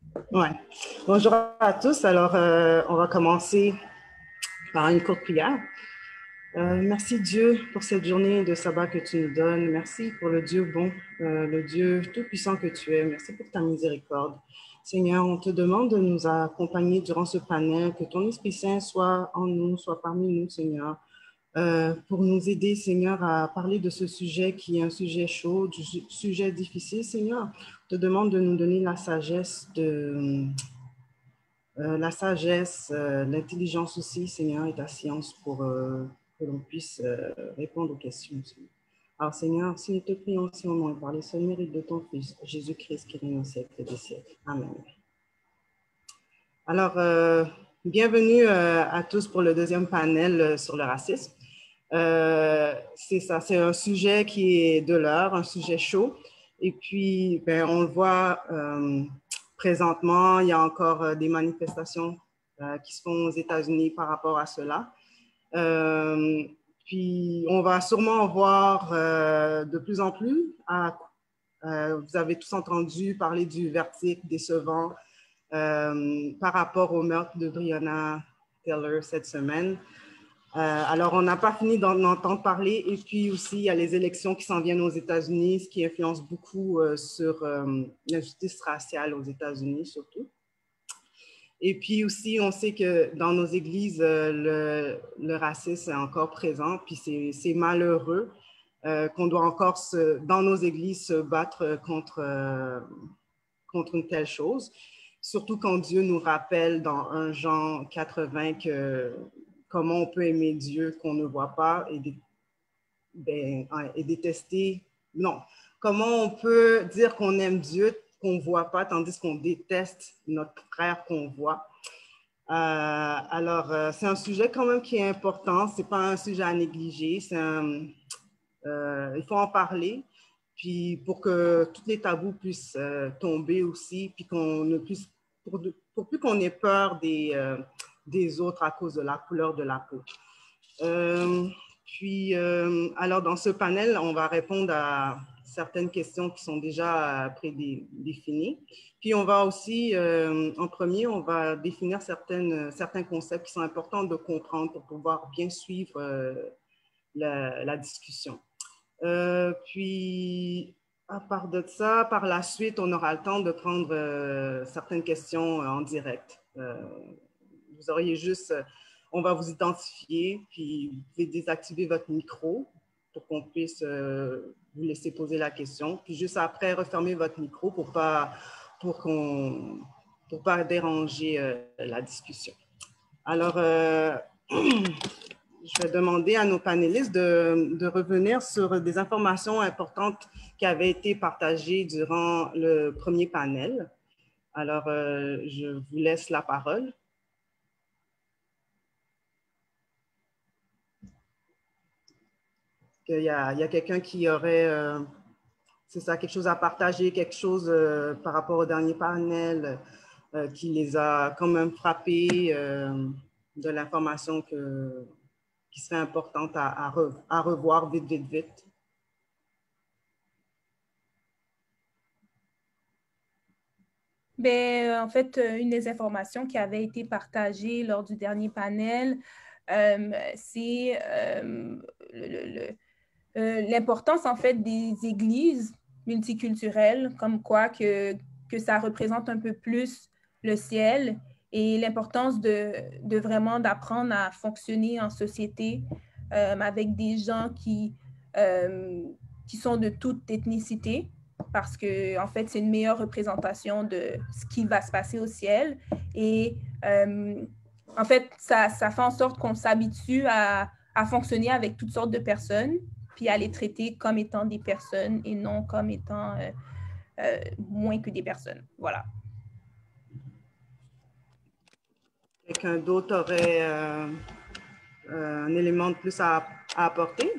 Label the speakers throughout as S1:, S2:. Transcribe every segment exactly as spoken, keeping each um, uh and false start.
S1: Ouais. Bonjour à tous. Alors, euh, on va commencer par une courte prière. Euh, merci Dieu pour cette journée de sabbat que tu nous donnes. Merci pour le Dieu bon, euh, le Dieu tout-puissant que tu es. Merci pour ta miséricorde. Seigneur, on te demande de nous accompagner durant ce panel, que ton Esprit Saint soit en nous, soit parmi nous, Seigneur, euh, pour nous aider, Seigneur, à parler de ce sujet qui est un sujet chaud, du sujet difficile, Seigneur. On te demande de nous donner la sagesse de euh, la sagesse, euh, l'intelligence aussi, Seigneur, et ta science pour euh, que l'on puisse euh, répondre aux questions. Seigneur. Alors, Seigneur, si nous te prions en ce moment par les seuls mérites de ton Fils, Jésus-Christ, qui règne au siècle des siècles. Amen. Alors, euh, bienvenue euh, à tous pour le deuxième panel euh, sur le racisme. Euh, c'est ça, c'est un sujet qui est de l'heure, un sujet chaud. Et puis, ben, on le voit euh, présentement, il y a encore euh, des manifestations euh, qui se font aux États-Unis par rapport à cela. Euh, puis, on va sûrement voir euh, de plus en plus. À, euh, vous avez tous entendu parler du verdict décevant euh, par rapport au meurtre de Breonna Taylor cette semaine. Euh, alors, on n'a pas fini d'en entendre parler. Et puis aussi, il y a les élections qui s'en viennent aux États-Unis, ce qui influence beaucoup euh, sur euh, l'injustice raciale aux États-Unis, surtout. Et puis aussi, on sait que dans nos églises, euh, le, le racisme est encore présent, puis c'est malheureux euh, qu'on doit encore, se, dans nos églises, se battre contre, euh, contre une telle chose. Surtout quand Dieu nous rappelle dans un Jean quatre-vingts que comment on peut aimer Dieu qu'on ne voit pas et, dé, ben, et détester. Non. Comment on peut dire qu'on aime Dieu qu'on ne voit pas, tandis qu'on déteste notre frère qu'on voit. Euh, alors, euh, c'est un sujet quand même qui est important. Ce n'est pas un sujet à négliger. Un, euh, il faut en parler. Puis pour que tous les tabous puissent euh, tomber aussi, puis qu'on ne puisse, pour, pour plus qu'on ait peur des, euh, des autres à cause de la couleur de la peau. Euh, puis, euh, alors dans ce panel, on va répondre à certaines questions qui sont déjà prédéfinies. Puis on va aussi, euh, en premier, on va définir certaines, certains concepts qui sont importants de comprendre pour pouvoir bien suivre euh, la, la discussion. Euh, puis, à part de ça, par la suite, on aura le temps de prendre euh, certaines questions en direct. Euh, vous auriez juste, euh, on va vous identifier, puis vous pouvez désactiver votre micro pour qu'on puisse euh, vous laisser poser la question. Puis juste après, refermer votre micro pour pas, pour qu'on, pour pas déranger euh, la discussion. Alors, euh, je vais demander à nos panélistes de, de revenir sur des informations importantes qui avaient été partagées durant le premier panel. Alors, euh, je vous laisse la parole. Il y a, a quelqu'un qui aurait, euh, c'est ça, quelque chose à partager, quelque chose euh, par rapport au dernier panel euh, qui les a quand même frappés euh, de l'information que, qui serait importante à, à, re, à revoir vite, vite, vite.
S2: Bien, en fait, une des informations qui avait été partagée lors du dernier panel, euh, c'est euh, l'importance, en fait, des églises multiculturelles, comme quoi que, que ça représente un peu plus le ciel et l'importance de, de vraiment d'apprendre à fonctionner en société euh, avec des gens qui, euh, qui sont de toute ethnicité, parce que en fait, c'est une meilleure représentation de ce qui va se passer au ciel. Et euh, en fait, ça, ça fait en sorte qu'on s'habitue à, à fonctionner avec toutes sortes de personnes, puis à les traiter comme étant des personnes et non comme étant euh, euh, moins que des personnes. Voilà.
S1: Quelqu'un d'autre aurait euh, euh, un élément de plus à, à apporter?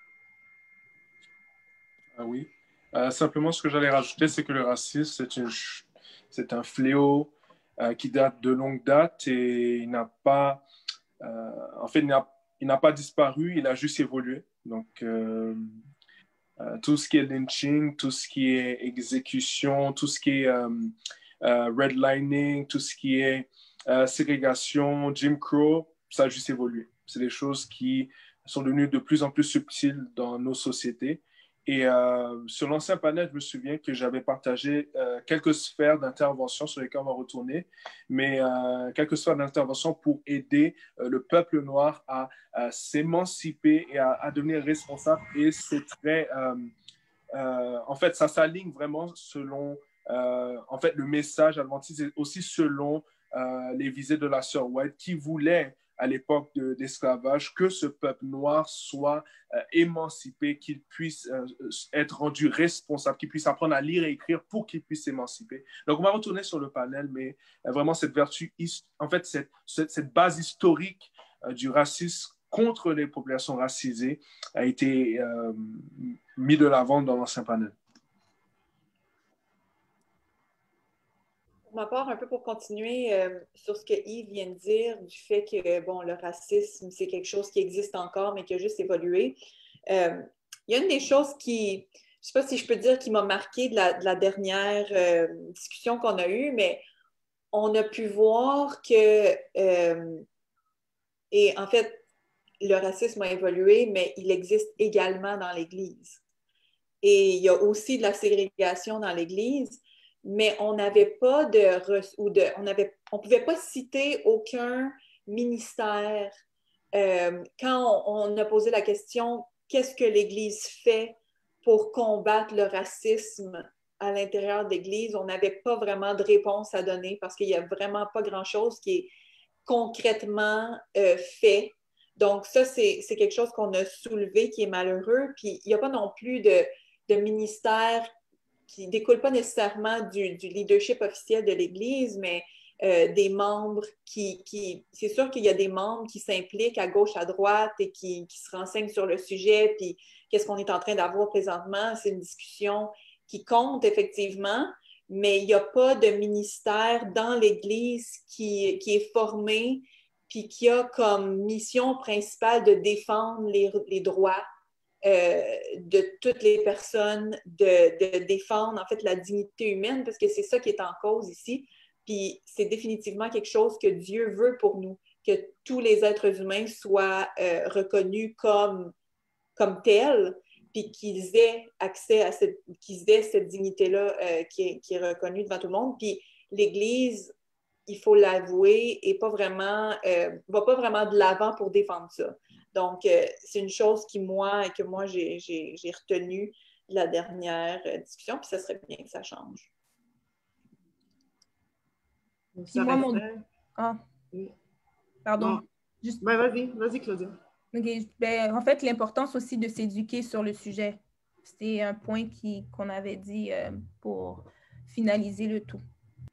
S3: Ah oui. Euh, simplement, ce que j'allais rajouter, c'est que le racisme, c'est un fléau euh, qui date de longue date et il n'a pas, euh, en fait, il n'a pas disparu, il a juste évolué. Donc, euh, euh, tout ce qui est lynching, tout ce qui est exécution, tout ce qui est euh, euh, redlining, tout ce qui est euh, ségrégation, Jim Crow, ça a juste évolué. C'est des choses qui sont devenues de plus en plus subtiles dans nos sociétés. Et euh, sur l'ancien panel, je me souviens que j'avais partagé euh, quelques sphères d'intervention sur lesquelles on va retourner, mais euh, quelques sphères d'intervention pour aider euh, le peuple noir à, à s'émanciper et à, à devenir responsable. Et c'est très... Euh, euh, en fait, ça s'aligne vraiment selon... Euh, en fait, le message adventiste est aussi selon euh, les visées de la sœur White qui voulait à l'époque de, d'esclavage, que ce peuple noir soit euh, émancipé, qu'il puisse euh, être rendu responsable, qu'il puisse apprendre à lire et écrire pour qu'il puisse s'émanciper. Donc, on va retourner sur le panel, mais euh, vraiment cette vertu, en fait, cette, cette, cette base historique euh, du racisme contre les populations racisées a été euh, mis de l'avant dans l'ancien panel.
S4: Pour ma part, un peu pour continuer euh, sur ce que Yves vient de dire, du fait que bon, le racisme, c'est quelque chose qui existe encore, mais qui a juste évolué. Euh, il y a une des choses qui, je ne sais pas si je peux dire, qui m'a marqué de la, de la dernière euh, discussion qu'on a eue, mais on a pu voir que, euh, et en fait, le racisme a évolué, mais il existe également dans l'Église. Et il y a aussi de la ségrégation dans l'Église, mais on n'avait pas de, ou de on avait, on pouvait pas citer aucun ministère. Euh, quand on, on a posé la question, qu'est-ce que l'Église fait pour combattre le racisme à l'intérieur de l'Église, on n'avait pas vraiment de réponse à donner parce qu'il n'y a vraiment pas grand-chose qui est concrètement euh, fait. Donc ça, c'est, c'est quelque chose qu'on a soulevé qui est malheureux. Puis il n'y a pas non plus de de ministères qui ne découlent pas nécessairement du, du leadership officiel de l'Église, mais euh, des membres qui, qui... C'est sûr qu'il y a des membres qui s'impliquent à gauche, à droite et qui, qui se renseignent sur le sujet, puis qu'est-ce qu'on est en train d'avoir présentement. C'est une discussion qui compte effectivement, mais il n'y a pas de ministère dans l'Église qui, qui est formé puis qui a comme mission principale de défendre les, les droits Euh, de toutes les personnes, de, de défendre en fait la dignité humaine, parce que c'est ça qui est en cause ici. Puis c'est définitivement quelque chose que Dieu veut pour nous, que tous les êtres humains soient euh, reconnus comme, comme tels, puis qu'ils aient accès à cette, qu'ils aient cette dignité-là euh, qui, est, qui est reconnue devant tout le monde. Puis l'Église, il faut l'avouer, est pas vraiment, euh, va pas vraiment de l'avant pour défendre ça. Donc, euh, c'est une chose qui, moi, que moi, j'ai, j'ai, j'ai retenue de la dernière euh, discussion, puis ça serait bien que ça change.
S2: Puis moi, mon... Ah, pardon.
S1: Juste... Ben, vas-y, vas-y, Claudia.
S2: Okay. Ben, en fait, l'importance aussi de s'éduquer sur le sujet. C'était un point qui, qu'on avait dit euh, pour finaliser le tout.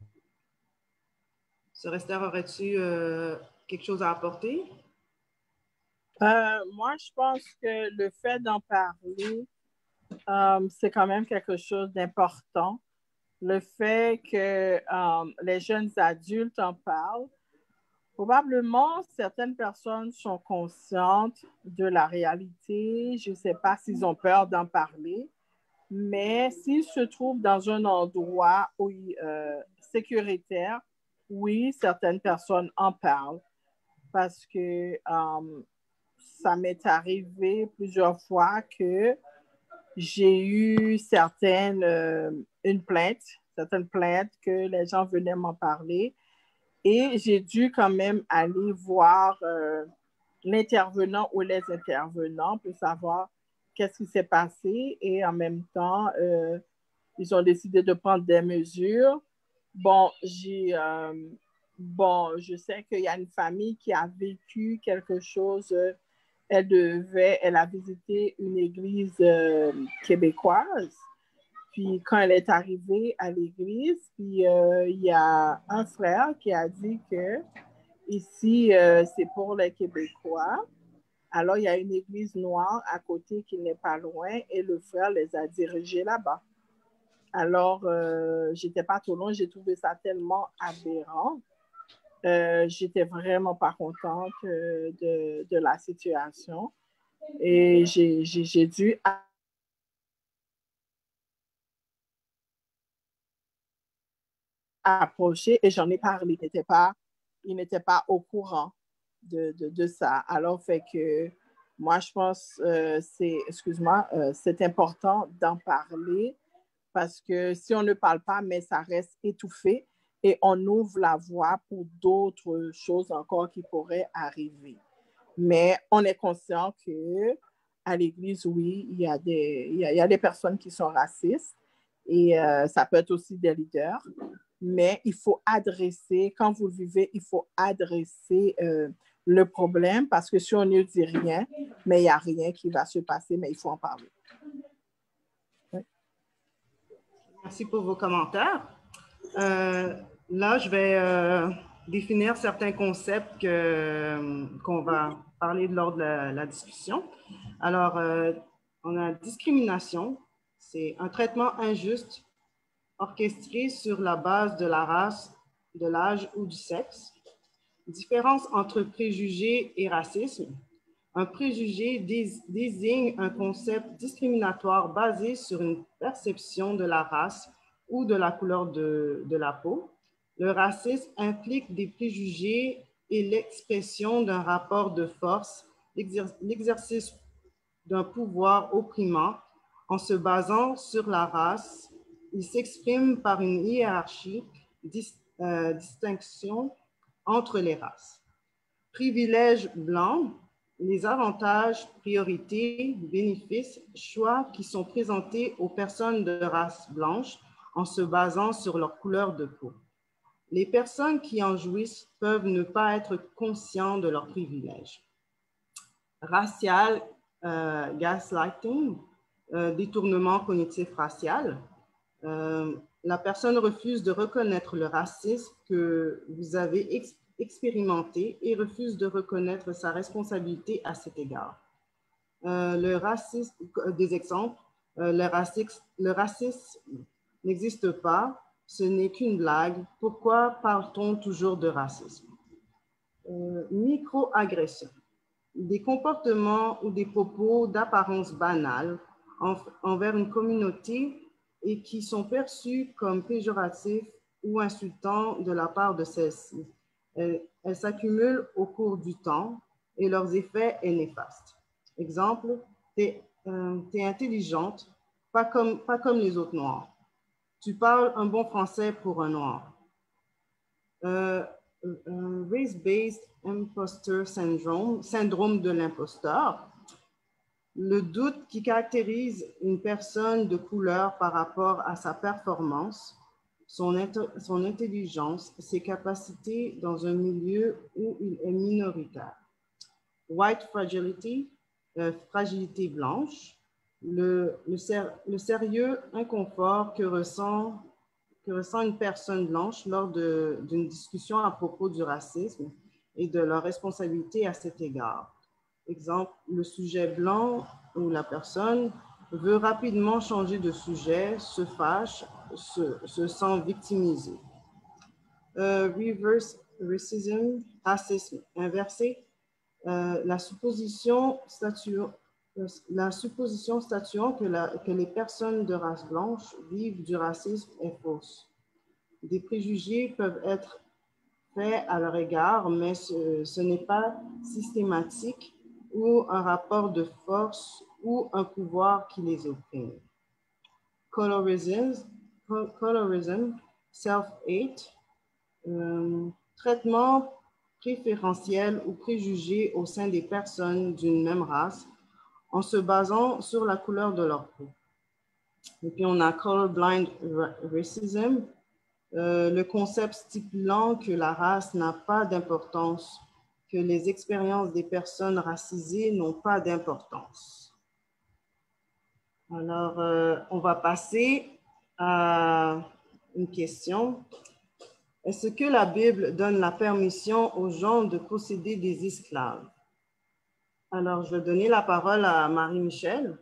S1: Sœur Esther, aurais-tu euh, quelque chose à apporter?
S5: Euh, moi, je pense que le fait d'en parler, euh, c'est quand même quelque chose d'important. Le fait que euh, les jeunes adultes en parlent, probablement certaines personnes sont conscientes de la réalité. Je ne sais pas s'ils ont peur d'en parler, mais s'ils se trouvent dans un endroit où, euh, sécuritaire, oui, certaines personnes en parlent parce que euh, ça m'est arrivé plusieurs fois que j'ai eu certaines, euh, une plainte, certaines plaintes que les gens venaient m'en parler et j'ai dû quand même aller voir euh, l'intervenant ou les intervenants pour savoir qu'est-ce qui s'est passé et en même temps, euh, ils ont décidé de prendre des mesures. Bon, j'ai... Euh, bon, je sais qu'il y a une famille qui a vécu quelque chose... Euh, elle devait, elle a visité une église euh, québécoise. Puis quand elle est arrivée à l'église, puis euh, il y a un frère qui a dit que ici, euh, c'est pour les Québécois. Alors, il y a une église noire à côté qui n'est pas loin et le frère les a dirigés là-bas. Alors, euh, j'étais pas trop loin, j'ai trouvé ça tellement aberrant. Euh, j'étais vraiment pas contente euh, de, de la situation et j'ai, j'ai, j'ai dû approché et j'en ai parlé. Il n'était pas, il n'était pas au courant de, de, de ça. Alors, fait que moi, je pense euh, c'est, excuse-moi, euh, c'est important d'en parler parce que si on ne parle pas, mais ça reste étouffé et on ouvre la voie pour d'autres choses encore qui pourraient arriver. Mais on est conscient que à l'Église, oui, il y a des, il y a, il y a des personnes qui sont racistes et euh, ça peut être aussi des leaders, mais il faut adresser, quand vous le vivez, il faut adresser euh, le problème parce que si on ne dit rien, mais il n'y a rien qui va se passer, mais il faut en parler. Oui.
S1: Merci pour vos commentaires. Euh, là, je vais euh, définir certains concepts que, qu'on va parler lors de la, la discussion. Alors, euh, on a discrimination, c'est un traitement injuste orchestré sur la base de la race, de l'âge ou du sexe. Différence entre préjugés et racisme. Un préjugé désigne un concept discriminatoire basé sur une perception de la race ou de la couleur de, de la peau. Le racisme implique des préjugés et l'expression d'un rapport de force, l'exercice d'un pouvoir opprimant en se basant sur la race. Il s'exprime par une hiérarchie, dis, euh, distinction entre les races. Privilèges blancs, les avantages, priorités, bénéfices, choix qui sont présentés aux personnes de race blanche en se basant sur leur couleur de peau. Les personnes qui en jouissent peuvent ne pas être conscients de leurs privilèges. Racial, euh, gaslighting, euh, détournement cognitif racial. Euh, la personne refuse de reconnaître le racisme que vous avez ex expérimenté et refuse de reconnaître sa responsabilité à cet égard. Euh, le racisme, des exemples, euh, le racisme, le racisme n'existe pas, ce n'est qu'une blague. Pourquoi parle-t-on toujours de racisme? Euh, micro-agression, des comportements ou des propos d'apparence banale en, envers une communauté et qui sont perçus comme péjoratifs ou insultants de la part de celle-ci. Elles, elles s'accumulent au cours du temps et leurs effets est néfaste. Exemple, t'es euh, t'es intelligente, pas comme, pas comme les autres noirs. Tu parles un bon français pour un noir. Euh, euh, Race-based imposter syndrome, syndrome de l'imposteur. Le doute qui caractérise une personne de couleur par rapport à sa performance, son, son intelligence, ses capacités dans un milieu où il est minoritaire. White fragility, euh, fragilité blanche, le, le, ser le sérieux inconfort que ressent, que ressent une personne blanche lors d'une discussion à propos du racisme et de leur responsabilité à cet égard. Exemple, le sujet blanc ou la personne veut rapidement changer de sujet, se fâche, se, se sent victimisé. Euh, reverse racism, racisme inversé, euh, la supposition statuant, la supposition statuant que, la, que les personnes de race blanche vivent du racisme est fausse. Des préjugés peuvent être faits à leur égard, mais ce, ce n'est pas systématique ou un rapport de force ou un pouvoir qui les opprime. Colorism, colorism self-hate, euh, traitement préférentiel ou préjugé au sein des personnes d'une même race en se basant sur la couleur de leur peau. Et puis on a colorblind racism, euh, le concept stipulant que la race n'a pas d'importance, que les expériences des personnes racisées n'ont pas d'importance. Alors, euh, on va passer à une question. Est-ce que la Bible donne la permission aux gens de posséder des esclaves? Alors, je vais donner la parole à Marie-Michel.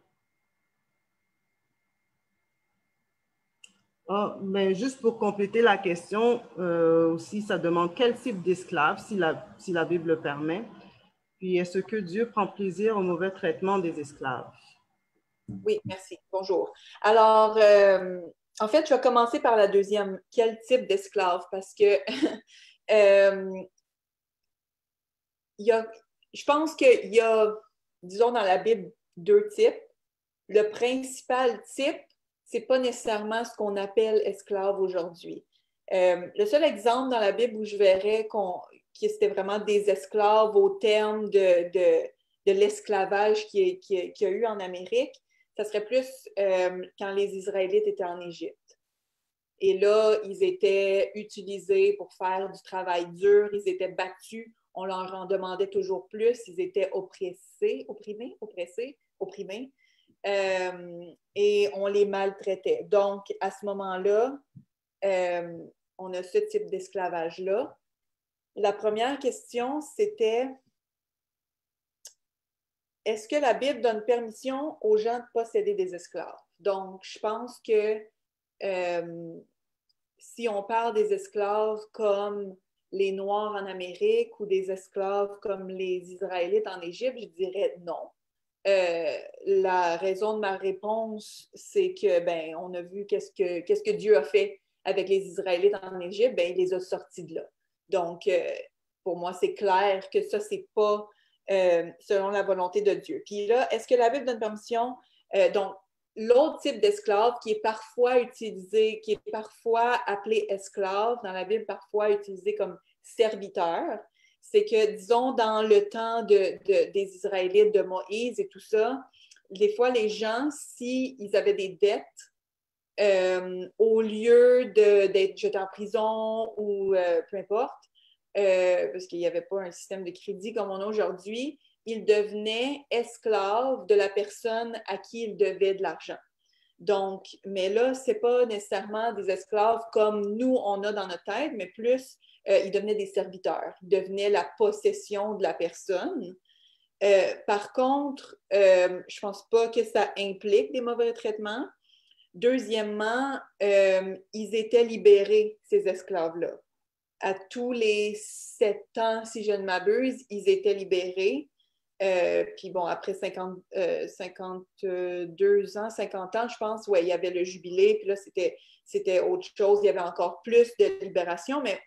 S1: Oh, mais juste pour compléter la question, euh, aussi, ça demande quel type d'esclave, si la, si la Bible le permet. Puis, est-ce que Dieu prend plaisir au mauvais traitement des esclaves?
S4: Oui, merci. Bonjour. Alors, euh, en fait, je vais commencer par la deuxième. Quel type d'esclave? Parce que euh, il y a, je pense qu'il y a, disons, dans la Bible, deux types. Le principal type, c'est pas nécessairement ce qu'on appelle esclave aujourd'hui. Euh, le seul exemple dans la Bible où je verrais qu'on, que c'était vraiment des esclaves au terme de, de, de l'esclavage qu'il y, qui, qui a eu en Amérique, ça serait plus euh, quand les Israélites étaient en Égypte. Et là, ils étaient utilisés pour faire du travail dur, ils étaient battus, on leur en demandait toujours plus, ils étaient oppressés, opprimés, oppressés, opprimés. Euh, et on les maltraitait. Donc, à ce moment-là, euh, on a ce type d'esclavage-là. La première question, c'était est-ce que la Bible donne permission aux gens de posséder des esclaves? Donc, je pense que euh, si on parle des esclaves comme les Noirs en Amérique ou des esclaves comme les Israélites en Égypte, je dirais non. Euh, la raison de ma réponse, c'est que, ben, on a vu qu'est-ce que, qu'est-ce que Dieu a fait avec les Israélites en Égypte, ben, il les a sortis de là. Donc, euh, pour moi, c'est clair que ça, c'est pas euh, selon la volonté de Dieu. Puis là, est-ce que la Bible donne permission? Euh, donc, l'autre type d'esclave qui est parfois utilisé, qui est parfois appelé esclave, dans la Bible, parfois utilisé comme serviteur, c'est que, disons, dans le temps de, de, des Israélites, de Moïse et tout ça, des fois, les gens, s'ils avaient des dettes, euh, au lieu de, d'être jetés en prison ou euh, peu importe, euh, parce qu'il n'y avait pas un système de crédit comme on a aujourd'hui, ils devenaient esclaves de la personne à qui ils devaient de l'argent. Donc, mais là, ce n'est pas nécessairement des esclaves comme nous, on a dans notre tête, mais plus, euh, ils devenaient des serviteurs. Ils devenaient la possession de la personne. Euh, par contre, euh, je ne pense pas que ça implique des mauvais traitements. Deuxièmement, euh, ils étaient libérés, ces esclaves-là. À tous les sept ans, si je ne m'abuse, ils étaient libérés. Euh, puis bon, après cinquante, euh, cinquante-deux ans, cinquante ans, je pense, ouais, il y avait le jubilé, puis là, c'était, c'était autre chose, il y avait encore plus de libération, mais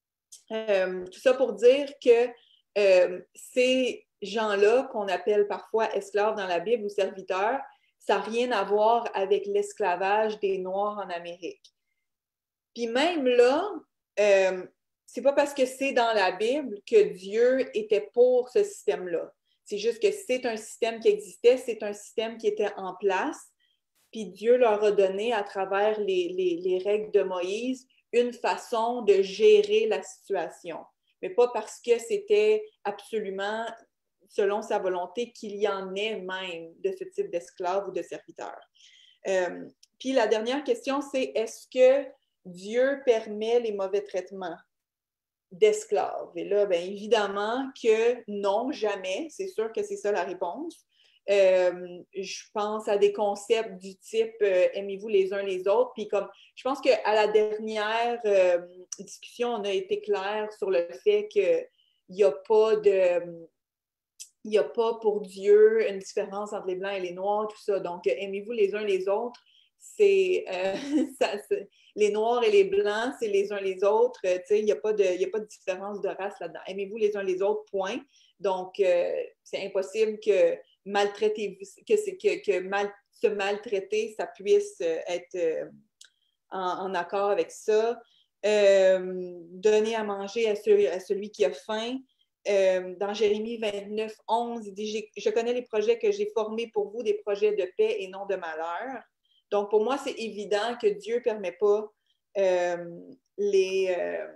S4: euh, tout ça pour dire que euh, ces gens-là, qu'on appelle parfois esclaves dans la Bible ou serviteurs, ça n'a rien à voir avec l'esclavage des Noirs en Amérique. Puis même là, euh, c'est pas parce que c'est dans la Bible que Dieu était pour ce système-là. C'est juste que c'est un système qui existait, c'est un système qui était en place, puis Dieu leur a donné, à travers les, les, les règles de Moïse, une façon de gérer la situation. Mais pas parce que c'était absolument selon sa volonté qu'il y en ait même de ce type d'esclaves ou de serviteurs. Euh, puis la dernière question, c'est est-ce que Dieu permet les mauvais traitements d'esclaves? Et là, bien évidemment que non, jamais. C'est sûr que c'est ça la réponse. Euh, je pense à des concepts du type euh, aimez-vous les uns les autres. Puis comme je pense qu'à la dernière euh, discussion, on a été clair sur le fait qu'il n'y a pas de. Il n'y a pas pour Dieu une différence entre les Blancs et les Noirs, tout ça. Donc, aimez-vous les uns les autres. C'est, euh, ça, c'est les Noirs et les Blancs, c'est les uns les autres. Tu sais, il n'y a pas de, il n'y a pas de différence de race là-dedans. Aimez-vous les uns les autres, point. Donc, euh, c'est impossible que maltraiter, que, c'est, que, que mal, se maltraiter, ça puisse être euh, en, en accord avec ça. Euh, donner à manger à celui, à celui qui a faim. Euh, dans Jérémie vingt-neuf, onze, il dit « Je connais les projets que j'ai formés pour vous, des projets de paix et non de malheur. » Donc, pour moi, c'est évident que Dieu ne permet pas euh, les, euh,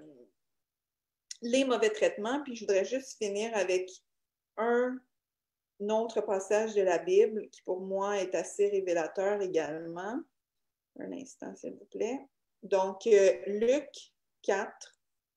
S4: les mauvais traitements. Puis, je voudrais juste finir avec un autre passage de la Bible qui, pour moi, est assez révélateur également. Un instant, s'il vous plaît. Donc, euh, Luc quatre,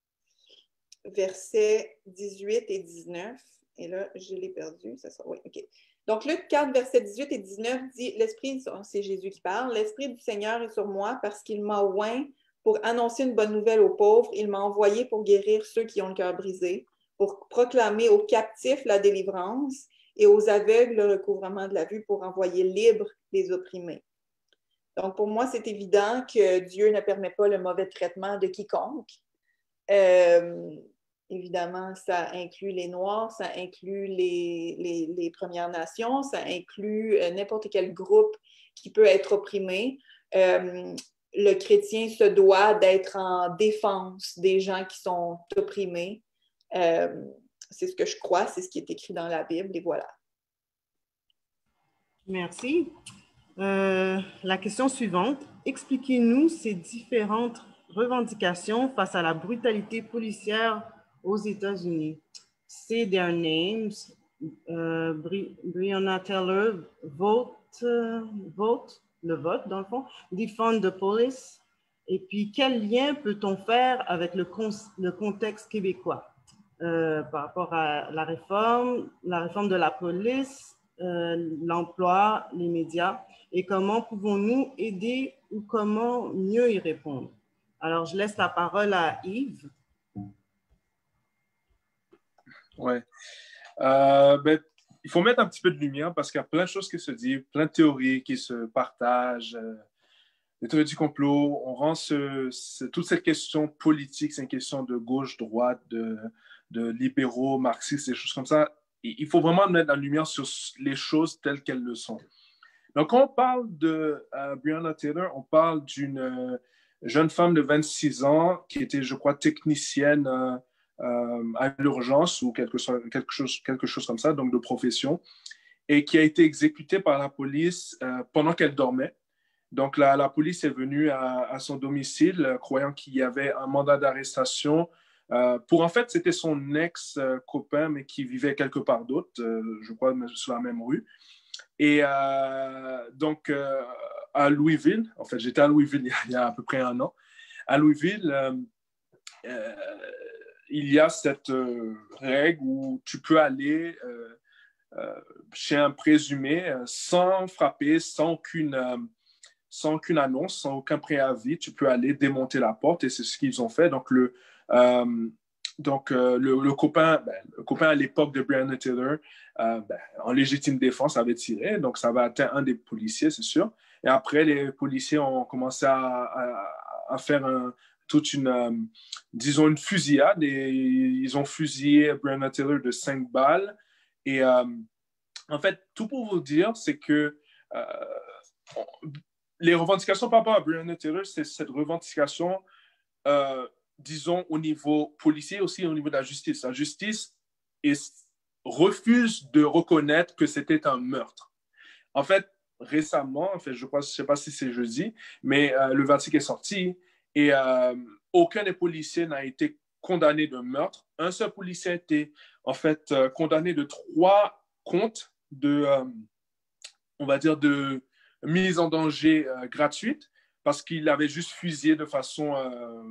S4: versets dix-huit et dix-neuf. Et là, je l'ai perdu. Ça sera... Oui, OK. Donc, Luc quatre, versets dix-huit et dix-neuf dit, l'Esprit, c'est Jésus qui parle, l'Esprit du Seigneur est sur moi parce qu'il m'a oint pour annoncer une bonne nouvelle aux pauvres. Il m'a envoyé pour guérir ceux qui ont le cœur brisé, pour proclamer aux captifs la délivrance et aux aveugles le recouvrement de la vue, pour envoyer libres les opprimés. Donc, pour moi, c'est évident que Dieu ne permet pas le mauvais traitement de quiconque. Euh, évidemment, ça inclut les Noirs, ça inclut les, les, les Premières Nations, ça inclut euh, n'importe quel groupe qui peut être opprimé. Euh, le chrétien se doit d'être en défense des gens qui sont opprimés. Euh, c'est ce que je crois, c'est ce qui est écrit dans la Bible, et voilà.
S1: Merci. Euh, la question suivante. Expliquez-nous ces différentes revendications face à la brutalité policière aux États-Unis. Say their names. Uh, Bri Breonna Taylor, vote, uh, vote, le vote dans le fond, defund the police. Et puis, quel lien peut-on faire avec le, con le contexte québécois euh, par rapport à la réforme, la réforme de la police, euh, l'emploi, les médias, et comment pouvons-nous aider ou comment mieux y répondre? Alors, je laisse la parole à Yves.
S3: Ouais. Euh, ben, il faut mettre un petit peu de lumière parce qu'il y a plein de choses qui se disent, plein de théories qui se partagent, euh, les théories du complot. On rend ce, ce, toute cette question politique, c'est une question de gauche-droite, de, de libéraux, marxistes, des choses comme ça. Et il faut vraiment mettre la lumière sur les choses telles qu'elles le sont. Donc, quand on parle de euh, Breonna Taylor, on parle d'une euh, jeune femme de vingt-six ans qui était, je crois, technicienne euh, euh, à l'urgence ou quelque, quelque, chose, quelque chose comme ça, donc de profession, et qui a été exécutée par la police euh, pendant qu'elle dormait. Donc, la, la police est venue à, à son domicile, euh, croyant qu'il y avait un mandat d'arrestation euh, pour, en fait, c'était son ex-copain, mais qui vivait quelque part d'autre, euh, je crois, sur la même rue. Et euh, donc, euh, à Louisville, en fait, j'étais à Louisville il y, a, il y a à peu près un an. À Louisville, euh, euh, il y a cette euh, règle où tu peux aller euh, euh, chez un présumé euh, sans frapper, sans aucune, euh, sans aucune annonce, sans aucun préavis. Tu peux aller démonter la porte et c'est ce qu'ils ont fait. Donc, le, euh, donc, euh, le, le, copain, ben, le copain à l'époque de Breonna Taylor, euh, ben, en légitime défense, avait tiré. Donc, ça avait atteint un des policiers, c'est sûr. Et après, les policiers ont commencé à, à, à faire un, toute une, euh, disons, une fusillade. Et ils ont fusillé Breonna Taylor de cinq balles. Et euh, en fait, tout pour vous dire, c'est que euh, on, les revendications par rapport à Breonna Taylor, c'est cette revendication euh, disons, au niveau policier, aussi au niveau de la justice. La justice est, refuse de reconnaître que c'était un meurtre. En fait, récemment, en fait, je ne sais pas si c'est jeudi, mais euh, le verdict est sorti et euh, aucun des policiers n'a été condamné de meurtre. Un seul policier a été, en fait, euh, condamné de trois comptes de, euh, on va dire, de mise en danger euh, gratuite parce qu'il avait juste fusillé de façon... Euh,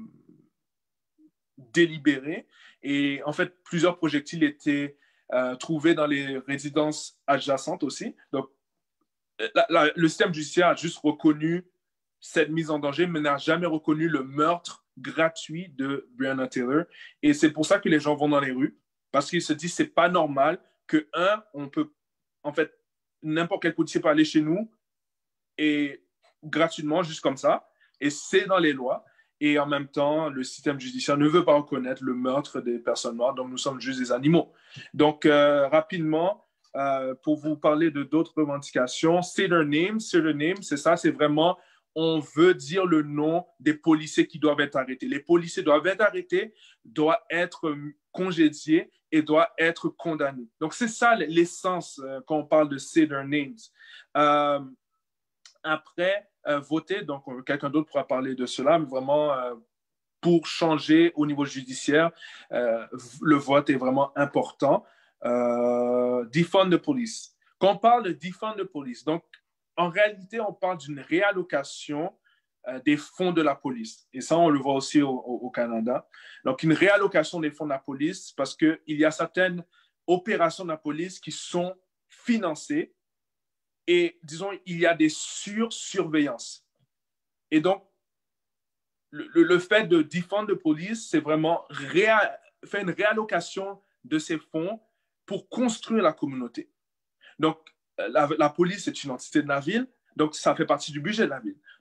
S3: délibéré. Et en fait, plusieurs projectiles étaient euh, trouvés dans les résidences adjacentes aussi. Donc, la, la, le système judiciaire a juste reconnu cette mise en danger, mais n'a jamais reconnu le meurtre gratuit de Breonna Taylor. Et c'est pour ça que les gens vont dans les rues, parce qu'ils se disent, c'est pas normal que, un, on peut, en fait, n'importe quel policier peut aller chez nous et gratuitement, juste comme ça. Et c'est dans les lois. Et en même temps, le système judiciaire ne veut pas reconnaître le meurtre des personnes noires, donc nous sommes juste des animaux. Donc, euh, rapidement, euh, pour vous parler de d'autres revendications, say their name, say their name, c'est ça, c'est vraiment, on veut dire le nom des policiers qui doivent être arrêtés. Les policiers doivent être arrêtés, doivent être congédiés et doivent être condamnés. Donc, c'est ça l'essence euh, quand on parle de say their names. Euh, après, euh, voter, donc quelqu'un d'autre pourra parler de cela, mais vraiment, euh, pour changer au niveau judiciaire, euh, le vote est vraiment important. Euh, defund the police. Quand on parle de defund the police, donc en réalité, on parle d'une réallocation euh, des fonds de la police. Et ça, on le voit aussi au, au, au Canada. Donc, une réallocation des fonds de la police parce qu'il y a certaines opérations de la police qui sont financées et, disons, il y a des sursurveillances. Et donc, le, le fait de defund the police, c'est vraiment réa, faire une réallocation de ces fonds pour construire la communauté. Donc, la, la police est une entité de la ville, donc ça fait partie du budget de la ville.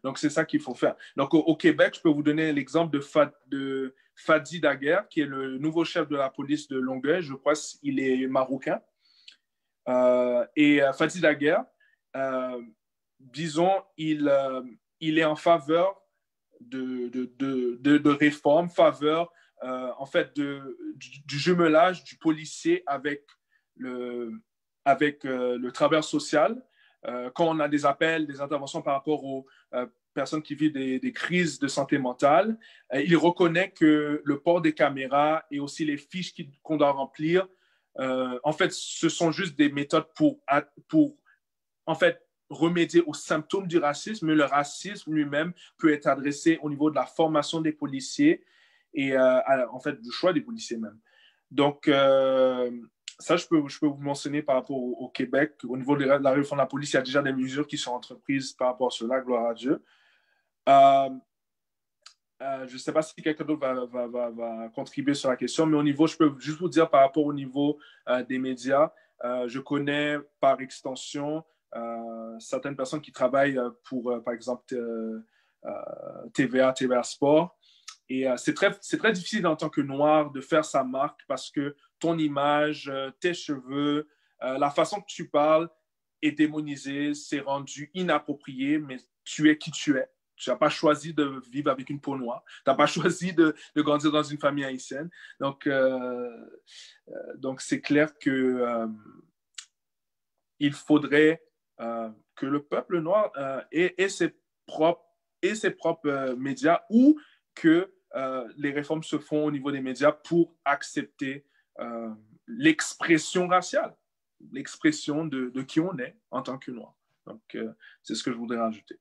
S3: Donc, c'est ça qu'il faut faire. Donc, au, au Québec, je peux vous donner l'exemple de, Fad, de Fadi Daguerre, qui est le nouveau chef de la police de Longueuil. Je crois qu'il est marocain. Euh, et euh, Fadi Daguerre, euh, disons, il, euh, il est en faveur de, de, de, de, de réformes, faveur, euh, en fait, de, du, du jumelage du policier avec le, avec, euh, le travailleur social. Euh, quand on a des appels, des interventions par rapport aux euh, personnes qui vivent des, des crises de santé mentale, euh, il reconnaît que le port des caméras et aussi les fiches qu'on doit remplir, euh, en fait, ce sont juste des méthodes pour, pour en fait, remédier aux symptômes du racisme, mais le racisme lui-même peut être adressé au niveau de la formation des policiers et euh, à, en fait, du choix des policiers même. Donc, euh, ça, je peux, je peux vous mentionner par rapport au, au Québec. Au niveau de la, de la réforme de la police, il y a déjà des mesures qui sont entreprises par rapport à cela, gloire à Dieu. Euh, euh, je ne sais pas si quelqu'un d'autre va, va, va, va contribuer sur la question, mais au niveau, je peux juste vous dire par rapport au niveau euh, des médias, euh, je connais par extension euh, certaines personnes qui travaillent pour, euh, par exemple, euh, euh, T V A, T V A Sport. Et euh, c'est très, c'est très difficile en tant que noir de faire sa marque parce que ton image, euh, tes cheveux, euh, la façon que tu parles est démonisée, c'est rendu inapproprié, mais tu es qui tu es. Tu n'as pas choisi de vivre avec une peau noire. Tu n'as pas choisi de, de grandir dans une famille haïtienne. Donc, euh, euh, donc c'est clair que euh, il faudrait euh, que le peuple noir euh, ait, ait ses propres, ait ses propres euh, médias ou que euh, les réformes se font au niveau des médias pour accepter euh, l'expression raciale, l'expression de, de qui on est en tant que noir. Donc, euh, c'est ce que je voudrais rajouter.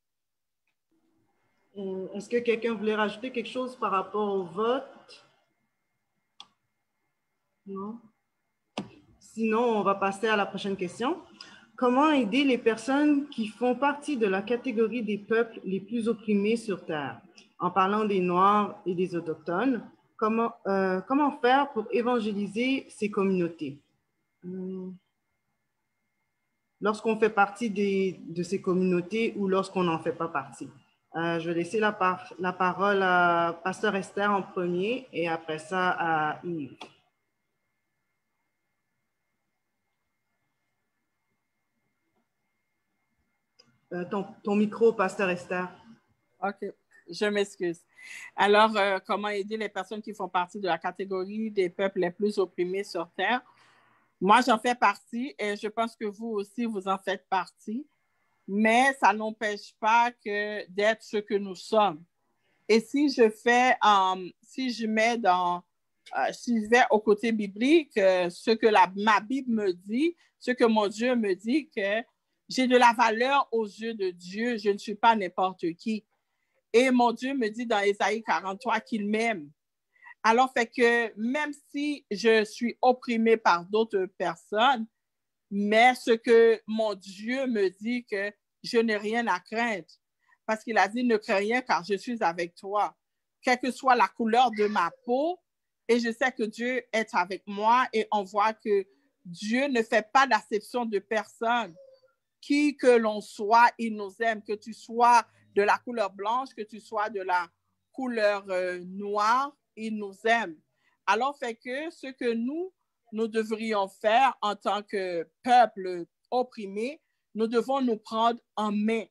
S1: Est-ce que quelqu'un voulait rajouter quelque chose par rapport au vote? Non? Sinon, on va passer à la prochaine question. Comment aider les personnes qui font partie de la catégorie des peuples les plus opprimés sur Terre? En parlant des Noirs et des Autochtones, comment, euh, comment faire pour évangéliser ces communautés? Hum. Lorsqu'on fait partie des, de ces communautés ou lorsqu'on n'en fait pas partie. Euh, je vais laisser la, par, la parole à Pasteur Esther en premier et après ça à Yves. Euh, ton, ton micro, Pasteur Esther.
S5: OK, je m'excuse. Alors, euh, comment aider les personnes qui font partie de la catégorie des peuples les plus opprimés sur Terre? Moi, j'en fais partie et je pense que vous aussi, vous en faites partie. Mais ça n'empêche pas que d'être ce que nous sommes. Et si je fais, um, si je mets dans, euh, si je vais au côté biblique, euh, ce que la, ma Bible me dit, ce que mon Dieu me dit, que j'ai de la valeur aux yeux de Dieu, je ne suis pas n'importe qui. Et mon Dieu me dit dans Ésaïe quarante-trois qu'il m'aime. Alors, fait que même si je suis opprimée par d'autres personnes, mais ce que mon Dieu me dit que je n'ai rien à craindre. Parce qu'il a dit, ne crains rien car je suis avec toi. Quelle que soit la couleur de ma peau, et je sais que Dieu est avec moi et on voit que Dieu ne fait pas d'acception de personne. Qui que l'on soit, il nous aime. Que tu sois de la couleur blanche, que tu sois de la couleur euh, noire, il nous aime. Alors, fait que ce que nous, nous devrions faire en tant que peuple opprimé, nous devons nous prendre en main.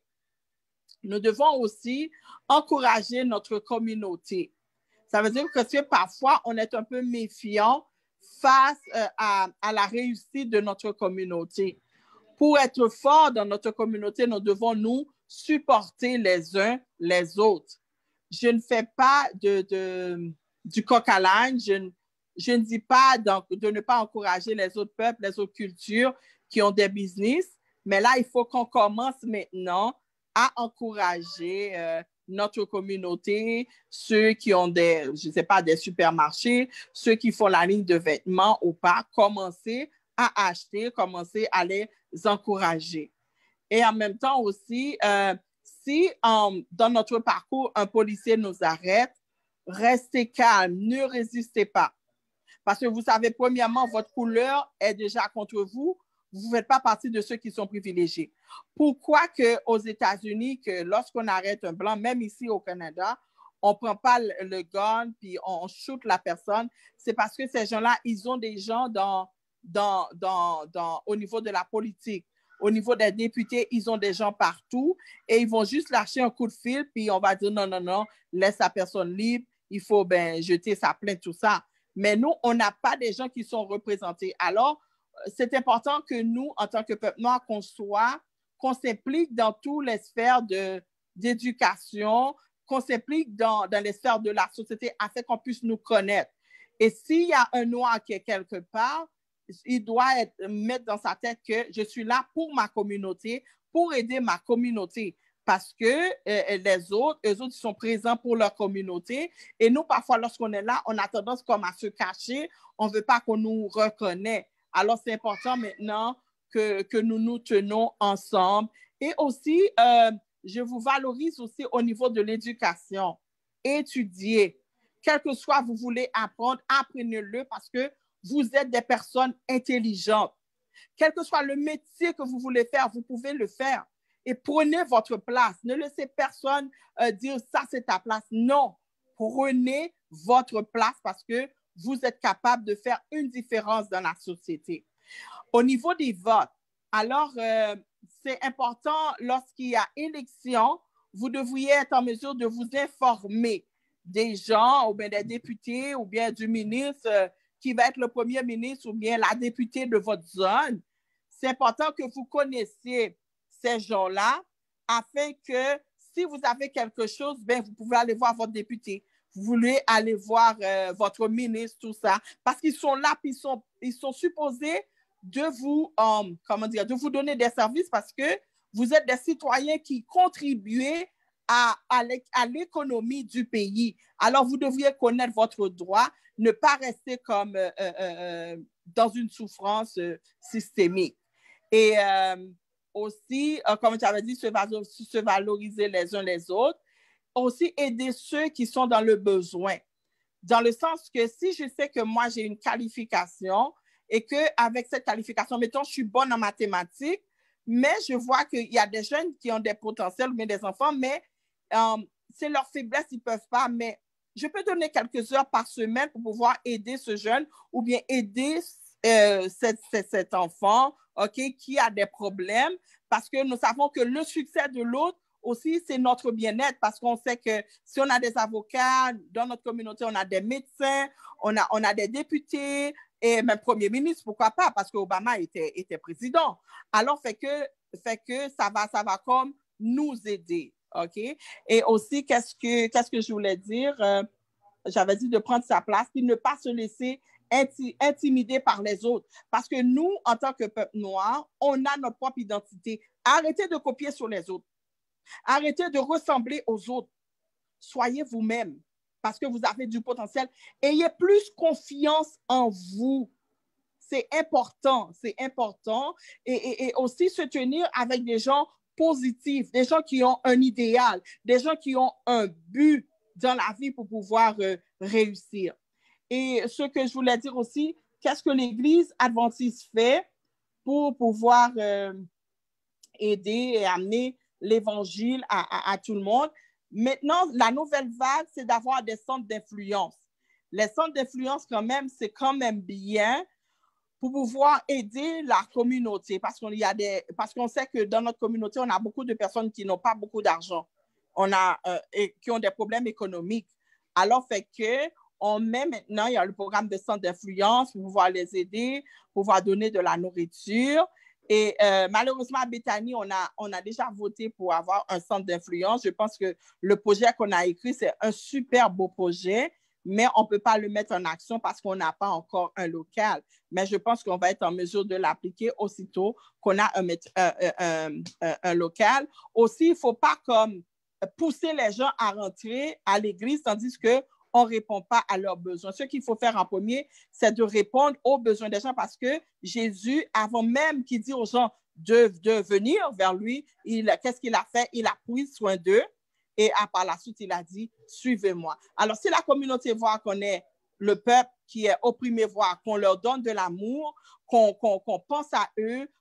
S5: Nous devons aussi encourager notre communauté. Ça veut dire que parfois, on est un peu méfiant face euh, à, à la réussite de notre communauté. Pour être fort dans notre communauté, nous devons nous supporter les uns les autres. Je ne fais pas de, de, du coq à l'âne, je, je ne dis pas de, de ne pas encourager les autres peuples, les autres cultures qui ont des business, mais là, il faut qu'on commence maintenant à encourager euh, notre communauté, ceux qui ont des, je ne sais pas, des supermarchés, ceux qui font la ligne de vêtements ou pas, commencer à acheter, commencer à les encourager. Et en même temps aussi, euh, si um, dans notre parcours, un policier nous arrête, restez calme, ne résistez pas. Parce que vous savez, premièrement, votre couleur est déjà contre vous. vous ne faites pas partie de ceux qui sont privilégiés. Pourquoi qu'aux États-Unis, que lorsqu'on arrête un Blanc, même ici au Canada, on ne prend pas le, le gun puis on, on shoot la personne? C'est parce que ces gens-là, ils ont des gens dans, dans, dans, dans, au niveau de la politique. Au niveau des députés, ils ont des gens partout et ils vont juste lâcher un coup de fil puis on va dire non, non, non, laisse la personne libre, il faut ben, jeter sa plainte, tout ça. Mais nous, on n'a pas des gens qui sont représentés. Alors, c'est important que nous, en tant que peuple noir, qu'on soit, qu'on s'implique dans toutes les sphères de, d'éducation, qu'on s'implique dans, dans les sphères de la société afin qu'on puisse nous connaître. Et s'il y a un noir qui est quelque part, il doit être, mettre dans sa tête que je suis là pour ma communauté, pour aider ma communauté. Parce que euh, les autres, eux autres, ils sont présents pour leur communauté. Et nous, parfois, lorsqu'on est là, on a tendance comme à se cacher. On ne veut pas qu'on nous reconnaisse. Alors, c'est important maintenant que, que nous nous tenons ensemble. Et aussi, euh, je vous valorise aussi au niveau de l'éducation. Étudiez. Quel que soit vous voulez apprendre, apprenez-le parce que vous êtes des personnes intelligentes. Quel que soit le métier que vous voulez faire, vous pouvez le faire. Et prenez votre place. Ne laissez personne euh, dire ça, c'est ta place. Non, prenez votre place parce que vous êtes capable de faire une différence dans la société. Au niveau des votes, alors, euh, c'est important lorsqu'il y a élection, vous devriez être en mesure de vous informer des gens ou bien des députés ou bien du ministre euh, qui va être le premier ministre ou bien la députée de votre zone. C'est important que vous connaissiez ces gens-là afin que si vous avez quelque chose, ben, vous pouvez aller voir votre député. Vous voulez aller voir euh, votre ministre, tout ça, parce qu'ils sont là, puis ils sont, ils sont supposés de vous, um, comment dire, de vous donner des services parce que vous êtes des citoyens qui contribuent à, à, à l'économie du pays. Alors, vous devriez connaître votre droit, ne pas rester comme euh, euh, euh, dans une souffrance euh, systémique. Et euh, aussi, euh, comme tu avais dit, se, se valoriser les uns les autres. Aussi aider ceux qui sont dans le besoin. Dans le sens que si je sais que moi, j'ai une qualification et qu'avec cette qualification, mettons, je suis bonne en mathématiques, mais je vois qu'il y a des jeunes qui ont des potentiels, mais des enfants, mais euh, c'est leur faiblesse, ils ne peuvent pas, mais je peux donner quelques heures par semaine pour pouvoir aider ce jeune ou bien aider euh, cet, cet, cet enfant okay, qui a des problèmes parce que nous savons que le succès de l'autre aussi, c'est notre bien-être parce qu'on sait que si on a des avocats, dans notre communauté, on a des médecins, on a, on a des députés et même premier ministre, pourquoi pas, parce qu'Obama était, était président. Alors, fait que, fait que ça va, ça va comme nous aider, OK? Et aussi, qu'est-ce que, qu'est-ce que je voulais dire? Euh, j'avais dit de prendre sa place puis ne pas se laisser inti- intimider par les autres. Parce que nous, en tant que peuple noir, on a notre propre identité. Arrêtez de copier sur les autres. Arrêtez de ressembler aux autres. Soyez vous-même parce que vous avez du potentiel. Ayez plus confiance en vous. C'est important, c'est important. Et, et, et aussi se tenir avec des gens positifs, des gens qui ont un idéal, des gens qui ont un but dans la vie pour pouvoir euh, réussir. Et ce que je voulais dire aussi, qu'est-ce que l'Église adventiste fait pour pouvoir euh, aider et amener l'Évangile à, à, à tout le monde. Maintenant, la nouvelle vague, c'est d'avoir des centres d'influence. Les centres d'influence, quand même, c'est quand même bien pour pouvoir aider la communauté parce qu'on y a des, parce qu'on sait que dans notre communauté, on a beaucoup de personnes qui n'ont pas beaucoup d'argent, on a, euh, et qui ont des problèmes économiques. Alors, fait que on met maintenant, il y a le programme de centres d'influence pour pouvoir les aider, pour pouvoir donner de la nourriture. Et euh, malheureusement, à Bethany, on a, on a déjà voté pour avoir un centre d'influence. Je pense que le projet qu'on a écrit, c'est un super beau projet, mais on ne peut pas le mettre en action parce qu'on n'a pas encore un local. Mais je pense qu'on va être en mesure de l'appliquer aussitôt qu'on a un, un, un, un, un local. Aussi, il ne faut pas comme pousser les gens à rentrer à l'église, tandis que on ne répond pas à leurs besoins. Ce qu'il faut faire en premier, c'est de répondre aux besoins des gens parce que Jésus, avant même qu'il dise aux gens de, de venir vers lui, il, qu'est-ce qu'il a fait? Il a pris soin d'eux et à, par la suite, il a dit, suivez-moi. Alors, si la communauté voit qu'on est le peuple qui est opprimé, voit qu'on leur donne de l'amour, qu'on, qu'on, qu'on pense à eux,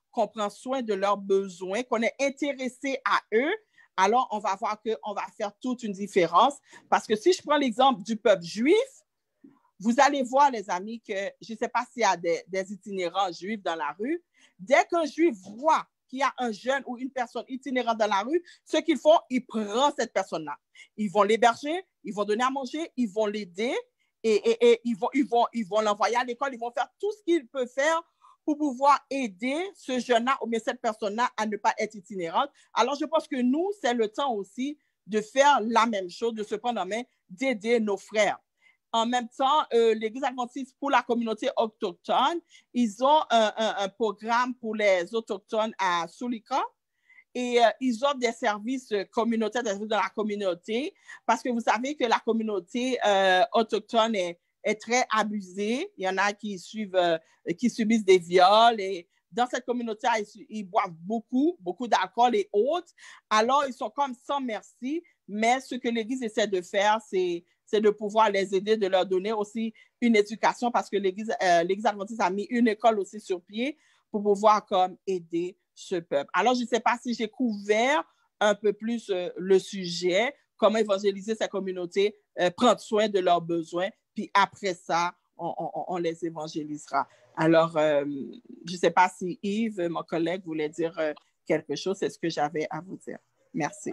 S5: qu'on prend soin de leurs besoins, qu'on est intéressé à eux, alors on va voir qu'on va faire toute une différence. Parce que si je prends l'exemple du peuple juif, vous allez voir, les amis, que je ne sais pas s'il y a des, des itinérants juifs dans la rue. Dès qu'un juif voit qu'il y a un jeune ou une personne itinérante dans la rue, ce qu'ils font, ils prennent cette personne-là. Ils vont l'héberger, ils vont donner à manger, ils vont l'aider et, et, et ils vont, ils vont, ils vont l'envoyer à l'école, ils vont faire tout ce qu'ils peuvent faire pour pouvoir aider ce jeune-là ou bien cette personne-là à ne pas être itinérante. Alors, je pense que nous, c'est le temps aussi de faire la même chose, de se prendre en main, d'aider nos frères. En même temps, euh, l'Église adventiste pour la communauté autochtone, ils ont un, un, un programme pour les autochtones à Sulika et euh, ils offrent des services communautaires dans la communauté parce que vous savez que la communauté euh, autochtone est, est très abusée. Il y en a qui, suivent, euh, qui subissent des viols et dans cette communauté, ils, ils boivent beaucoup, beaucoup d'alcool et autres. Alors, ils sont comme sans merci, mais ce que l'Église essaie de faire, c'est c'est de pouvoir les aider, de leur donner aussi une éducation parce que l'Église, euh, l'Église adventiste a mis une école aussi sur pied pour pouvoir comme aider ce peuple. Alors, je ne sais pas si j'ai couvert un peu plus euh, le sujet, comment évangéliser sa communauté, euh, prendre soin de leurs besoins, puis après ça, on, on, on les évangélisera. Alors, euh, je ne sais pas si Yves, mon collègue, voulait dire euh, quelque chose. C'est ce que j'avais à vous dire. Merci.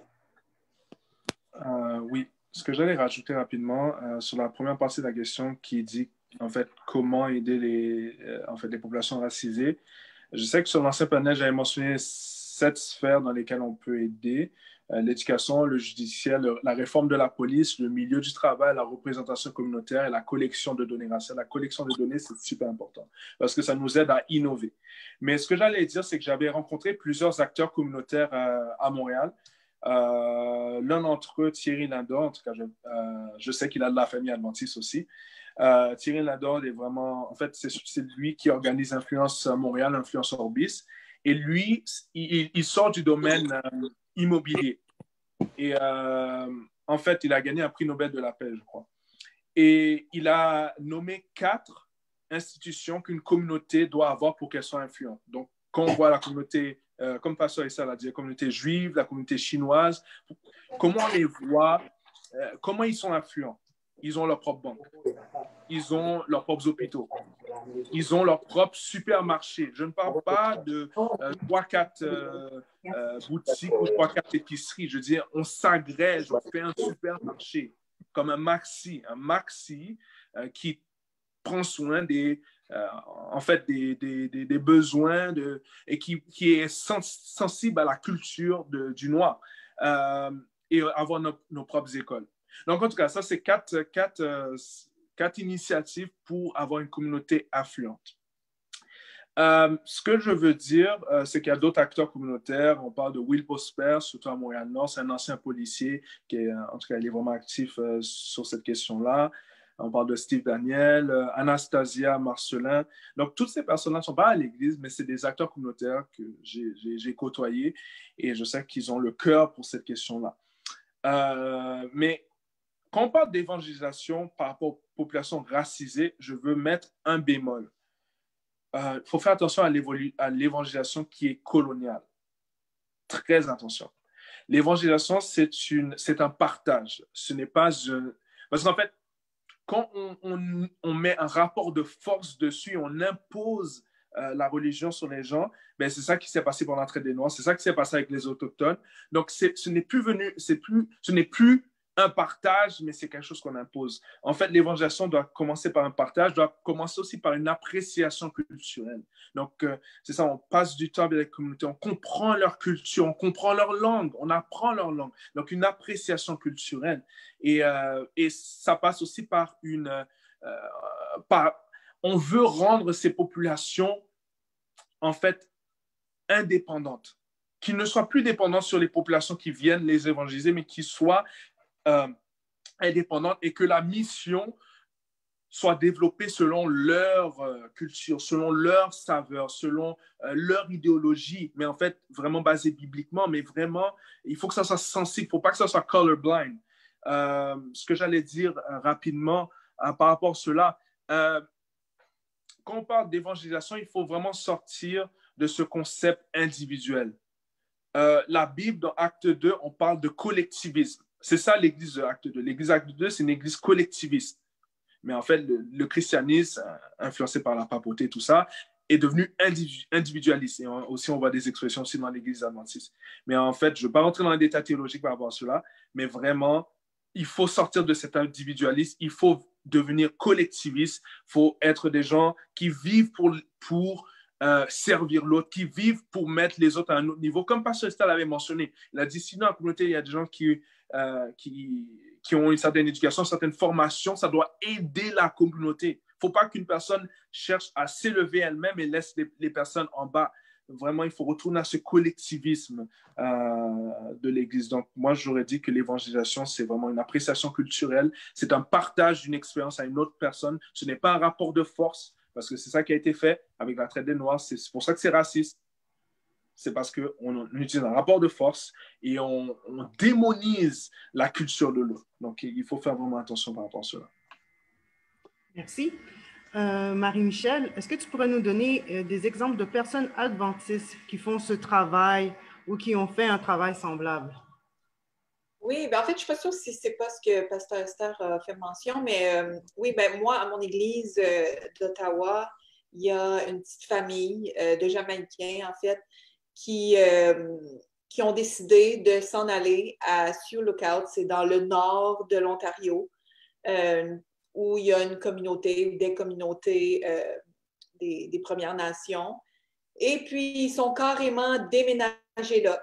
S3: Euh, oui. Ce que j'allais rajouter rapidement euh, sur la première partie de la question qui dit en fait comment aider les, euh, en fait, les populations racisées. Je sais que sur l'ancien panel, j'avais mentionné sept sphères dans lesquelles on peut aider. Euh, l'éducation, le judiciaire, le, la réforme de la police, le milieu du travail, la représentation communautaire et la collection de données raciales. La collection de données, c'est super important parce que ça nous aide à innover. Mais ce que j'allais dire, c'est que j'avais rencontré plusieurs acteurs communautaires euh, à Montréal. Euh, l'un d'entre eux, Thierry Lindor, en tout cas, je, euh, je sais qu'il a de la famille adventiste aussi. Euh, Thierry Lindor est vraiment, en fait, c'est, c'est lui qui organise Influence Montréal, Influence Orbis. Et lui, il, il sort du domaine euh, immobilier. Et euh, en fait, il a gagné un prix Nobel de la paix, je crois. Et il a nommé quatre institutions qu'une communauté doit avoir pour qu'elle soit influente. Donc, quand on voit la communauté Euh, comme Pasteur Issa l'a dit, la communauté juive, la communauté chinoise, comment on les voit, euh, comment ils sont influents. Ils ont leur propre banque, ils ont leurs propres hôpitaux, ils ont leur propre supermarché. Je ne parle pas de trois, euh, quatre euh, euh, boutiques ou trois, quatre épiceries. Je veux dire, on s'agrège, on fait un supermarché, comme un Maxi, un Maxi euh, qui prend soin des Euh, en fait, des, des, des, des besoins de, et qui, qui est sens, sensible à la culture de, du noir euh, et avoir nos, nos propres écoles. Donc, en tout cas, ça, c'est quatre, quatre, euh, quatre initiatives pour avoir une communauté affluente. Euh, ce que je veux dire, euh, c'est qu'il y a d'autres acteurs communautaires. On parle de Will Prosper, surtout à Montréal-Nord. C'est un ancien policier qui est, en tout cas, il est vraiment actif euh, sur cette question-là. On parle de Steve Daniel, euh, Anastasia Marcelin. Donc, toutes ces personnes-là ne sont pas à l'Église, mais c'est des acteurs communautaires que j'ai, j'ai, j'ai côtoyés et je sais qu'ils ont le cœur pour cette question-là. Euh, mais quand on parle d'évangélisation par rapport aux populations racisées, je veux mettre un bémol. Il euh, faut faire attention à, à l'évangélisation qui est coloniale. Très attention. L'évangélisation, c'est, une, c'est un partage. Ce n'est pas un... Parce qu'en fait, quand on, on, on met un rapport de force dessus, on impose euh, la religion sur les gens, ben c'est ça qui s'est passé pendant la traite des Noirs, c'est ça qui s'est passé avec les Autochtones. Donc, c'est, ce n'est plus venu, c'est plus, ce n'est plus un partage, mais c'est quelque chose qu'on impose. En fait, l'évangélisation doit commencer par un partage, doit commencer aussi par une appréciation culturelle. Donc, euh, c'est ça, on passe du temps avec les communautés, on comprend leur culture, on comprend leur langue, on apprend leur langue. Donc, une appréciation culturelle. Et, euh, et ça passe aussi par une... Euh, par, on veut rendre ces populations, en fait, indépendantes, qui ne soient plus dépendantes sur les populations qui viennent les évangéliser, mais qui soient Euh, indépendantes et que la mission soit développée selon leur euh, culture, selon leur saveur, selon euh, leur idéologie, mais en fait vraiment basée bibliquement, mais vraiment, il faut que ça soit sensible, il ne faut pas que ça soit colorblind. Euh, ce que j'allais dire euh, rapidement euh, par rapport à cela, euh, quand on parle d'évangélisation, il faut vraiment sortir de ce concept individuel. Euh, la Bible, dans Acte deux, on parle de collectivisme. C'est ça l'Église de Acte deux. L'Église Acte deux, c'est une Église collectiviste. Mais en fait, le, le christianisme, influencé par la papauté et tout ça, est devenu individualiste. Et on, aussi, on voit des expressions aussi dans l'Église adventiste. Mais en fait, je ne vais pas rentrer dans les détails théologiques par rapport à cela, mais vraiment, il faut sortir de cet individualisme, il faut devenir collectiviste, il faut être des gens qui vivent pour, pour euh, servir l'autre, qui vivent pour mettre les autres à un autre niveau. Comme Pasteur Estelle l'avait mentionné, il a dit, sinon, dans la communauté, il y a des gens qui, euh, qui, qui ont une certaine éducation, une certaine formation, ça doit aider la communauté. Il ne faut pas qu'une personne cherche à s'élever elle-même et laisse les, les personnes en bas. Vraiment, il faut retourner à ce collectivisme euh, de l'Église. Donc, moi, j'aurais dit que l'évangélisation, c'est vraiment une appréciation culturelle. C'est un partage d'une expérience à une autre personne. Ce n'est pas un rapport de force, parce que c'est ça qui a été fait avec la traite des Noirs. C'est pour ça que c'est raciste. C'est parce qu'on utilise un rapport de force et on, on démonise la culture de l'autre. Donc, il faut faire vraiment attention par rapport à cela.
S1: Merci. Euh, Marie-Michel, est-ce que tu pourrais nous donner euh, des exemples de personnes adventistes qui font ce travail ou qui ont fait un travail semblable?
S4: Oui, ben en fait, je ne suis pas sûre si ce n'est pas ce que Pasteur Esther a fait mention, mais euh, oui, ben moi, à mon église euh, d'Ottawa, il y a une petite famille euh, de Jamaïcains, en fait, qui, euh, qui ont décidé de s'en aller à Sioux Lookout, c'est dans le nord de l'Ontario, euh, où il y a une communauté, des communautés euh, des, des Premières Nations. Et puis, ils sont carrément déménagés là.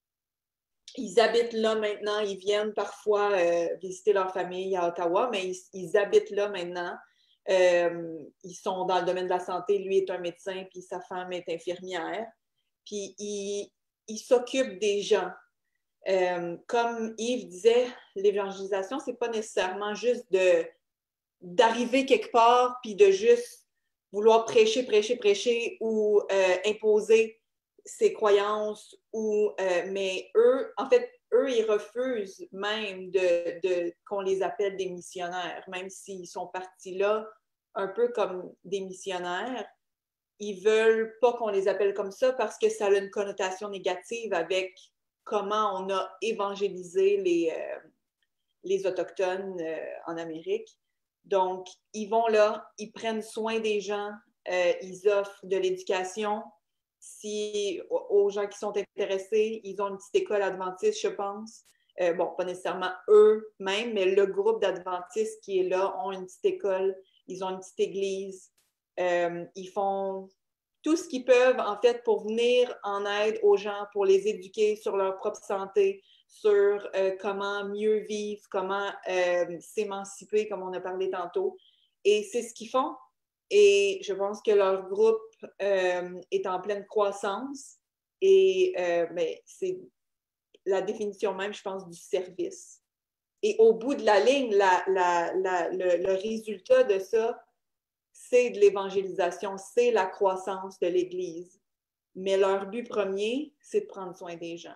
S4: Ils habitent là maintenant. Ils viennent parfois euh, visiter leur famille à Ottawa, mais ils, ils habitent là maintenant. Euh, ils sont dans le domaine de la santé. Lui est un médecin, puis sa femme est infirmière. Puis, ils, ils s'occupent des gens. Euh, comme Yves disait, l'évangélisation, ce n'est pas nécessairement juste de d'arriver quelque part puis de juste vouloir prêcher, prêcher, prêcher ou euh, imposer ses croyances. Ou, euh, mais eux, en fait, eux, ils refusent même de, de, qu'on les appelle des missionnaires, même s'ils sont partis là un peu comme des missionnaires. Ils veulent pas qu'on les appelle comme ça parce que ça a une connotation négative avec comment on a évangélisé les, euh, les Autochtones euh, en Amérique. Donc, ils vont là, ils prennent soin des gens, euh, ils offrent de l'éducation. Si, aux gens qui sont intéressés, ils ont une petite école adventiste, je pense. Euh, bon, pas nécessairement eux-mêmes, mais le groupe d'adventistes qui est là ont une petite école, ils ont une petite église. Euh, ils font tout ce qu'ils peuvent, en fait, pour venir en aide aux gens, pour les éduquer sur leur propre santé, sur euh, comment mieux vivre, comment euh, s'émanciper, comme on a parlé tantôt. Et c'est ce qu'ils font. Et je pense que leur groupe euh, est en pleine croissance. Et euh, mais c'est la définition même, je pense, du service. Et au bout de la ligne, la, la, la, le, le résultat de ça, c'est de l'évangélisation, c'est la croissance de l'Église. Mais leur but premier, c'est de prendre soin des gens.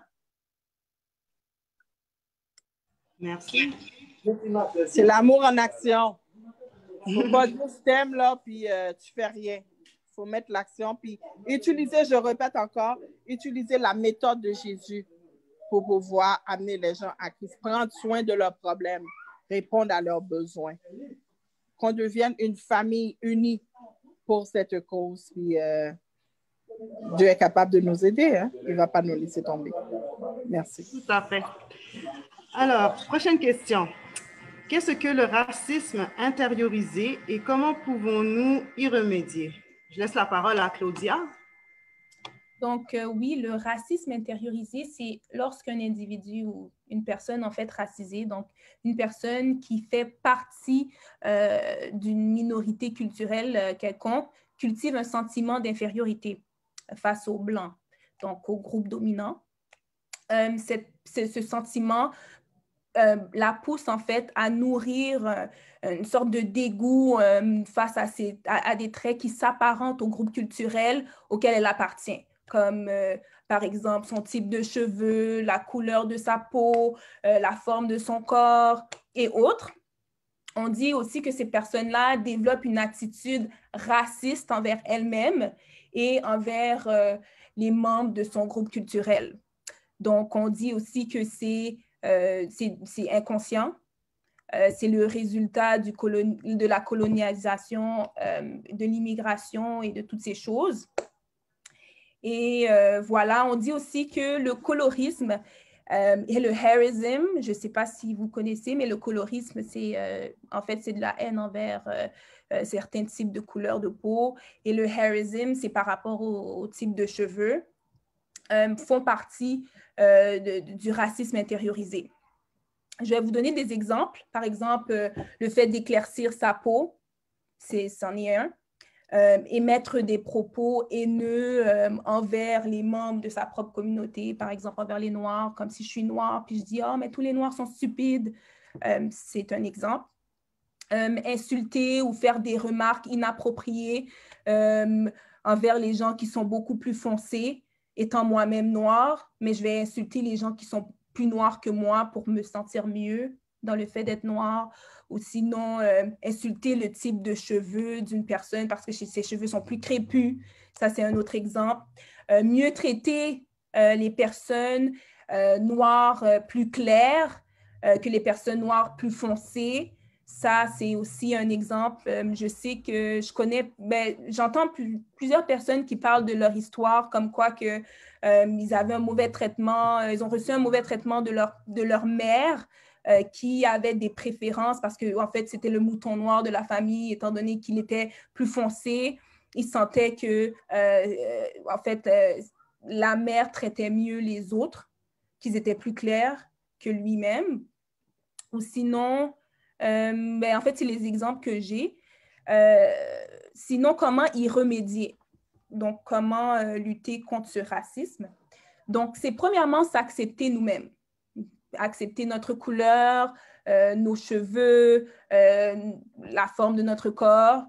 S1: Merci.
S5: C'est l'amour en action. Il ne faut pas dire je t'aime là, puis euh, tu fais rien. Il faut mettre l'action, puis utiliser, je répète encore, utiliser la méthode de Jésus pour pouvoir amener les gens à Christ, prendre soin de leurs problèmes, répondre à leurs besoins. Qu'on devienne une famille unie pour cette cause. Puis euh, Dieu est capable de nous aider. Hein? Il ne va pas nous laisser tomber. Merci.
S1: Tout à fait. Alors, prochaine question. Qu'est-ce que le racisme intériorisé et comment pouvons-nous y remédier? Je laisse la parole à Claudia.
S2: Donc, euh, oui, le racisme intériorisé, c'est lorsqu'un individu ou une personne, en fait, racisée, donc une personne qui fait partie euh, d'une minorité culturelle euh, quelconque, cultive un sentiment d'infériorité face aux Blancs, donc au groupe dominant. Euh, cette, ce, ce sentiment euh, la pousse, en fait, à nourrir euh, une sorte de dégoût euh, face à, ces, à, à des traits qui s'apparentent au groupe culturel auquel elle appartient, comme euh, par exemple son type de cheveux, la couleur de sa peau, euh, la forme de son corps et autres. On dit aussi que ces personnes-là développent une attitude raciste envers elles-mêmes et envers euh, les membres de son groupe culturel. Donc, on dit aussi que c'est euh, inconscient. Euh, c'est le résultat du colon de la colonisation, euh, de l'immigration et de toutes ces choses. Et euh, voilà, on dit aussi que le colorisme euh, et le hairisme, je ne sais pas si vous connaissez, mais le colorisme, c'est euh, en fait, c'est de la haine envers euh, euh, certains types de couleurs de peau. Et le hairisme, c'est par rapport au, au type de cheveux, euh, font partie euh, de, de, du racisme intériorisé. Je vais vous donner des exemples. Par exemple, euh, le fait d'éclaircir sa peau, c'en est un. Euh, émettre des propos haineux euh, envers les membres de sa propre communauté, par exemple envers les Noirs, comme si je suis noire, puis je dis « Ah, oh, mais tous les Noirs sont stupides euh, », c'est un exemple. Euh, insulter ou faire des remarques inappropriées euh, envers les gens qui sont beaucoup plus foncés, étant moi-même noire, mais je vais insulter les gens qui sont plus noirs que moi pour me sentir mieux dans le fait d'être noire, ou sinon euh, insulter le type de cheveux d'une personne parce que ses cheveux sont plus crépus. Ça, c'est un autre exemple. Euh, mieux traiter euh, les personnes euh, noires euh, plus claires euh, que les personnes noires plus foncées. Ça, c'est aussi un exemple. Euh, je sais que je connais, ben, j'entends plus, plusieurs personnes qui parlent de leur histoire, comme quoi que, euh, ils avaient un mauvais traitement, euh, ils ont reçu un mauvais traitement de leur, de leur mère, euh, qui avait des préférences parce que, en fait, c'était le mouton noir de la famille, étant donné qu'il était plus foncé. Il sentait que, euh, en fait, euh, la mère traitait mieux les autres, qu'ils étaient plus clairs que lui-même. Ou sinon, euh, ben, en fait, c'est les exemples que j'ai. Euh, sinon, comment y remédier? Donc, comment euh, lutter contre ce racisme? Donc, c'est premièrement s'accepter nous-mêmes. Accepter notre couleur, euh, nos cheveux, euh, la forme de notre corps,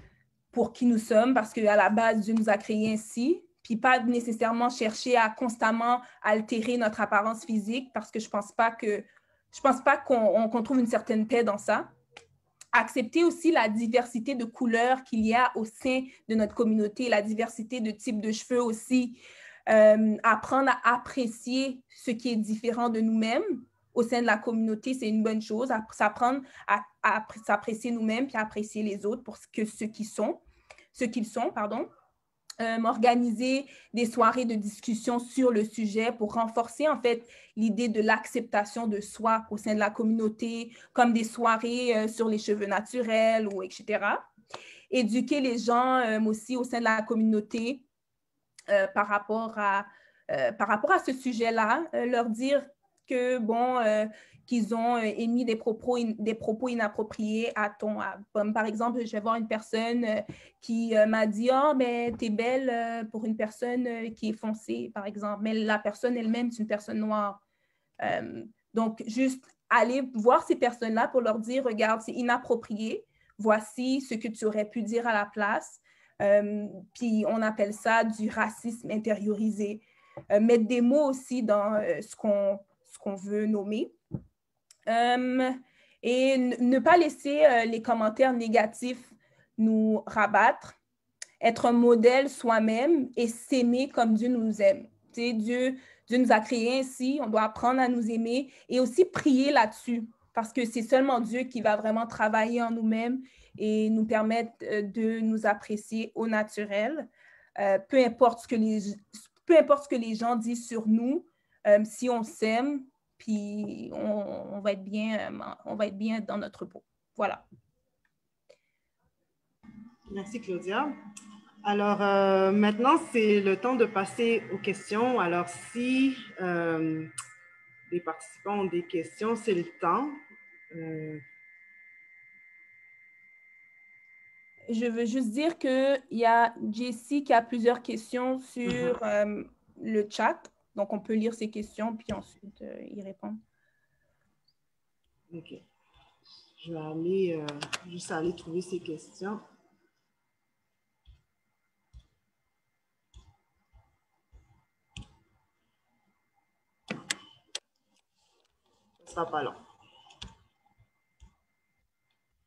S2: pour qui nous sommes, parce qu'à la base, Dieu nous a créés ainsi. Puis pas nécessairement chercher à constamment altérer notre apparence physique, parce que je pense pas que je pense pas qu'on qu'on trouve une certaine paix dans ça. Accepter aussi la diversité de couleurs qu'il y a au sein de notre communauté, la diversité de types de cheveux aussi. Euh, apprendre à apprécier ce qui est différent de nous-mêmes au sein de la communauté, c'est une bonne chose. Apprendre à, à s'apprécier nous-mêmes puis à apprécier les autres pour ce que ceux qui sont, ceux qu'ils sont, pardon. Euh, organiser des soirées de discussion sur le sujet pour renforcer en fait l'idée de l'acceptation de soi au sein de la communauté, comme des soirées euh, sur les cheveux naturels ou et cetera. Éduquer les gens euh, aussi au sein de la communauté euh, par rapport à euh, par rapport à ce sujet-là, euh, leur dire que bon, euh, qu'ils ont euh, émis des propos, in, des propos inappropriés à ton, à, comme par exemple, je vais voir une personne euh, qui euh, m'a dit, oh, mais t'es belle euh, pour une personne euh, qui est foncée, par exemple, mais la personne elle-même, c'est une personne noire. Euh, donc, juste aller voir ces personnes-là pour leur dire, regarde, c'est inapproprié, voici ce que tu aurais pu dire à la place. Euh, puis on appelle ça du racisme intériorisé. Euh, mettre des mots aussi dans euh, ce qu'on ce qu'on veut nommer. Euh, et ne pas laisser euh, les commentaires négatifs nous rabattre. Être un modèle soi-même et s'aimer comme Dieu nous aime. Tu sais, Dieu, Dieu nous a créés ainsi, on doit apprendre à nous aimer et aussi prier là-dessus parce que c'est seulement Dieu qui va vraiment travailler en nous-mêmes et nous permettre de nous apprécier au naturel. Euh, peu importe ce que les, peu importe ce que les gens disent sur nous, euh, si on s'aime, puis on, on va être bien, on va être bien dans notre peau. Voilà.
S1: Merci, Claudia. Alors, euh, maintenant, c'est le temps de passer aux questions. Alors, si euh, les participants ont des questions, c'est le temps. Euh...
S2: Je veux juste dire qu'il y a Jessie qui a plusieurs questions sur mm-hmm. euh, le chat. Donc, on peut lire ces questions puis ensuite euh, y répondre.
S1: OK. Je vais aller, euh, juste aller trouver ces questions. Ça sera pas long.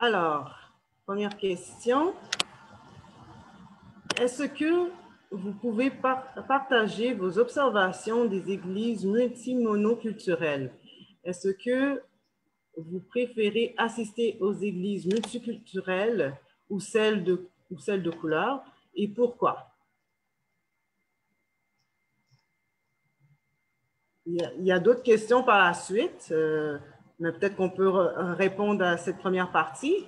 S1: Alors, première question. Est-ce que vous pouvez par partager vos observations des églises multimonoculturelles? Est-ce que vous préférez assister aux églises multiculturelles ou celles de, ou celles de couleur et pourquoi? Il y a, il y a d'autres questions par la suite, euh, mais peut-être qu'on peut répondre à cette première partie.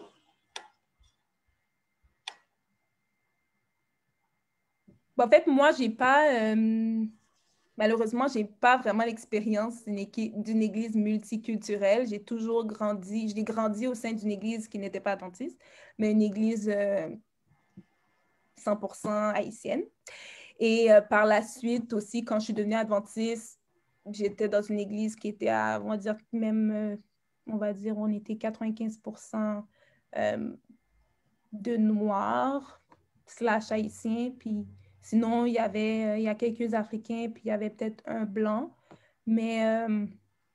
S2: En fait, moi, j'ai pas, euh, malheureusement, j'ai pas vraiment l'expérience d'une d'une église multiculturelle. J'ai toujours grandi, j'ai grandi au sein d'une église qui n'était pas adventiste, mais une église euh, cent pour cent haïtienne. Et euh, par la suite aussi, quand je suis devenue adventiste, j'étais dans une église qui était à, on va dire même, euh, on va dire, on était quatre-vingt-quinze pour cent euh, de noirs slash haïtiens, puis sinon, il y avait, euh, il y a quelques Africains, puis il y avait peut-être un blanc. Mais euh,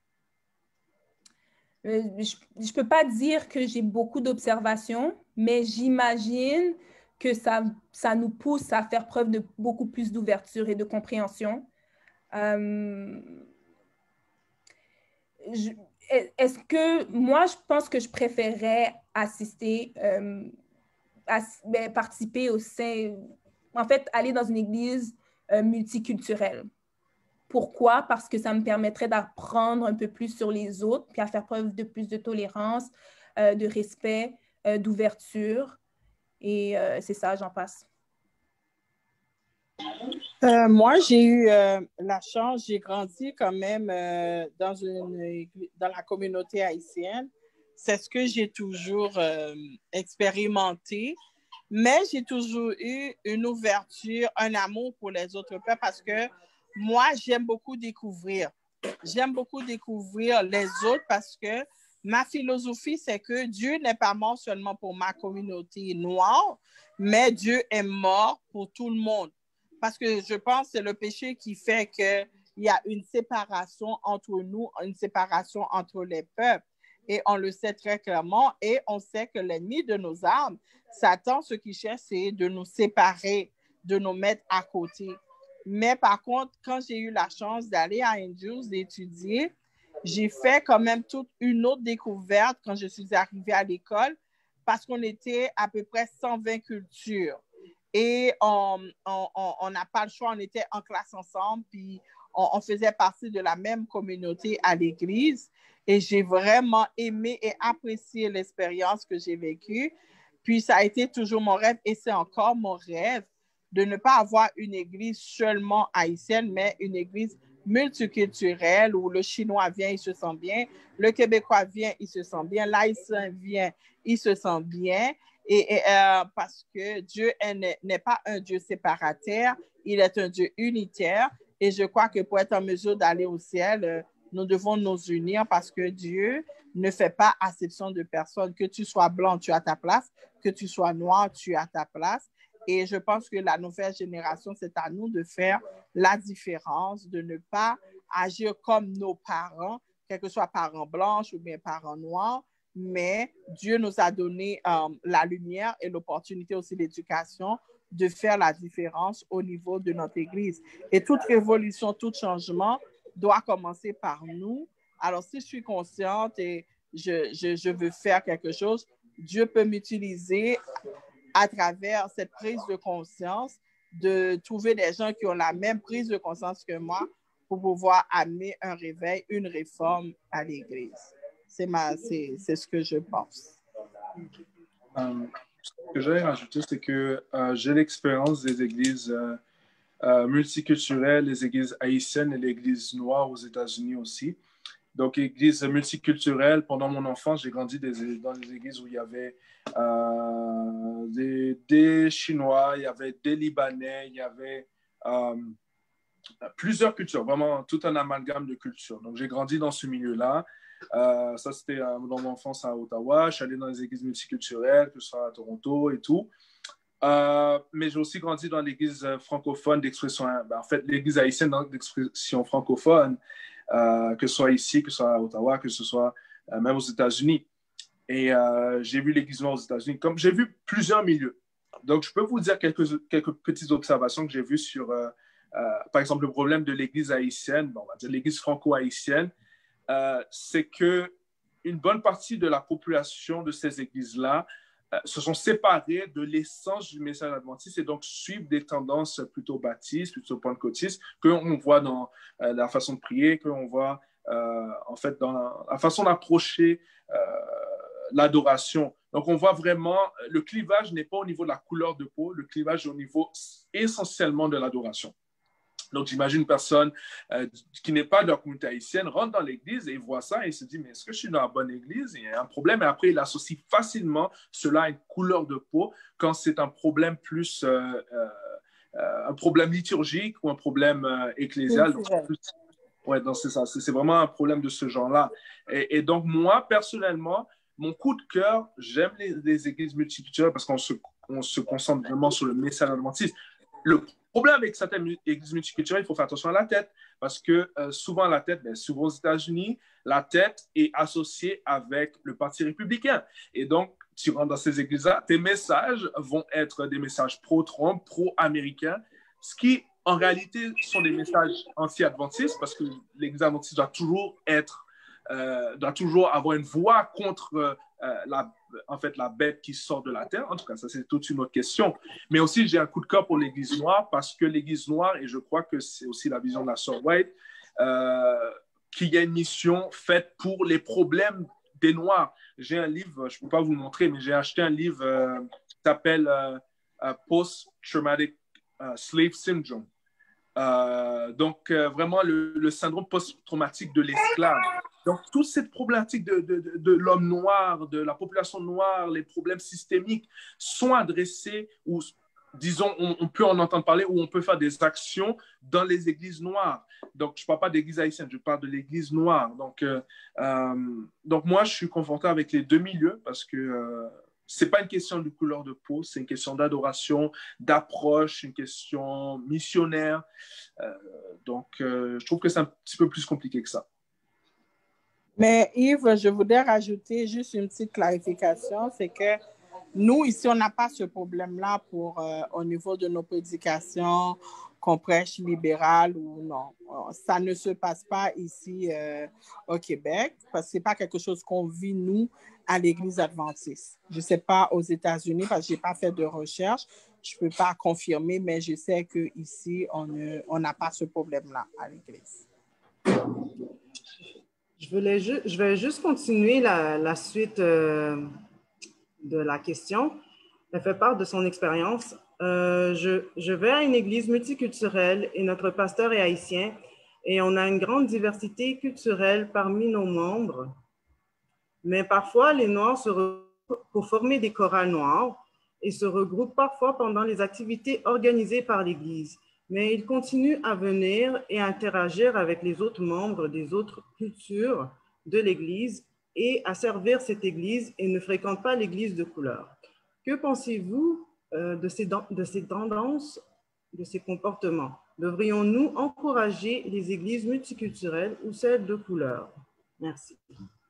S2: euh, je ne peux pas dire que j'ai beaucoup d'observations, mais j'imagine que ça, ça nous pousse à faire preuve de beaucoup plus d'ouverture et de compréhension. Euh, je, est-ce que moi, je pense que je préférerais assister, euh, à, ben, participer au sein, en fait, aller dans une église euh, multiculturelle. Pourquoi? Parce que ça me permettrait d'apprendre un peu plus sur les autres, puis à faire preuve de plus de tolérance, euh, de respect, euh, d'ouverture. Et euh, c'est ça, j'en passe.
S5: Euh, moi, j'ai eu euh, la chance, j'ai grandi quand même euh, dans, une, dans la communauté haïtienne. C'est ce que j'ai toujours euh, expérimenté, mais j'ai toujours eu une ouverture, un amour pour les autres peuples parce que moi, j'aime beaucoup découvrir. J'aime beaucoup découvrir les autres parce que ma philosophie, c'est que Dieu n'est pas mort seulement pour ma communauté noire, mais Dieu est mort pour tout le monde. Parce que je pense que c'est le péché qui fait qu'il y a une séparation entre nous, une séparation entre les peuples. Et on le sait très clairement. Et on sait que l'ennemi de nos âmes, Satan, ce qu'il cherche, c'est de nous séparer, de nous mettre à côté. Mais par contre, quand j'ai eu la chance d'aller à Andrews, d'étudier, j'ai fait quand même toute une autre découverte quand je suis arrivée à l'école parce qu'on était à peu près cent vingt cultures. Et on n'a pas le choix, on était en classe ensemble, puis on, on faisait partie de la même communauté à l'église. Et j'ai vraiment aimé et apprécié l'expérience que j'ai vécue. Puis ça a été toujours mon rêve, et c'est encore mon rêve, de ne pas avoir une église seulement haïtienne, mais une église multiculturelle où le Chinois vient, il se sent bien, le Québécois vient, il se sent bien, l'Haïtien vient, il se sent bien. Et, et euh, parce que Dieu n'est pas un Dieu séparataire, il est un Dieu unitaire. Et je crois que pour être en mesure d'aller au ciel, euh, nous devons nous unir parce que Dieu ne fait pas acception de personne. Que tu sois blanc, tu as ta place. Que tu sois noir, tu as ta place. Et je pense que la nouvelle génération, c'est à nous de faire la différence, de ne pas agir comme nos parents, quels que soient parents blancs ou bien parents noirs. Mais Dieu nous a donné euh, la lumière et l'opportunité aussi d'éducation de faire la différence au niveau de notre Église. Et toute révolution, tout changement doit commencer par nous. Alors, si je suis consciente et je, je, je veux faire quelque chose, Dieu peut m'utiliser à travers cette prise de conscience, de trouver des gens qui ont la même prise de conscience que moi pour pouvoir amener un réveil, une réforme à l'Église. C'est, ma, c'est, c'est ce que je pense.
S3: Um, ce que j'allais rajouter, c'est que euh, j'ai l'expérience des églises euh, euh, multiculturelles, les églises haïtiennes et l'église noire aux États-Unis aussi. Donc, église multiculturelle, pendant mon enfance, j'ai grandi des, dans des églises où il y avait euh, des, des Chinois, il y avait des Libanais, il y avait euh, plusieurs cultures, vraiment tout un amalgame de cultures. Donc, j'ai grandi dans ce milieu-là. Euh, ça, c'était euh, dans mon enfance à Ottawa. Je suis allé dans les églises multiculturelles, que ce soit à Toronto et tout. Euh, mais j'ai aussi grandi dans l'église francophone d'expression, ben, en fait, l'église haïtienne d'expression francophone, euh, que ce soit ici, que ce soit à Ottawa, que ce soit euh, même aux États-Unis. Et euh, j'ai vu l'Église noire aux États-Unis, comme j'ai vu plusieurs milieux. Donc, je peux vous dire quelques, quelques petites observations que j'ai vues sur, euh, euh, par exemple, le problème de l'Église haïtienne, bon, on va dire l'Église franco-haïtienne, euh, c'est qu'une bonne partie de la population de ces églises-là euh, se sont séparées de l'essence du message adventiste et donc suivent des tendances plutôt baptistes, plutôt pentecôtistes, qu'on voit dans euh, la façon de prier, qu'on voit euh, en fait dans la, la façon d'approcher euh, l'adoration. Donc, on voit vraiment, le clivage n'est pas au niveau de la couleur de peau, le clivage est au niveau essentiellement de l'adoration. Donc, j'imagine une personne euh, qui n'est pas de la communauté haïtienne rentre dans l'église et voit ça et se dit, mais est-ce que je suis dans la bonne église? Il y a un problème. Et après, il associe facilement cela à une couleur de peau quand c'est un problème plus, euh, euh, un problème liturgique ou un problème euh, ecclésial. Donc, plus, ouais, donc c'est ça. C'est, c'est vraiment un problème de ce genre-là. Et, et donc, moi, personnellement, mon coup de cœur, j'aime les, les églises multiculturelles parce qu'on se, on se concentre vraiment sur le message adventiste. Le problème avec certaines églises multiculturelles, il faut faire attention à la tête parce que euh, souvent la tête, ben, souvent aux États-Unis, la tête est associée avec le Parti républicain. Et donc, tu rentres dans ces églises-là, tes messages vont être des messages pro-Trump, pro-américains, ce qui, en réalité, sont des messages anti-adventistes parce que l'église adventiste doit toujours être Euh, doit toujours avoir une voix contre euh, la, en fait, la bête qui sort de la terre. En tout cas, ça, c'est toute une autre question. Mais aussi, j'ai un coup de cœur pour l'Église noire parce que l'Église noire, et je crois que c'est aussi la vision de la sœur White, euh, qu'il y a une mission faite pour les problèmes des Noirs. J'ai un livre, je ne peux pas vous le montrer, mais j'ai acheté un livre euh, qui s'appelle euh, uh, Post-Traumatic uh, Slave Syndrome. Euh, donc, euh, vraiment, le, le syndrome post-traumatique de l'esclave. Donc, toute cette problématique de, de, de, de l'homme noir, de la population noire, les problèmes systémiques sont adressés, ou disons, on, on peut en entendre parler, ou on peut faire des actions dans les églises noires. Donc, je ne parle pas d'église haïtienne, je parle de l'église noire. Donc, euh, euh, donc, moi, je suis confortable avec les deux milieux parce que euh, ce n'est pas une question de couleur de peau, c'est une question d'adoration, d'approche, une question missionnaire. Euh, donc, euh, je trouve que c'est un petit peu plus compliqué que ça.
S5: Mais Yves, je voudrais rajouter juste une petite clarification, c'est que nous, ici, on n'a pas ce problème-là pour, euh, au niveau de nos prédications, qu'on prêche libéral ou non. Ça ne se passe pas ici euh, au Québec, parce que ce n'est pas quelque chose qu'on vit, nous, à l'Église adventiste. Je ne sais pas aux États-Unis, parce que je n'ai pas fait de recherche, je ne peux pas confirmer, mais je sais qu'ici, on ne, on n'a pas ce problème-là à l'Église.
S1: Je, voulais ju- je vais juste continuer la, la suite euh, de la question. Elle fait part de son expérience. Euh, je, je vais à une église multiculturelle et notre pasteur est haïtien et on a une grande diversité culturelle parmi nos membres. Mais parfois, les Noirs se regroupent pour former des chorales noires et se regroupent parfois pendant les activités organisées par l'église. Mais ils continuent à venir et à interagir avec les autres membres des autres cultures de l'Église et à servir cette Église et ne fréquentent pas l'Église de couleur. Que pensez-vous euh, de, ces, de ces tendances, de ces comportements? Devrions-nous encourager les églises multiculturelles ou celles de couleur? Merci.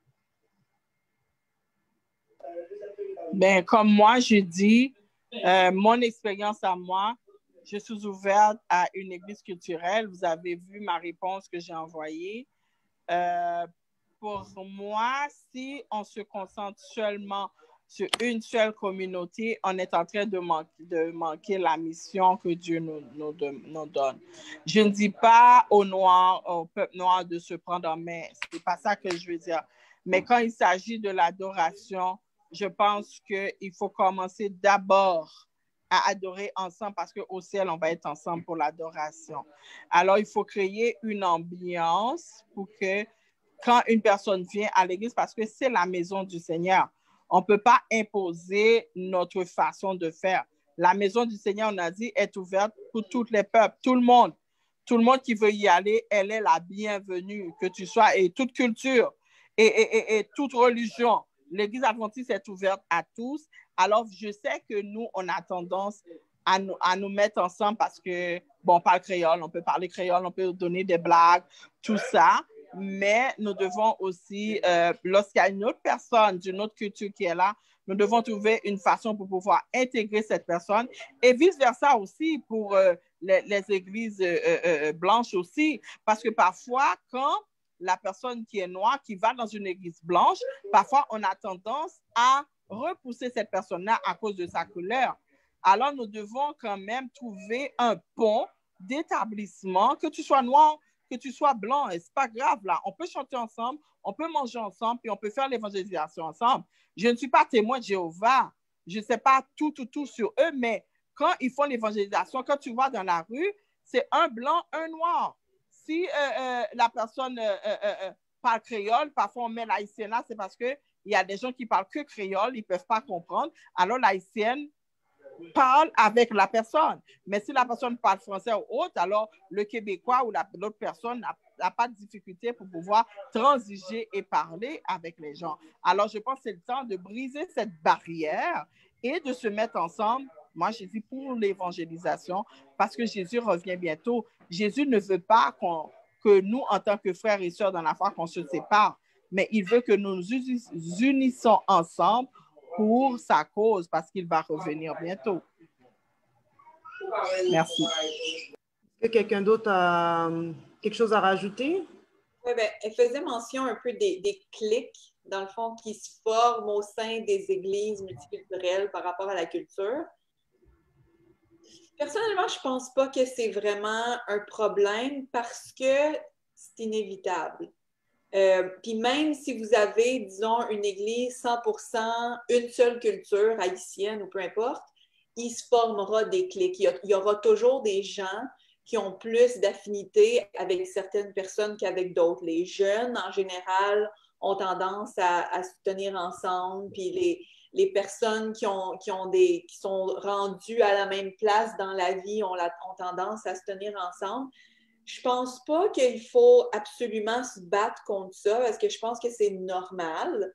S5: Ben, comme moi, je dis, euh, mon expérience à moi, je suis ouverte à une église culturelle. Vous avez vu ma réponse que j'ai envoyée. Euh, pour moi, si on se concentre seulement sur une seule communauté, on est en train de, man- de manquer la mission que Dieu nous, nous, de, nous donne. Je ne dis pas aux Noirs, au peuple noir de se prendre en main. Ce n'est pas ça que je veux dire. Mais quand il s'agit de l'adoration, je pense qu'il faut commencer d'abord à adorer ensemble parce qu'au ciel, on va être ensemble pour l'adoration. Alors, il faut créer une ambiance pour que quand une personne vient à l'église, parce que c'est la maison du Seigneur, on ne peut pas imposer notre façon de faire. La maison du Seigneur, on a dit, est ouverte pour tous les peuples, tout le monde. Tout le monde qui veut y aller, elle est la bienvenue, que tu sois, et toute culture et, et, et, et toute religion. L'Église adventiste est ouverte à tous. Alors, je sais que nous, on a tendance à nous, à nous mettre ensemble parce que, bon, on parle créole, on peut parler créole, on peut donner des blagues, tout ça. mais nous devons aussi, euh, lorsqu'il y a une autre personne d'une autre culture qui est là, nous devons trouver une façon pour pouvoir intégrer cette personne et vice-versa aussi pour euh, les, les églises euh, euh, blanches aussi, parce que parfois, quand la personne qui est noire, qui va dans une église blanche, parfois on a tendance à repousser cette personne-là à cause de sa couleur. Alors, nous devons quand même trouver un pont d'établissement, que tu sois noir, que tu sois blanc, et c'est pas grave là. On peut chanter ensemble, on peut manger ensemble, puis on peut faire l'évangélisation ensemble. Je ne suis pas témoin de Jéhovah. Je ne sais pas tout, tout, tout sur eux, mais quand ils font l'évangélisation, quand tu vas dans la rue, c'est un blanc, un noir. Si euh, euh, la personne euh, euh, euh, parle créole, parfois on met l'haïtienne là, c'est parce qu'il y a des gens qui parlent que créole, ils ne peuvent pas comprendre. Alors l'haïtienne parle avec la personne. Mais si la personne parle français ou autre, alors le Québécois ou l'autre personne n'a pas de difficulté pour pouvoir transiger et parler avec les gens. Alors, je pense que c'est le temps de briser cette barrière et de se mettre ensemble. Moi, je dis pour l'évangélisation, parce que Jésus revient bientôt. Jésus ne veut pas qu'on, que nous, en tant que frères et sœurs dans la foi, qu'on se sépare, mais il veut que nous nous unissons ensemble pour sa cause, parce qu'il va revenir bientôt. Merci.
S1: Est-ce que quelqu'un d'autre a quelque chose à rajouter?
S4: Oui, bien, elle faisait mention un peu des, des clics, dans le fond, qui se forment au sein des églises multiculturelles par rapport à la culture. Personnellement, je ne pense pas que c'est vraiment un problème parce que c'est inévitable. Euh, puis même si vous avez, disons, une église cent pour cent, une seule culture haïtienne ou peu importe, il se formera des clics. Il y, a, il y aura toujours des gens qui ont plus d'affinité avec certaines personnes qu'avec d'autres. Les jeunes, en général, ont tendance à, à se tenir ensemble, puis les, les personnes qui, ont, qui, ont des, qui sont rendues à la même place dans la vie ont, la, ont tendance à se tenir ensemble. Je pense pas qu'il faut absolument se battre contre ça parce que je pense que c'est normal.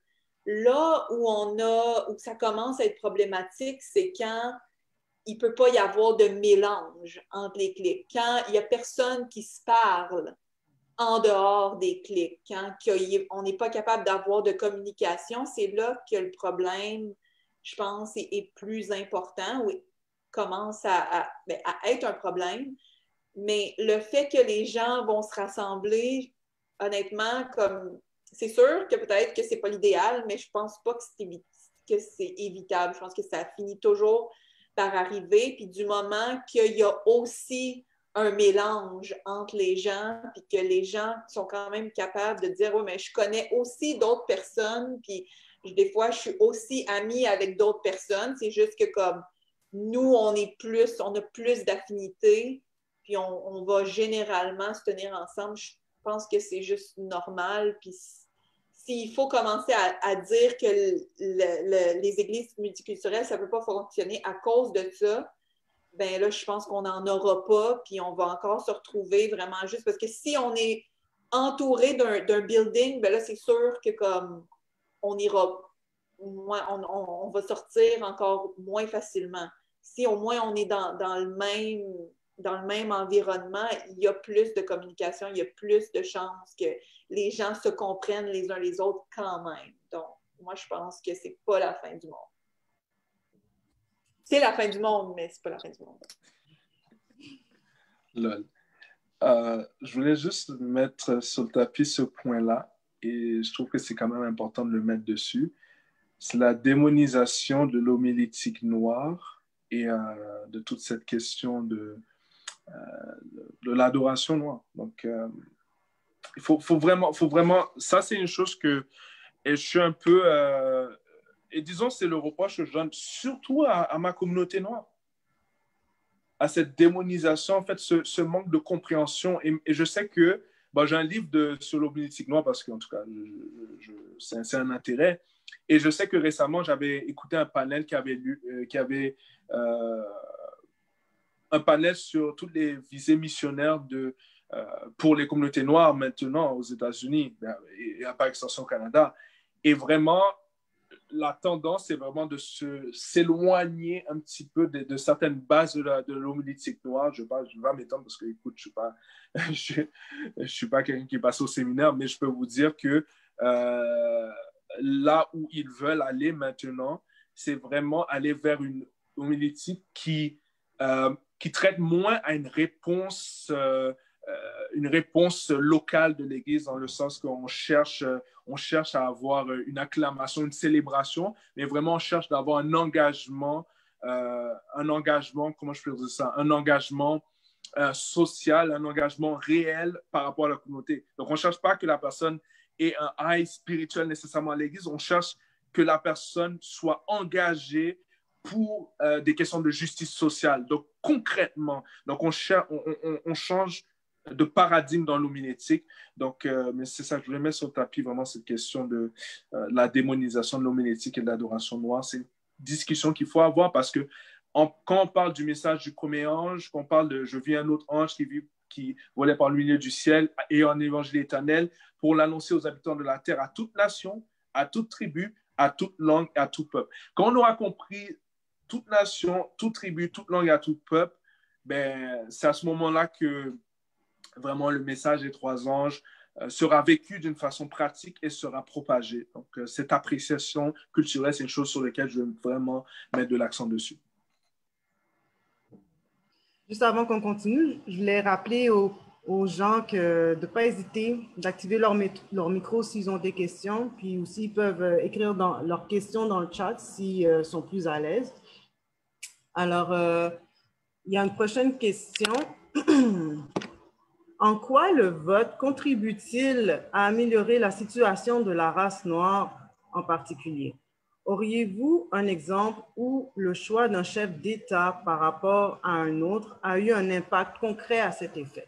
S4: Là où on a, où ça commence à être problématique, c'est quand il peut pas y avoir de mélange entre les clics. Quand il y a personne qui se parle en dehors des clics, quand on n'est pas capable d'avoir de communication, c'est là que le problème, je pense, est, est plus important ou commence à, à, à être un problème. Mais le fait que les gens vont se rassembler, honnêtement, comme c'est sûr que peut-être que c'est pas l'idéal, mais je pense pas que c'est, évi- que c'est évitable. Je pense que ça finit toujours par arriver. Puis du moment qu'il y a aussi un mélange entre les gens, puis que les gens sont quand même capables de dire « Oui, mais je connais aussi d'autres personnes, puis des fois, je suis aussi amie avec d'autres personnes. C'est juste que comme nous, on est plus, on a plus d'affinités, puis on, on va généralement se tenir ensemble. Je pense que c'est juste normal. Puis s'il faut commencer à, à dire que le, le, les églises multiculturelles, ça ne peut pas fonctionner à cause de ça, ben là, je pense qu'on n'en aura pas, puis on va encore se retrouver vraiment juste parce que si on est entouré d'un, d'un building, ben là, c'est sûr que comme on ira moins, on, on, on va sortir encore moins facilement. Si au moins on est dans, dans le même dans le même environnement, il y a plus de communication, il y a plus de chances que les gens se comprennent les uns les autres quand même. Donc, moi, je pense que c'est pas la fin du monde. C'est la fin du monde, mais c'est pas la fin du monde.
S3: Lol. Euh, je voulais juste mettre sur le tapis ce point-là, et je trouve que c'est quand même important de le mettre dessus. C'est la démonisation de l'homilétique noire et euh, de toute cette question de Euh, de l'adoration noire. Donc, euh, il faut, faut, vraiment, faut vraiment... Ça, c'est une chose que... Et je suis un peu... Euh, et disons, c'est le reproche que je donne surtout à, à ma communauté noire. À cette démonisation, en fait, ce, ce manque de compréhension. Et, et je sais que... Bon, j'ai un livre de, sur l'homilétique noire parce qu'en tout cas, je, je, c'est, c'est un intérêt. Et je sais que récemment, j'avais écouté un panel qui avait lu... Euh, qui avait... Euh, un panel sur toutes les visées missionnaires de, euh, pour les communautés noires maintenant aux États-Unis et, et à par extension au Canada. Et vraiment, la tendance est vraiment de se, s'éloigner un petit peu de, de certaines bases de, la, de l'homilétique noire. Je ne vais pas m'étendre parce que, écoute, je ne suis, je, je suis pas quelqu'un qui est passé au séminaire, mais je peux vous dire que euh, là où ils veulent aller maintenant, c'est vraiment aller vers une homilétique qui, euh, qui traite moins à une réponse, euh, euh, une réponse locale de l'Église, dans le sens qu'on cherche, on cherche à avoir une acclamation, une célébration, mais vraiment on cherche d'avoir un engagement, euh, un engagement, comment je peux dire ça, un engagement euh, social, un engagement réel par rapport à la communauté. Donc, on ne cherche pas que la personne ait un high spirituel nécessairement à l'Église, on cherche que la personne soit engagée pour euh, des questions de justice sociale. Donc, concrètement, donc on, cherche, on, on, on change de paradigme dans l'homilétique. Donc, euh, mais c'est ça que je voulais mettre sur le tapis, vraiment, cette question de euh, la démonisation de l'homilétique et de l'adoration noire. C'est une discussion qu'il faut avoir parce que en, quand on parle du message du premier ange, qu'on parle de « Je vis un autre ange qui, vit, qui volait par le milieu du ciel et un évangile éternel pour l'annoncer aux habitants de la terre, à toute nation, à toute tribu, à toute langue et à tout peuple. » Quand on aura compris toute nation, toute tribu, toute langue et à tout peuple, ben, c'est à ce moment-là que vraiment le message des trois anges euh, sera vécu d'une façon pratique et sera propagé. Donc, euh, cette appréciation culturelle, c'est une chose sur laquelle je veux vraiment mettre de l'accent dessus.
S1: Juste avant qu'on continue, je voulais rappeler aux, aux gens que, de ne pas hésiter d'activer leur, leur micro s'ils ont des questions, puis aussi ils peuvent écrire dans, leurs questions dans le chat s'ils euh, sont plus à l'aise. Alors, euh, il y a une prochaine question. En quoi le vote contribue-t-il à améliorer la situation de la race noire en particulier? Auriez-vous un exemple où le choix d'un chef d'État par rapport à un autre a eu un impact concret à cet effet?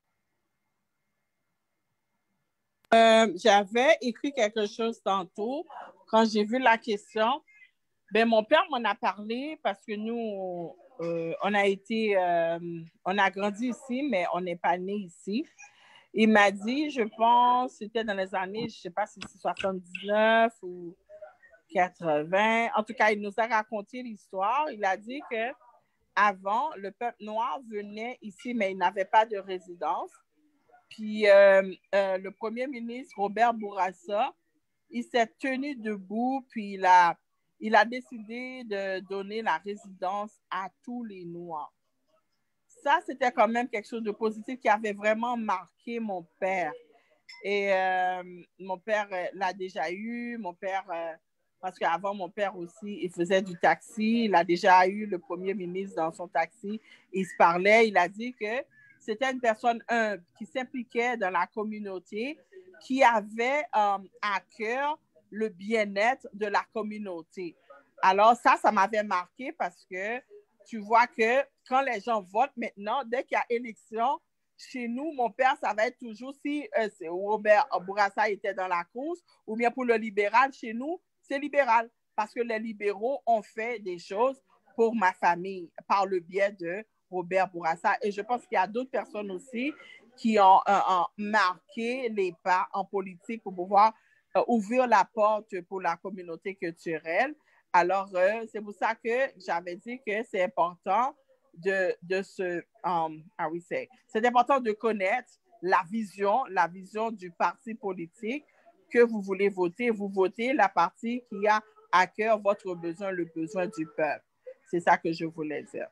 S5: Euh, j'avais écrit quelque chose tantôt quand j'ai vu la question. Ben, mon père m'en a parlé parce que nous, euh, on a été, euh, on a grandi ici, mais on n'est pas né ici. Il m'a dit, je pense, c'était dans les années, je ne sais pas si c'est soixante-dix-neuf ou quatre-vingts. En tout cas, il nous a raconté l'histoire. Il a dit que avant, le peuple noir venait ici, mais il n'avait pas de résidence. Puis euh, euh, le premier ministre, Robert Bourassa, il s'est tenu debout, puis il a, il a décidé de donner la résidence à tous les Noirs. Ça, c'était quand même quelque chose de positif qui avait vraiment marqué mon père. Et euh, mon père l'a déjà eu, mon père, euh, parce qu'avant, mon père aussi, il faisait du taxi, il a déjà eu le premier ministre dans son taxi, il se parlait, il a dit que c'était une personne humble qui s'impliquait dans la communauté, qui avait euh, à cœur le bien-être de la communauté. Alors ça, ça m'avait marqué parce que tu vois que quand les gens votent maintenant, dès qu'il y a élection, chez nous, mon père, ça va être toujours si euh, Robert Bourassa était dans la course, ou bien pour le libéral, chez nous, c'est libéral. Parce que les libéraux ont fait des choses pour ma famille par le biais de Robert Bourassa. Et je pense qu'il y a d'autres personnes aussi qui ont, euh, ont marqué les pas en politique pour pouvoir euh, ouvrir la porte pour la communauté culturelle. Alors, euh, c'est pour ça que j'avais dit que c'est important de, de se... Um, ah oui, c'est, c'est important de connaître la vision, la vision du parti politique que vous voulez voter. Vous votez la partie qui a à cœur votre besoin, le besoin du peuple. C'est ça que je voulais dire.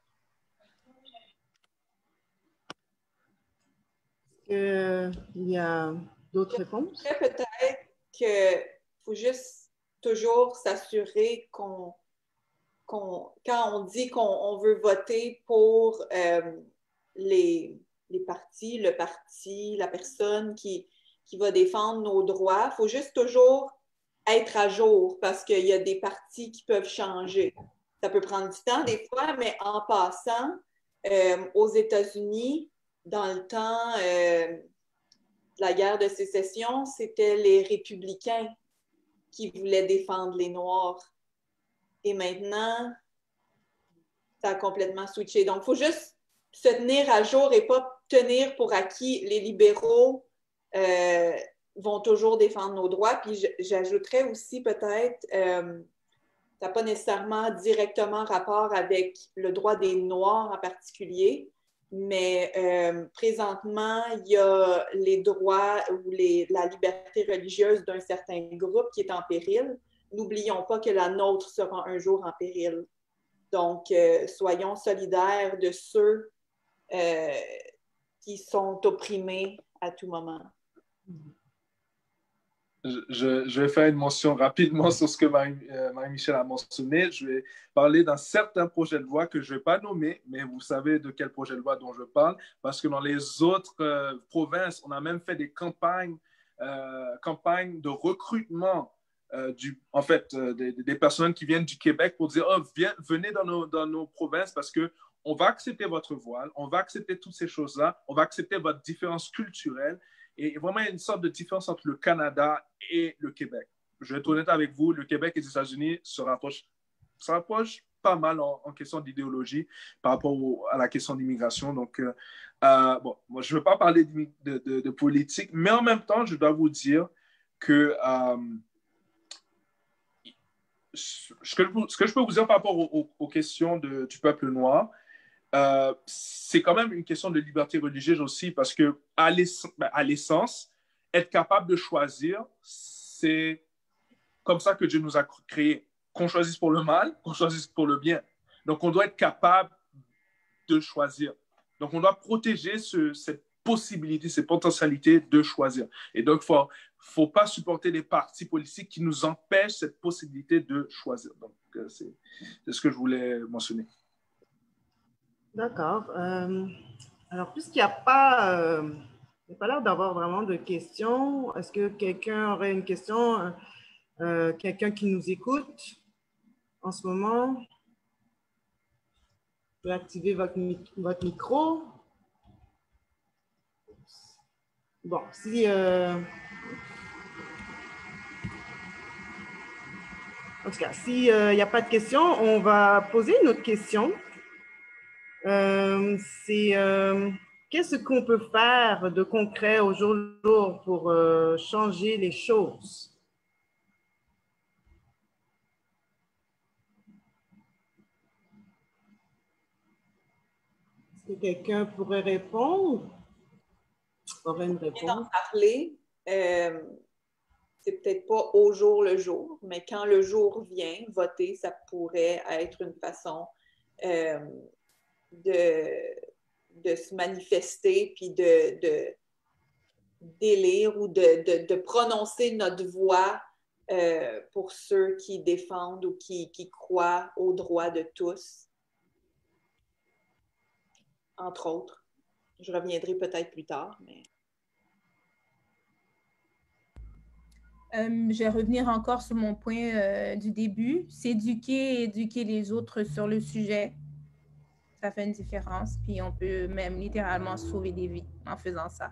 S1: Euh, il y a d'autres réponses?
S4: Peut-être qu'il faut juste toujours s'assurer qu'on, qu'on quand on dit qu'on on veut voter pour euh, les, les partis, le parti, la personne qui, qui va défendre nos droits, il faut juste toujours être à jour parce qu'il y a des partis qui peuvent changer. Ça peut prendre du temps des fois, mais en passant, euh, aux États-Unis, dans le temps euh, de la guerre de sécession, c'était les républicains qui voulaient défendre les Noirs. Et maintenant, ça a complètement switché. Donc, il faut juste se tenir à jour et pas tenir pour acquis. Les libéraux euh, vont toujours défendre nos droits. Puis j'ajouterais aussi peut-être, euh, ça n'a pas nécessairement directement rapport avec le droit des Noirs en particulier, mais euh, présentement, il y a les droits ou les, la liberté religieuse d'un certain groupe qui est en péril. N'oublions pas que la nôtre sera un jour en péril. Donc, euh, soyons solidaires de ceux euh, qui sont opprimés à tout moment.
S3: Je, je vais faire une mention rapidement sur ce que Marie, euh, Marie-Michel a mentionné. Je vais parler d'un certain projet de loi que je ne vais pas nommer, mais vous savez de quel projet de loi dont je parle, parce que dans les autres euh, provinces, on a même fait des campagnes, euh, campagnes de recrutement euh, du, en fait, euh, des, des personnes qui viennent du Québec pour dire oh, viens, venez dans nos, dans nos provinces parce que on va accepter votre voile, on va accepter toutes ces choses-là, on va accepter votre différence culturelle. Et vraiment, il y a une sorte de différence entre le Canada et le Québec. Je vais être honnête avec vous, le Québec et les États-Unis se rapprochent, se rapprochent pas mal en, en question d'idéologie par rapport au, à la question d'immigration. Donc, euh, euh, bon, moi, je ne veux pas parler de, de, de, de politique, mais en même temps, je dois vous dire que euh, ce, que ce que je peux vous dire par rapport aux, aux, aux questions de, du peuple noir, Euh, c'est quand même une question de liberté religieuse aussi, parce que à l'essence, être capable de choisir, c'est comme ça que Dieu nous a créés. Qu'on choisisse pour le mal, qu'on choisisse pour le bien. Donc, on doit être capable de choisir. Donc, on doit protéger ce, cette possibilité, cette potentialité de choisir. Et donc, il ne faut, faut pas supporter les partis politiques qui nous empêchent cette possibilité de choisir. Donc, euh, c'est ce que je voulais mentionner.
S1: D'accord. Euh, alors, puisqu'il n'y a pas, euh, il n'y a pas l'air d'avoir vraiment de questions, est-ce que quelqu'un aurait une question? Euh, quelqu'un qui nous écoute en ce moment? Vous pouvez activer votre, votre micro. Bon, si... Euh, en tout cas, s'il n'y a pas de questions, on va poser une autre question. Euh, c'est euh, qu'est-ce qu'on peut faire de concret au jour le jour pour euh, changer les choses? Est-ce que quelqu'un pourrait répondre? Aurait une réponse?
S4: D'en parler, euh, c'est peut-être pas au jour le jour, mais quand le jour vient, voter, ça pourrait être une façon euh, de, de se manifester puis de, de d'élire ou de, de, de prononcer notre voix euh, pour ceux qui défendent ou qui, qui croient aux droits de tous, entre autres. Je reviendrai peut-être plus tard, mais...
S2: Euh, je vais revenir encore sur mon point euh, du début. S'éduquer et éduquer les autres sur le sujet, ça fait une différence. Puis on peut même littéralement sauver des vies en faisant ça.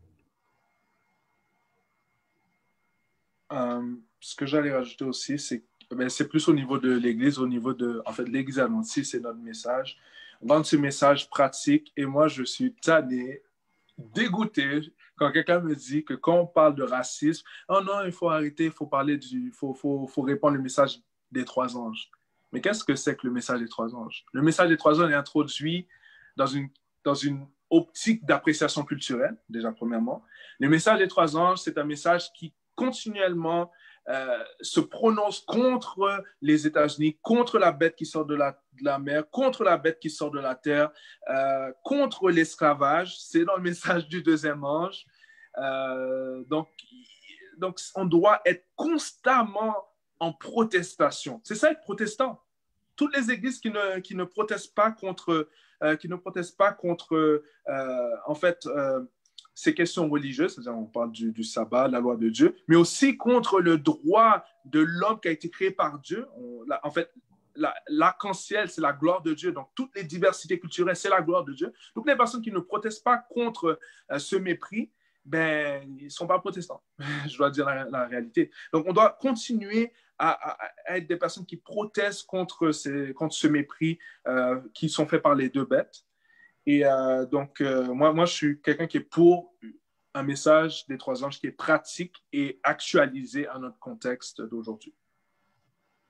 S3: Euh, ce que j'allais rajouter aussi, c'est ben, c'est plus au niveau de l'Église, au niveau de, en fait, l'Église adventiste, c'est notre message. Rendre ce message pratique. Et moi, je suis tanné, dégoûté quand quelqu'un me dit que quand on parle de racisme, oh non, il faut arrêter, il faut parler du, il faut, faut, faut répandre le message des trois anges. Mais qu'est-ce que c'est que le message des trois anges? Le message des trois anges est introduit dans une, dans une optique d'appréciation culturelle, déjà premièrement. Le message des trois anges, c'est un message qui continuellement euh, se prononce contre les États-Unis, contre la bête qui sort de la, de la mer, contre la bête qui sort de la terre, euh, contre l'esclavage. C'est dans le message du deuxième ange. Euh, donc, donc, on doit être constamment en protestation. C'est ça être protestant. Toutes les églises qui ne, qui ne protestent pas contre, euh, qui ne protestent pas contre euh, en fait, euh, ces questions religieuses, c'est-à-dire on parle du, du sabbat, la loi de Dieu, mais aussi contre le droit de l'homme qui a été créé par Dieu. On, la, en fait, la, l'arc-en-ciel, c'est la gloire de Dieu. Donc, toutes les diversités culturelles, c'est la gloire de Dieu. Donc, les personnes qui ne protestent pas contre euh, ce mépris, ben, ils ne sont pas protestants. Je dois dire la, la réalité. Donc, on doit continuer à, à, à être des personnes qui protestent contre, ces, contre ce mépris euh, qui sont faits par les deux bêtes. Et euh, donc, euh, moi, moi, je suis quelqu'un qui est pour un message des trois anges qui est pratique et actualisé à notre contexte d'aujourd'hui.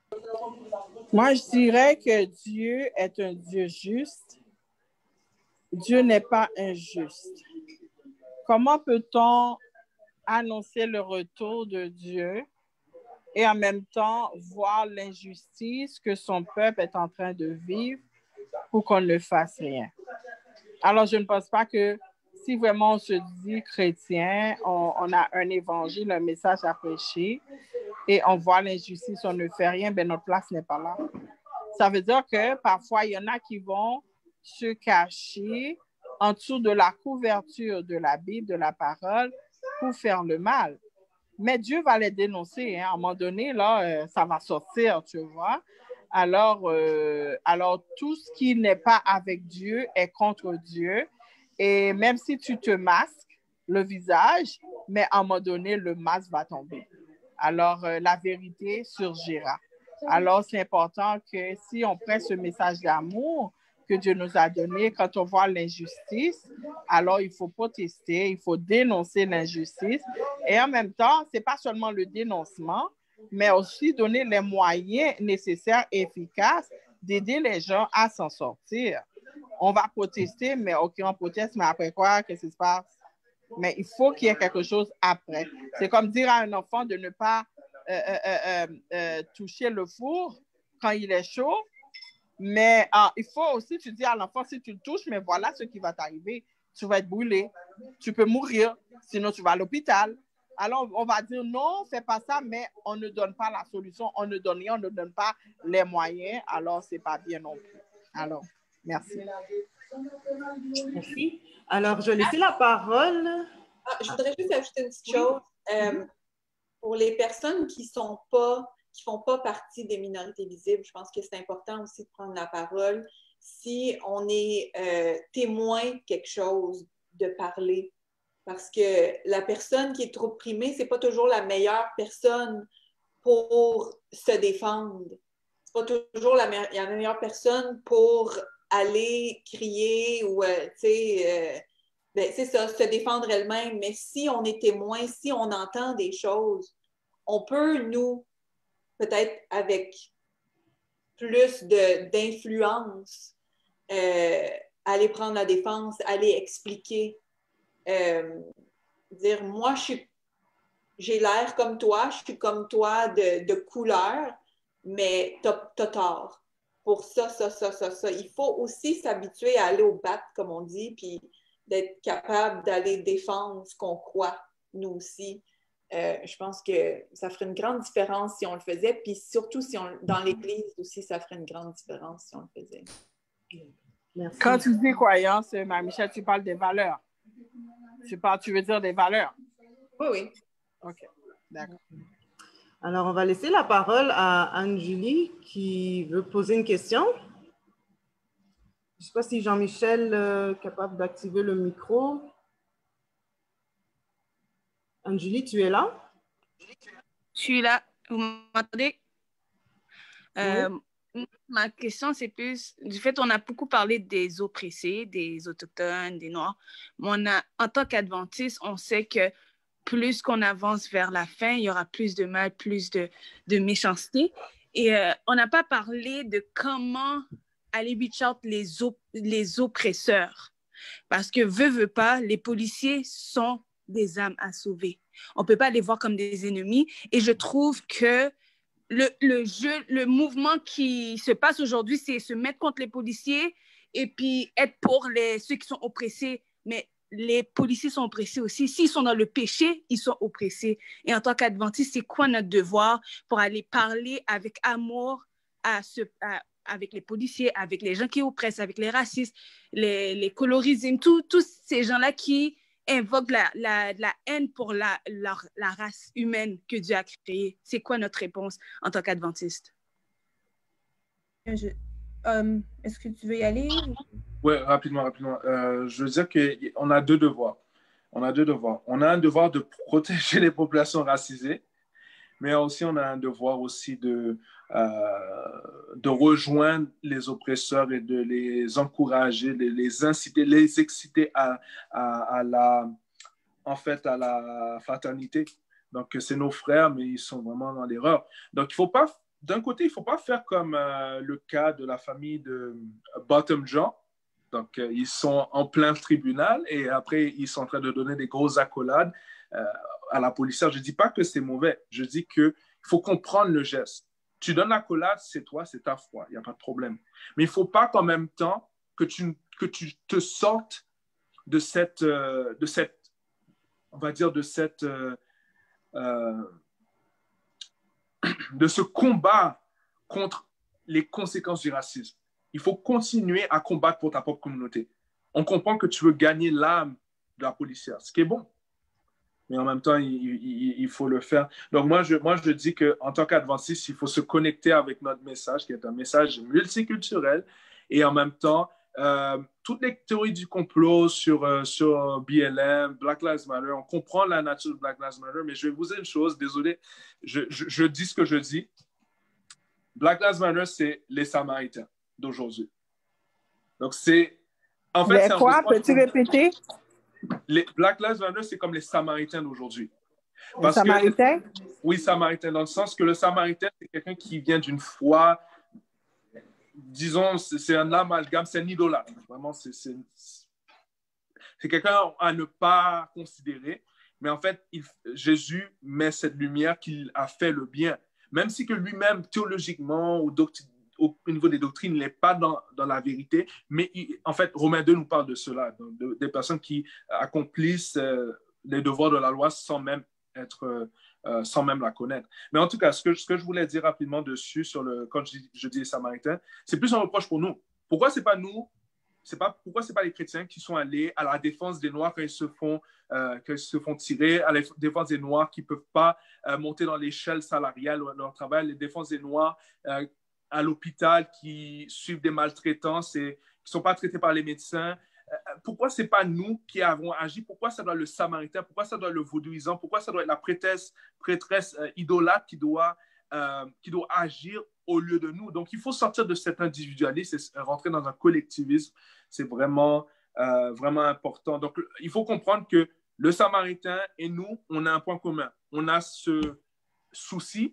S5: Moi, je dirais que Dieu est un Dieu juste. Dieu n'est pas injuste. Comment peut-on annoncer le retour de Dieu et en même temps voir l'injustice que son peuple est en train de vivre pour qu'on ne fasse rien? Alors, je ne pense pas que si vraiment on se dit chrétien, on, on a un évangile, un message à prêcher et on voit l'injustice, on ne fait rien, ben notre place n'est pas là. Ça veut dire que parfois, il y en a qui vont se cacher en dessous de la couverture de la Bible, de la parole, pour faire le mal. Mais Dieu va les dénoncer. Hein. À un moment donné, là, euh, ça va sortir, tu vois. Alors, euh, alors, tout ce qui n'est pas avec Dieu est contre Dieu. Et même si tu te masques le visage, mais à un moment donné, le masque va tomber. Alors, euh, la vérité surgira. Alors, c'est important que si on prête ce message d'amour que Dieu nous a donné, quand on voit l'injustice, alors il faut protester, il faut dénoncer l'injustice. Et en même temps, ce n'est pas seulement le dénoncement, mais aussi donner les moyens nécessaires et efficaces d'aider les gens à s'en sortir. On va protester, mais OK, on proteste, mais après quoi, qu'est-ce qui se passe? Mais il faut qu'il y ait quelque chose après. C'est comme dire à un enfant de ne pas euh, euh, euh, euh, toucher le four quand il est chaud, mais euh, il faut aussi, tu dis à l'enfant, si tu le touches, mais voilà ce qui va t'arriver. Tu vas être brûlé, tu peux mourir, sinon tu vas à l'hôpital. Alors, on va dire non, fais pas ça, mais on ne donne pas la solution, on ne donne rien, on ne donne pas les moyens, alors c'est pas bien non plus. Alors, merci.
S1: Merci. Alors, je vais laisser la parole.
S4: Ah, je voudrais juste ajouter une petite chose. Euh, pour les personnes qui sont pas, qui font pas partie des minorités visibles, je pense que c'est important aussi de prendre la parole. Si on est euh, témoin de quelque chose, de parler. Parce que la personne qui est trop opprimée, c'est pas toujours la meilleure personne pour se défendre. C'est pas toujours la, me- la meilleure personne pour aller crier ou, euh, tu sais, euh, ben, c'est ça, se défendre elle-même. Mais si on est témoin, si on entend des choses, on peut, nous, peut-être avec plus de, d'influence, euh, aller prendre la défense, aller expliquer, euh, dire, moi, je suis, j'ai l'air comme toi, je suis comme toi de, de couleur, mais t'as, t'as tort. Pour ça, ça, ça, ça, ça. Il faut aussi s'habituer à aller au bat, comme on dit, puis d'être capable d'aller défendre ce qu'on croit, nous aussi. Euh, je pense que ça ferait une grande différence si on le faisait, puis surtout si on, dans l'Église aussi, ça ferait une grande différence si on le faisait.
S5: Merci. Quand tu dis croyance, Marie-Michel, tu parles des valeurs. Tu parles, tu veux dire des valeurs?
S4: Oui, oui.
S5: OK, d'accord.
S1: Alors, on va laisser la parole à Anne-Julie qui veut poser une question. Je ne sais pas si Jean-Michel est capable d'activer le micro. Anne-Julie, tu es là?
S6: Je suis là. Vous m'entendez? Euh,
S1: oui.
S6: Ma question, c'est plus du fait on a beaucoup parlé des oppressés, des Autochtones, des Noirs. Mais on a, en tant qu'Adventistes, on sait que plus qu'on avance vers la fin, il y aura plus de mal, plus de, de méchanceté. Et euh, on n'a pas parlé de comment aller reach out les, op les oppresseurs. Parce que, veut, veut pas, les policiers sont des âmes à sauver. On ne peut pas les voir comme des ennemis. Et je trouve que le, le jeu, le mouvement qui se passe aujourd'hui, c'est se mettre contre les policiers et puis être pour les, ceux qui sont oppressés. Mais les policiers sont oppressés aussi. S'ils sont dans le péché, ils sont oppressés. Et en tant qu'adventistes, c'est quoi notre devoir pour aller parler avec amour à ce, à, avec les policiers, avec les gens qui oppressent, avec les racistes, les, les colorismes, tous ces gens-là qui invoquent la, la, la haine pour la, la, la race humaine que Dieu a créée. C'est quoi notre réponse en tant qu'adventiste?
S2: Je, um, Est-ce que tu veux y aller?
S3: Oui, rapidement, rapidement. Euh, je veux dire qu'on a deux devoirs. On a deux devoirs. On a un devoir de protéger les populations racisées, mais aussi on a un devoir aussi de, euh, de rejoindre les oppresseurs et de les encourager, de les inciter, les exciter à, à, à la, en fait, à la fraternité. Donc, c'est nos frères, mais ils sont vraiment dans l'erreur. Donc, il ne faut pas d'un côté, il ne faut pas faire comme euh, le cas de la famille de Bottom Jean. Donc, euh, ils sont en plein tribunal et après, ils sont en train de donner des grosses accolades euh, à la policière. Je ne dis pas que c'est mauvais. Je dis qu'il faut comprendre le geste. Tu donnes l'accolade, c'est toi, c'est ta foi. Il n'y a pas de problème. Mais il ne faut pas qu'en même temps que tu, que tu te sortes de cette, euh, de cette, on va dire, de cette, euh, euh, de ce combat contre les conséquences du racisme. Il faut continuer à combattre pour ta propre communauté. On comprend que tu veux gagner l'âme de la policière, ce qui est bon. Mais en même temps, il, il, il faut le faire. Donc, moi, je, moi, je dis qu'en tant qu'adventiste, il faut se connecter avec notre message, qui est un message multiculturel. Et en même temps, euh, toutes les théories du complot sur, euh, sur B L M, Black Lives Matter, on comprend la nature de Black Lives Matter, mais je vais vous dire une chose, désolé, je, je, je dis ce que je dis. Black Lives Matter, c'est les Samaritains d'aujourd'hui. Donc, c'est... En fait,
S5: mais quoi? Peux-tu répéter?
S3: Les Black Lives Matter, c'est comme les Samaritains d'aujourd'hui.
S5: Les Samaritains?
S3: Que, oui, Samaritains, dans le sens que le Samaritain, c'est quelqu'un qui vient d'une foi, disons, c'est un amalgame, c'est un idolâtre. Vraiment, c'est quelqu'un à ne pas considérer. Mais en fait, il, Jésus met cette lumière qu'il a fait le bien. Même si que lui-même, théologiquement ou au niveau des doctrines, il n'est pas dans, dans la vérité. Mais il, en fait, Romains deux nous parle de cela, de, de, des personnes qui accomplissent euh, les devoirs de la loi sans même, être, euh, sans même la connaître. Mais en tout cas, ce que, ce que je voulais dire rapidement dessus, sur le, quand je dis, je dis les Samaritains, c'est plus un reproche pour nous. Pourquoi ce n'est pas nous? C'est pas, pourquoi ce n'est pas les chrétiens qui sont allés à la défense des Noirs quand ils se font, euh, quand ils se font tirer, à la défense des Noirs qui ne peuvent pas euh, monter dans l'échelle salariale de leur travail, les défenses des Noirs euh, à l'hôpital qui suivent des maltraitances et qui ne sont pas traités par les médecins. Euh, pourquoi ce n'est pas nous qui avons agi? Pourquoi ça doit être le Samaritain? Pourquoi ça doit être le vaudouisant? Pourquoi ça doit être la prêtresse, prêtresse euh, idolâtre qui doit, euh, qui doit agir au lieu de nous? Donc, il faut sortir de cet individualisme et rentrer dans un collectivisme. C'est vraiment, euh, vraiment important. Donc, il faut comprendre que le Samaritain et nous, on a un point commun. On a ce souci,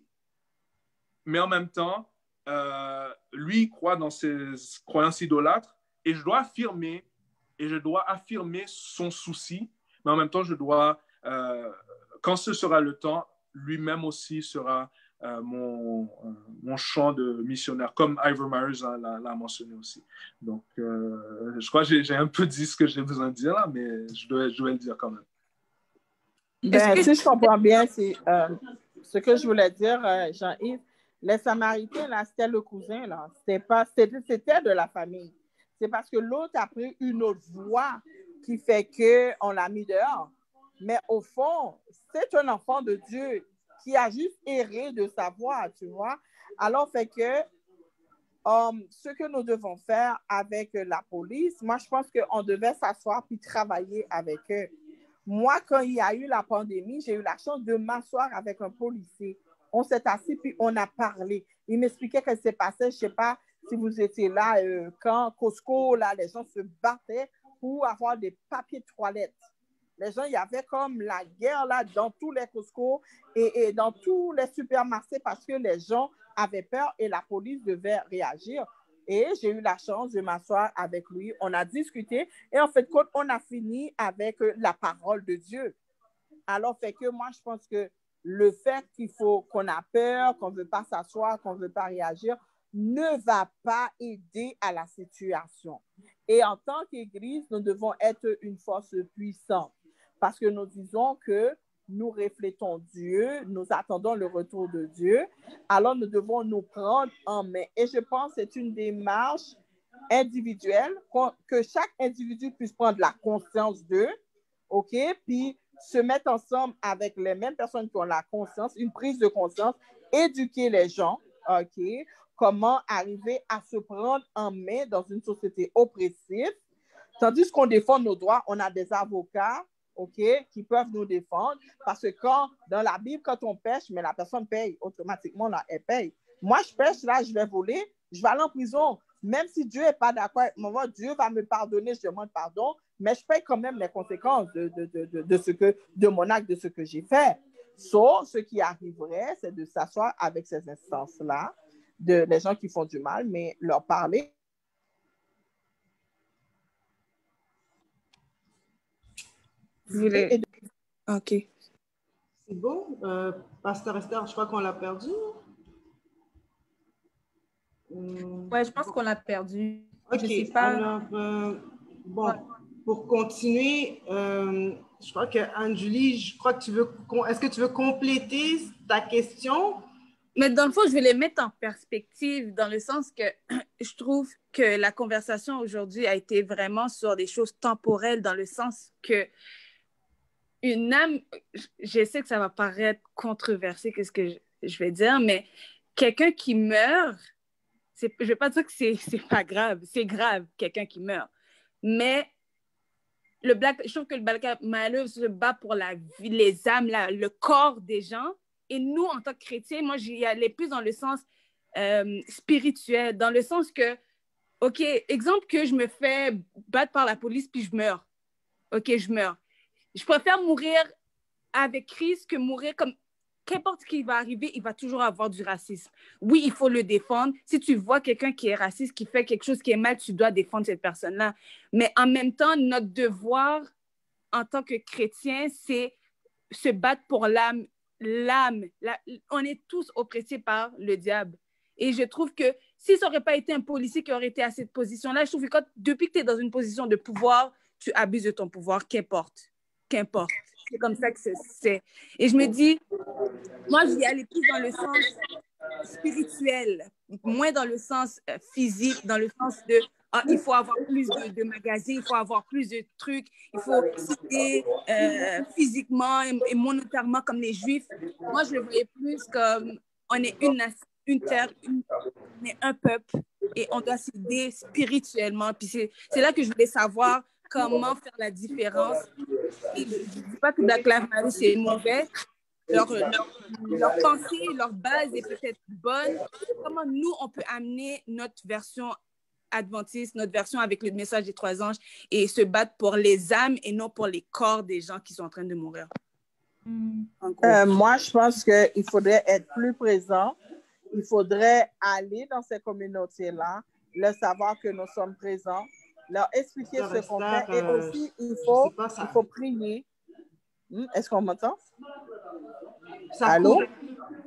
S3: mais en même temps, euh, lui croit dans ses croyances idolâtres et je dois affirmer, et je dois affirmer son souci, mais en même temps, je dois, euh, quand ce sera le temps, lui-même aussi sera Euh, mon, euh, mon champ de missionnaire, comme Ivor Myers l'a mentionné aussi. Donc, euh, je crois que j'ai un peu dit ce que j'ai besoin de dire là, mais je dois, je dois le dire quand même.
S5: Ben, que... Si je comprends bien, c'est euh, ce que je voulais dire, euh, Jean-Yves, les Samaritains, là, c'était le cousin, là. C'était pas, c'était de la famille. C'est parce que l'autre a pris une autre voie qui fait qu'on l'a mis dehors. Mais au fond, c'est un enfant de Dieu qui a juste erré de sa voie, tu vois. Alors, fait que um, ce que nous devons faire avec la police, moi, je pense qu'on devait s'asseoir puis travailler avec eux. Moi, quand il y a eu la pandémie, j'ai eu la chance de m'asseoir avec un policier. On s'est assis puis on a parlé. Il m'expliquait ce qui s'est passé. Je ne sais pas si vous étiez là euh, quand Costco, là, les gens se battaient pour avoir des papiers de toilette. Les gens, il y avait comme la guerre là dans tous les Costco et, et dans tous les supermarchés parce que les gens avaient peur et la police devait réagir. Et j'ai eu la chance de m'asseoir avec lui. On a discuté et en fait, on a fini avec la parole de Dieu. Alors, fait que moi, je pense que le fait qu'il faut qu'on a peur, qu'on ne veut pas s'asseoir, qu'on ne veut pas réagir, ne va pas aider à la situation. Et en tant qu'Église, nous devons être une force puissante. Parce que nous disons que nous reflétons Dieu, nous attendons le retour de Dieu, alors nous devons nous prendre en main. Et je pense que c'est une démarche individuelle, que chaque individu puisse prendre la conscience d'eux, OK? Puis se mettre ensemble avec les mêmes personnes qui ont la conscience, une prise de conscience, éduquer les gens, OK? Comment arriver à se prendre en main dans une société oppressive. Tandis qu'on défend nos droits, on a des avocats, OK, qui peuvent nous défendre. Parce que quand, dans la Bible, quand on pêche, mais la personne paye, automatiquement, là, elle paye. Moi, je pêche, là, je vais voler, je vais aller en prison. Même si Dieu n'est pas d'accord avec moi, Dieu va me pardonner, je demande pardon, mais je paye quand même les conséquences de, de, de, de, de, ce que, de mon acte, de ce que j'ai fait. So, ce qui arriverait, c'est de s'asseoir avec ces instances-là, de les gens qui font du mal, mais leur parler.
S6: Vous voulez... OK.
S1: C'est bon. Euh, Pasteur Esther, je crois qu'on l'a perdu.
S2: Hum... Oui, je pense qu'on l'a perdu.
S1: OK.
S2: Je sais pas...
S1: Alors, euh, bon, ouais. Pour continuer, euh, je crois que Anne-Julie, je crois que tu veux... Est-ce que tu veux compléter ta question?
S6: Mais dans le fond, je vais les mettre en perspective dans le sens que je trouve que la conversation aujourd'hui a été vraiment sur des choses temporelles dans le sens que une âme, je sais que ça va paraître controversé, qu'est-ce que je, je vais dire, mais quelqu'un qui meurt, c'est, je ne vais pas dire que c'est, c'est pas grave, c'est grave, quelqu'un qui meurt. Mais le Black, je trouve que le Black Lives Matter se bat pour la vie, les âmes, la, le corps des gens. Et nous, en tant que chrétiens, moi, j'y allais plus dans le sens euh, spirituel, dans le sens que, OK, exemple que je me fais battre par la police puis je meurs. OK, je meurs. Je préfère mourir avec Christ que mourir comme... Qu'importe ce qui va arriver, il va toujours avoir du racisme. Oui, il faut le défendre. Si tu vois quelqu'un qui est raciste, qui fait quelque chose qui est mal, tu dois défendre cette personne-là. Mais en même temps, notre devoir en tant que chrétien, c'est se battre pour l'âme. L'âme. La... On est tous oppressés par le diable. Et je trouve que si ça n'aurait pas été un policier qui aurait été à cette position-là, je trouve que quand, depuis que tu es dans une position de pouvoir, tu abuses de ton pouvoir, qu'importe. Qu'importe. C'est comme ça que c'est, c'est. Et je me dis, moi, j'y allais plus dans le sens spirituel, moins dans le sens euh, physique, dans le sens de ah, il faut avoir plus de, de magazines, il faut avoir plus de trucs, il faut citer euh, physiquement et, et monétairement comme les Juifs. Moi, je le voyais plus comme on est une nation, une terre, une, on est un peuple et on doit s'aider spirituellement. Puis c'est, c'est là que je voulais savoir comment faire la différence. Et je ne dis pas que Black Lives Matter, c'est mauvais. Leur, leur, leur pensée, leur base est peut-être bonne. Comment nous, on peut amener notre version adventiste, notre version avec le message des trois anges et se battre pour les âmes et non pour les corps des gens qui sont en train de mourir.
S5: Mm. Euh, moi, je pense qu'il faudrait être plus présent. Il faudrait aller dans ces communautés-là, leur savoir que nous sommes présents, leur expliquer ce qu'on fait et aussi, il faut, il faut prier. Hmm, est-ce qu'on m'entend?
S1: Ça
S5: Allô?
S1: Coupe.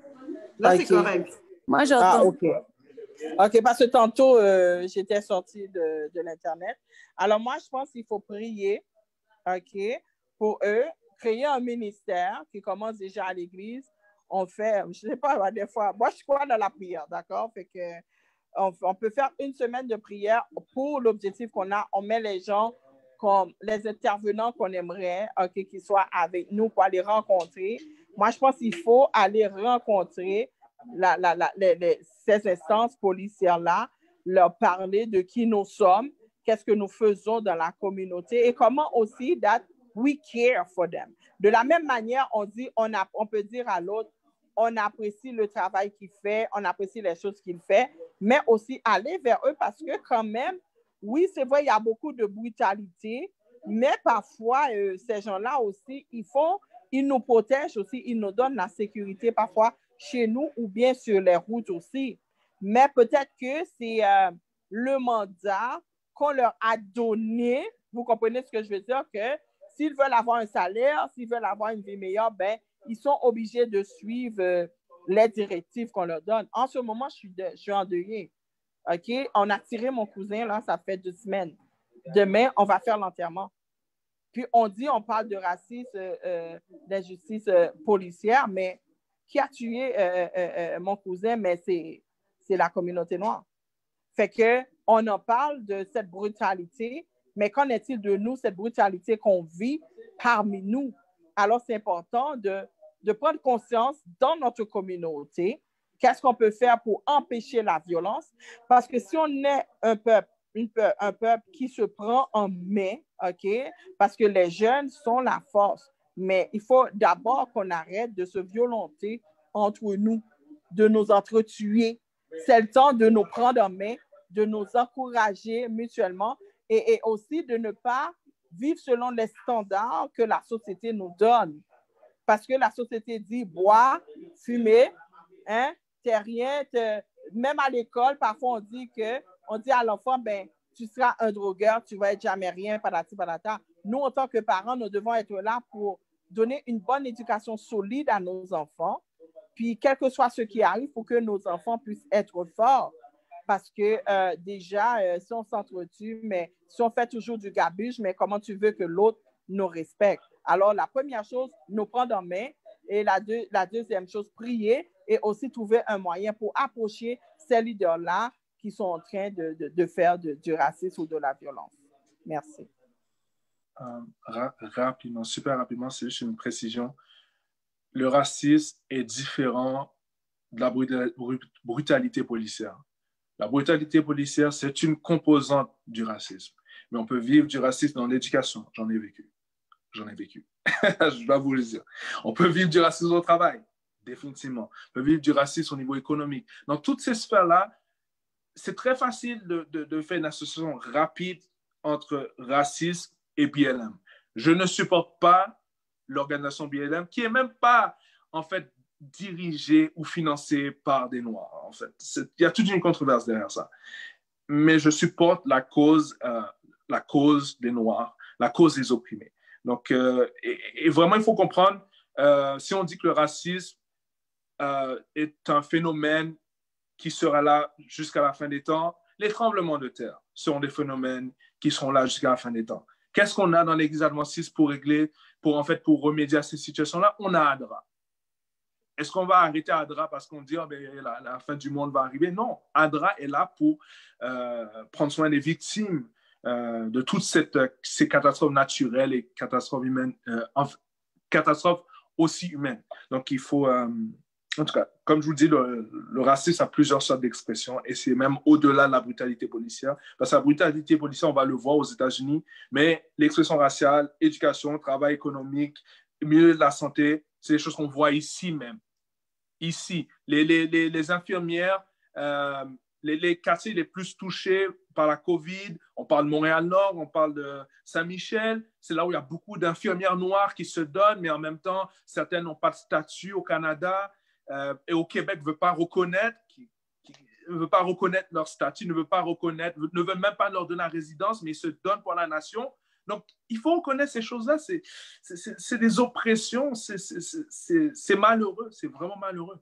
S1: Là,
S5: okay.
S1: C'est correct.
S6: Moi, j'entends.
S5: Ah, OK. OK, parce que tantôt, euh, j'étais sortie de, de l'Internet. Alors, moi, je pense qu'il faut prier, OK, pour eux, créer un ministère qui commence déjà à l'église. On fait, je ne sais pas, des fois, moi, je crois dans la prière, d'accord? Fait que on, on peut faire une semaine de prière pour l'objectif qu'on a. On met les gens comme les intervenants qu'on aimerait, OK, qu'ils soient avec nous pour aller rencontrer. Moi, je pense qu'il faut aller rencontrer la, la, la, les, les, ces instances policières-là, leur parler de qui nous sommes, qu'est-ce que nous faisons dans la communauté et comment aussi that we care for them. De la même manière, on dit, on, a, on peut dire à l'autre, on apprécie le travail qu'il fait, on apprécie les choses qu'il fait, mais aussi aller vers eux parce que quand même, oui, c'est vrai, il y a beaucoup de brutalité, mais parfois, euh, ces gens-là aussi, ils font, ils nous protègent aussi, ils nous donnent la sécurité parfois chez nous ou bien sur les routes aussi. Mais peut-être que c'est euh, le mandat qu'on leur a donné, vous comprenez ce que je veux dire, que s'ils veulent avoir un salaire, s'ils veulent avoir une vie meilleure, ben, ils sont obligés de suivre euh, les directives qu'on leur donne. En ce moment, je suis, de, je suis endeuillée. OK? On a tiré mon cousin, là, ça fait deux semaines. Demain, on va faire l'enterrement. Puis on dit, on parle de racisme, euh, d'injustice euh, policière, mais qui a tué euh, euh, euh, mon cousin, mais c'est, c'est la communauté noire. Fait qu'on en parle de cette brutalité, mais qu'en est-il de nous, cette brutalité qu'on vit parmi nous? Alors, c'est important de, de prendre conscience dans notre communauté, qu'est-ce qu'on peut faire pour empêcher la violence? Parce que si on est un peuple, une peu, un peuple qui se prend en main, OK? Parce que les jeunes sont la force. Mais il faut d'abord qu'on arrête de se violenter entre nous, de nous entretuer. C'est le temps de nous prendre en main, de nous encourager mutuellement et, et aussi de ne pas vivre selon les standards que la société nous donne. parce que la société dit boire, fumer, hein, t'es rien, t'es... même à l'école, parfois on dit que, on dit à l'enfant, ben, tu seras un drogueur, tu vas être jamais rien, patati patata. Nous, en tant que parents, nous devons être là pour donner une bonne éducation solide à nos enfants. Puis, quel que soit ce qui arrive, il faut que nos enfants puissent être forts. Parce que euh, déjà, euh, si on s'entretue, mais si on fait toujours du gabuge, mais comment tu veux que l'autre nous respecte? Alors, la première chose, nous prendre en main. Et la, deux, la deuxième chose, prier et aussi trouver un moyen pour approcher ces leaders-là qui sont en train de, de, de faire de, du racisme ou de la violence. Merci.
S3: Euh, ra rapidement, super rapidement, c'est juste une précision. Le racisme est différent de la brutalité policière. La brutalité policière, c'est une composante du racisme. Mais on peut vivre du racisme dans l'éducation. J'en ai vécu. J'en ai vécu. Je dois vous le dire. On peut vivre du racisme au travail, définitivement. On peut vivre du racisme au niveau économique. Dans toutes ces sphères-là, c'est très facile de, de, de faire une association rapide entre racisme et B L M. Je ne supporte pas l'organisation B L M, qui n'est même pas, en fait, dirigée ou financée par des Noirs, en fait. Il y a toute une controverse derrière ça. Mais je supporte la cause, euh, la cause des Noirs, la cause des opprimés. Donc, euh, et, et vraiment, il faut comprendre, euh, si on dit que le racisme euh, est un phénomène qui sera là jusqu'à la fin des temps, les tremblements de terre seront des phénomènes qui seront là jusqu'à la fin des temps. Qu'est-ce qu'on a dans l'Église adventiste pour régler, pour en fait, pour remédier à ces situations-là? On a ADRA. Est-ce qu'on va arrêter ADRA parce qu'on dit oh, ben, la, la fin du monde va arriver? Non, ADRA est là pour euh, prendre soin des victimes euh, de toutes cette, ces catastrophes naturelles et catastrophes humaines, euh, catastrophes aussi humaines. Donc, il faut, euh, en tout cas, comme je vous dis, le, le racisme a plusieurs sortes d'expressions et c'est même au-delà de la brutalité policière. Parce que la brutalité policière, on va le voir aux États-Unis, mais l'expression raciale, éducation, travail économique, milieu de la santé, c'est des choses qu'on voit ici même. Ici, les, les, les, les infirmières, euh, les, les quartiers les plus touchés par la COVID, on parle de Montréal-Nord, on parle de Saint-Michel, c'est là où il y a beaucoup d'infirmières noires qui se donnent, mais en même temps, certaines n'ont pas de statut au Canada euh, et au Québec ne veut pas reconnaître, qui, qui, ne veut pas reconnaître leur statut, ne veut pas reconnaître, ne veut même pas leur donner la résidence, mais ils se donnent pour la nation. Donc, il faut reconnaître ces choses-là. C'est, c'est, c'est, c'est des oppressions. C'est, c'est, c'est, c'est malheureux. C'est vraiment malheureux.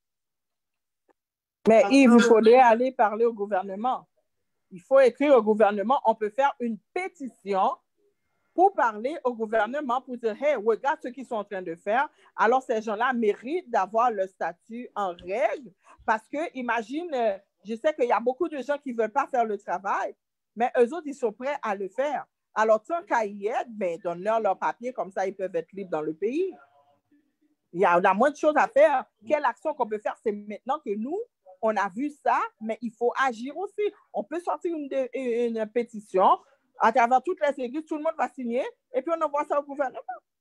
S5: Mais Yves, il faudrait aller parler au gouvernement. Il faut écrire au gouvernement. On peut faire une pétition pour parler au gouvernement, pour dire, hey, regarde ce qu'ils sont en train de faire. Alors, ces gens-là méritent d'avoir le statut en règle. Parce que, imagine, je sais qu'il y a beaucoup de gens qui ne veulent pas faire le travail, mais eux autres, ils sont prêts à le faire. Alors, tant qu'à y être, ben, donne-leur leur papier, comme ça, ils peuvent être libres dans le pays. Il y a la moindre chose à faire. Quelle action qu'on peut faire, c'est maintenant que nous, on a vu ça, mais il faut agir aussi. On peut sortir une, une, une pétition à travers toutes les églises, tout le monde va signer, et puis on envoie ça au gouvernement.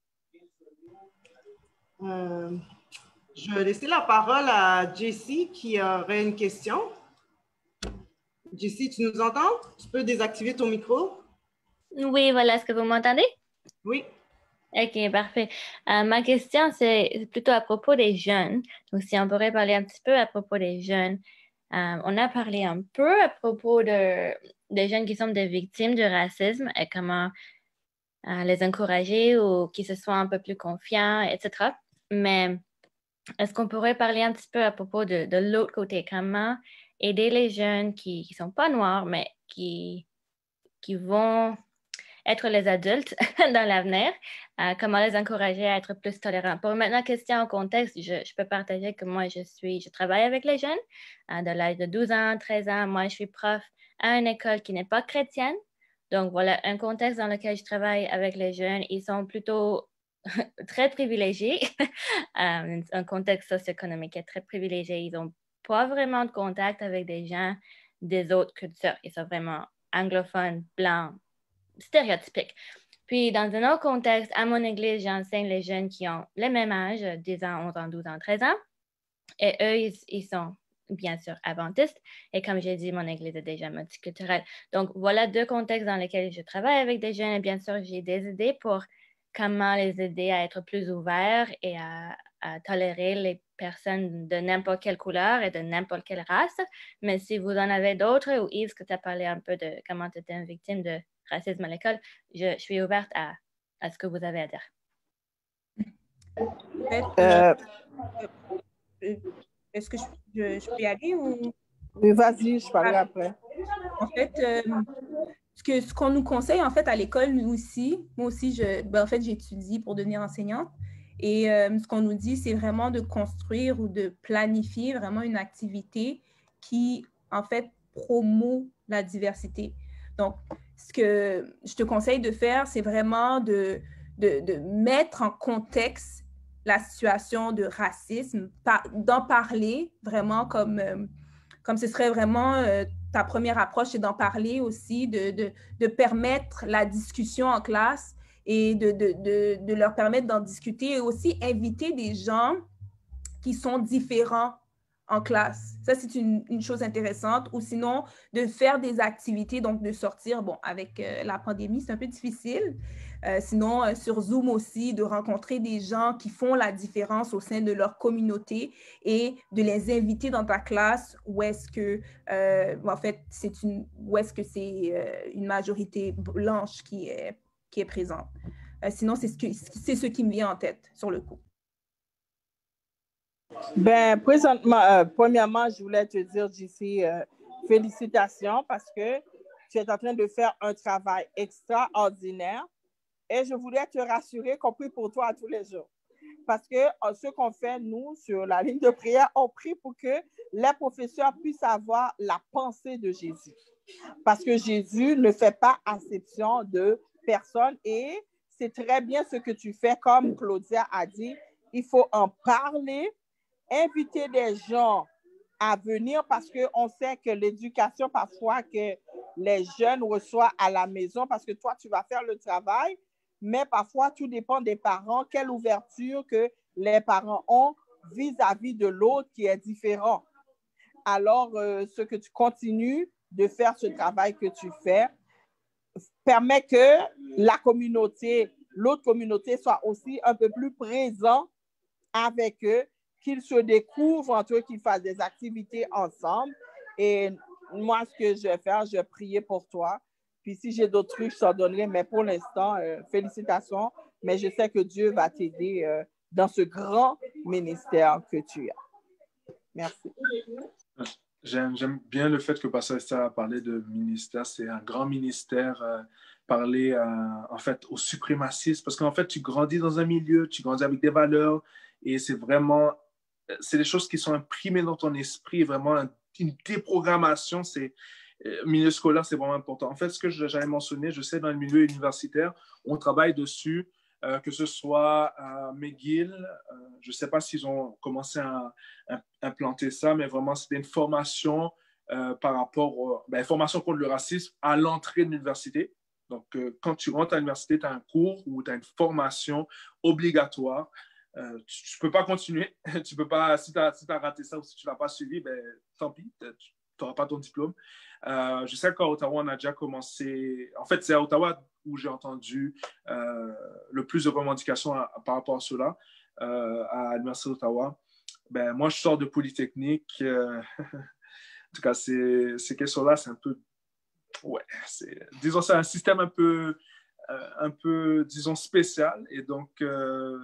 S1: Euh, je vais laisser la parole à Jessie qui aurait une question. Jessie, tu nous entends? Tu peux désactiver ton micro?
S7: Oui, voilà. Est-ce que vous m'entendez?
S1: Oui.
S7: OK, parfait. Euh, ma question, c'est plutôt à propos des jeunes. Donc, si on pourrait parler un petit peu à propos des jeunes. Euh, on a parlé un peu à propos de, des jeunes qui sont des victimes du racisme et comment euh, les encourager ou qu'ils se soient un peu plus confiants, et cetera. Mais est-ce qu'on pourrait parler un petit peu à propos de, de l'autre côté? Comment aider les jeunes qui ne sont pas noirs, mais qui, qui vont être les adultes dans l'avenir, euh, comment les encourager à être plus tolérants. Pour maintenant, question au contexte, je, je peux partager que moi, je suis, je travaille avec les jeunes euh, de l'âge de douze ans, treize ans. Moi, je suis prof à une école qui n'est pas chrétienne. Donc, voilà un contexte dans lequel je travaille avec les jeunes. Ils sont plutôt très privilégiés. euh, un contexte socio-économique qui est très privilégié. Ils n'ont pas vraiment de contact avec des gens des autres cultures. Ils sont vraiment anglophones, blancs, stéréotypique. Puis, dans un autre contexte, à mon église, j'enseigne les jeunes qui ont le même âge, dix ans, onze ans, douze ans, treize ans. Et eux, ils, ils sont bien sûr adventistes. Et comme j'ai dit, mon église est déjà multiculturelle. Donc, voilà deux contextes dans lesquels je travaille avec des jeunes. Et bien sûr, j'ai des idées pour comment les aider à être plus ouverts et à, à tolérer les personnes de n'importe quelle couleur et de n'importe quelle race. Mais si vous en avez d'autres, ou Yves, que tu as parlé un peu de comment tu étais une victime de racisme à l'école, je, je suis ouverte à, à ce que vous avez à dire.
S2: En fait,
S5: Euh,
S2: euh, est-ce que je, je, je peux y aller ou...
S5: oui, vas-y, je parlerai après.
S2: En fait, euh, ce que, ce qu'on nous conseille en fait à l'école, nous aussi, moi aussi, je, ben, en fait, j'étudie pour devenir enseignante. Et euh, ce qu'on nous dit, c'est vraiment de construire ou de planifier vraiment une activité qui, en fait, promeut la diversité. Donc, ce que je te conseille de faire, c'est vraiment de, de, de mettre en contexte la situation de racisme, par, d'en parler vraiment comme, euh, comme ce serait vraiment euh, ta première approche, c'est d'en parler aussi, de, de, de permettre la discussion en classe et de, de, de, de leur permettre d'en discuter et aussi inviter des gens qui sont différents en classe. Ça, c'est une, une chose intéressante. Ou sinon, de faire des activités, donc de sortir. Bon, avec euh, la pandémie, c'est un peu difficile. Euh, sinon, euh, sur Zoom aussi, de rencontrer des gens qui font la différence au sein de leur communauté et de les inviter dans ta classe où est-ce que, euh, en fait, c'est une, où est-ce que c'est euh, une majorité blanche qui est, qui est présente. Euh, sinon, c'est ce, que, c'est ce qui me vient en tête sur le coup.
S5: Ben, présentement, euh, premièrement, je voulais te dire, J C, euh, félicitations parce que tu es en train de faire un travail extraordinaire et je voulais te rassurer qu'on prie pour toi tous les jours. Parce que euh, ce qu'on fait, nous, sur la ligne de prière, on prie pour que les professeurs puissent avoir la pensée de Jésus. Parce que Jésus ne fait pas exception de personne et c'est très bien ce que tu fais, comme Claudia a dit, il faut en parler, inviter des gens à venir parce qu'on sait que l'éducation parfois que les jeunes reçoivent à la maison, parce que toi, tu vas faire le travail, mais parfois, tout dépend des parents, quelle ouverture que les parents ont vis-à-vis de l'autre qui est différent. Alors, euh, ce que tu continues de faire, ce travail que tu fais, permet que la communauté, l'autre communauté soit aussi un peu plus présente avec eux, qu'ils se découvrent entre eux, qu'ils fassent des activités ensemble. Et moi, ce que je vais faire, je vais prier pour toi. Puis si j'ai d'autres trucs, je t'en donnerai. Mais pour l'instant, euh, félicitations. Mais je sais que Dieu va t'aider euh, dans ce grand ministère que tu as. Merci.
S3: J'aime, j'aime bien le fait que Pasteur Esther a parlé de ministère. C'est un grand ministère, euh, parler euh, en fait aux suprémacistes. Parce qu'en fait, tu grandis dans un milieu, tu grandis avec des valeurs. Et c'est vraiment, c'est des choses qui sont imprimées dans ton esprit, vraiment une déprogrammation. C'est, euh, milieu scolaire, c'est vraiment important. En fait, ce que j'avais mentionné, je sais, dans le milieu universitaire, on travaille dessus, euh, que ce soit à McGill, euh, je ne sais pas s'ils ont commencé à, à implanter ça, mais vraiment, c'était une formation euh, par rapport, au, ben, formation contre le racisme à l'entrée de l'université. Donc, euh, quand tu rentres à l'université, tu as un cours ou tu as une formation obligatoire. Euh, tu ne peux pas continuer. Tu peux pas, si tu as si raté ça ou si tu ne l'as pas suivi, ben, tant pis, tu n'auras pas ton diplôme. Euh, je sais qu'à Ottawa, on a déjà commencé. En fait, c'est à Ottawa où j'ai entendu euh, le plus de revendications à, à, par rapport à cela, euh, à l'Université d'Ottawa. Ben, moi, je sors de Polytechnique. Euh, en tout cas, ces, ces questions-là, c'est un peu. Ouais, c'est, disons, c'est un système un peu, euh, un peu disons, spécial. Et donc, euh,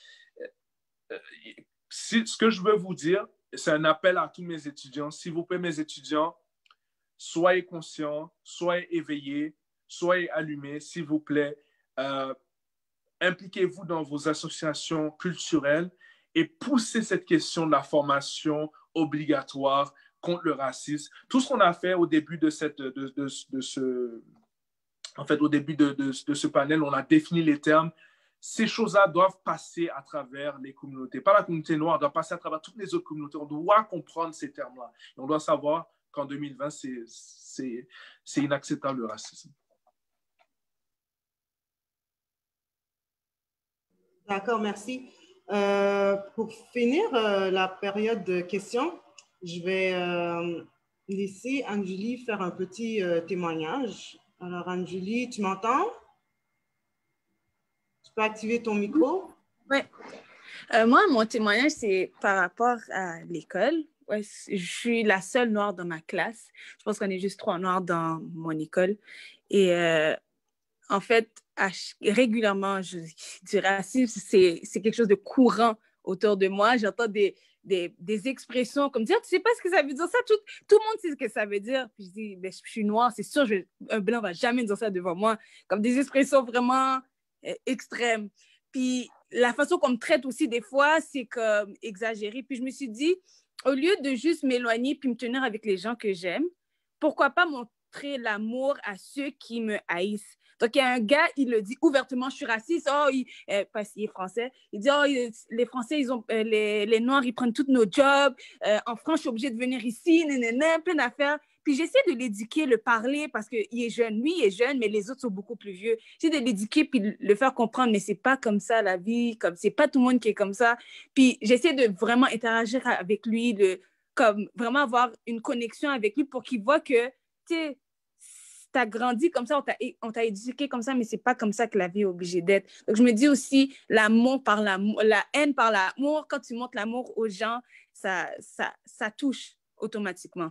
S3: si, ce que je veux vous dire, c'est un appel à tous mes étudiants. S'il vous plaît, mes étudiants, soyez conscients, soyez éveillés, soyez allumés, s'il vous plaît. Euh, impliquez-vous dans vos associations culturelles et poussez cette question de la formation obligatoire contre le racisme. Tout ce qu'on a fait au début de, cette, de, de, de ce... En fait, au début de, de, de ce panel, on a défini les termes. Ces choses-là doivent passer à travers les communautés. Pas la communauté noire, doit passer à travers toutes les autres communautés. On doit comprendre ces termes-là. Et on doit savoir qu'en deux mille vingt, c'est, c'est, c'est inacceptable le racisme.
S1: D'accord, merci. Euh, pour finir euh, la période de questions, je vais euh, laisser Anne-Julie faire un petit euh, témoignage. Alors, Anne-Julie, tu m'entends? Tu peux activer ton micro?
S6: Oui. Euh, moi, mon témoignage, c'est par rapport à l'école. Ouais, je suis la seule noire dans ma classe. Je pense qu'on est juste trois noirs dans mon école. Et euh, en fait, à, régulièrement, je, du racisme, c'est, c'est quelque chose de courant autour de moi. J'entends des, des, des expressions comme dire, tu sais pas ce que ça veut dire ça? Tout, tout le monde sait ce que ça veut dire. Puis je dis, ben, je suis noire, c'est sûr, je, un blanc va jamais dire ça devant moi. Comme des expressions vraiment euh, extrêmes. Puis la façon qu'on me traite aussi des fois, c'est comme exagéré. Puis je me suis dit, au lieu de juste m'éloigner puis me tenir avec les gens que j'aime, pourquoi pas montrer l'amour à ceux qui me haïssent? Donc, il y a un gars, il le dit ouvertement, je suis raciste. Oh, il, euh, parce qu'il est français. Il dit, oh, il, les Français, ils ont, euh, les, les Noirs, ils prennent tous nos jobs. Euh, en France, je suis obligée de venir ici, nanana, plein d'affaires. Puis j'essaie de l'éduquer, le parler, parce qu'il est jeune. Lui, il est jeune, mais les autres sont beaucoup plus vieux. J'essaie de l'éduquer, puis le faire comprendre, mais c'est pas comme ça, la vie. Comme, c'est pas tout le monde qui est comme ça. Puis j'essaie de vraiment interagir avec lui, de, comme vraiment avoir une connexion avec lui pour qu'il voit que, tu sais, t'as grandi comme ça, on t'a, on t'a éduqué comme ça, mais c'est pas comme ça que la vie est obligée d'être. Donc, je me dis aussi, l'amour par l'amour, la haine par l'amour, quand tu montres l'amour aux gens, ça, ça, ça touche automatiquement.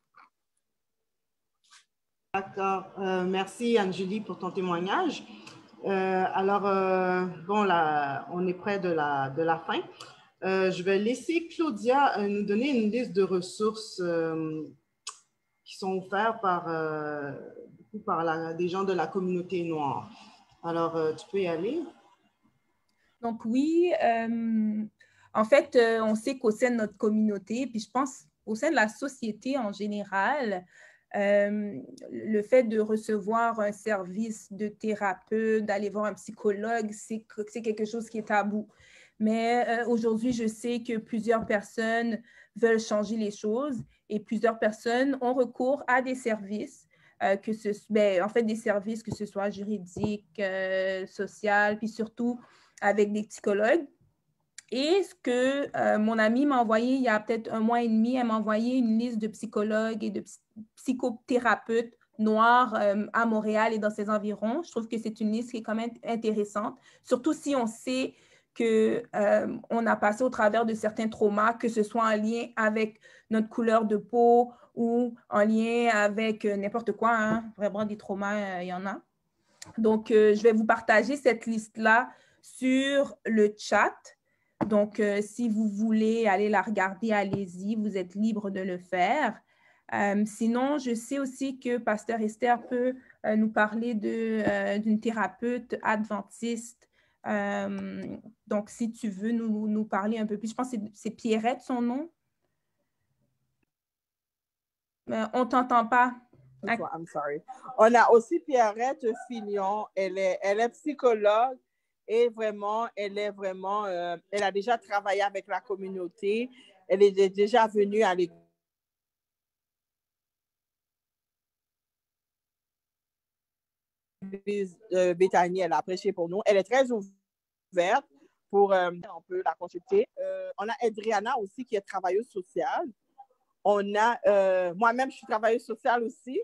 S1: D'accord. Euh, merci, Anne-Julie, pour ton témoignage. Euh, alors, euh, bon, là, on est près de la, de la fin. Euh, je vais laisser Claudia euh, nous donner une liste de ressources euh, qui sont offertes par, euh, par la, des gens de la communauté noire. Alors, euh, tu peux y aller?
S2: Donc oui, euh, en fait, euh, on sait qu'au sein de notre communauté, puis je pense au sein de la société en général, euh, le fait de recevoir un service de thérapeute, d'aller voir un psychologue, c'est, c'est quelque chose qui est tabou. Mais euh, aujourd'hui, je sais que plusieurs personnes veulent changer les choses et plusieurs personnes ont recours à des services, euh, que ce, ben, en fait, des services que ce soit juridiques, euh, sociaux, puis surtout avec des psychologues. Et ce que euh, mon amie m'a envoyé il y a peut-être un mois et demi, elle m'a envoyé une liste de psychologues et de psychothérapeutes noirs euh, à Montréal et dans ses environs. Je trouve que c'est une liste qui est quand même intéressante, surtout si on sait qu'on euh, a passé au travers de certains traumas, que ce soit en lien avec notre couleur de peau ou en lien avec euh, n'importe quoi, hein. Vraiment des traumas, euh, il y en a. Donc, euh, je vais vous partager cette liste-là sur le chat. Donc, euh, si vous voulez aller la regarder, allez-y, vous êtes libre de le faire. Euh, sinon, je sais aussi que Pasteur Esther peut euh, nous parler de, euh, d'une thérapeute adventiste. Euh, donc, si tu veux nous, nous parler un peu plus, je pense que c'est, c'est Pierrette son nom. Euh, on ne t'entend pas.
S5: I'm sorry. On a aussi Pierrette Fillon. Elle est, elle est psychologue et vraiment, elle est vraiment, euh, elle a déjà travaillé avec la communauté. Elle est déjà venue à l'église de Béthanie. Elle a prêché pour nous. Elle est très ouverte pour, euh, on peut la consulter. Euh, on a Adriana aussi qui est travailleuse sociale. On a, euh, moi-même, je suis travailleuse sociale aussi.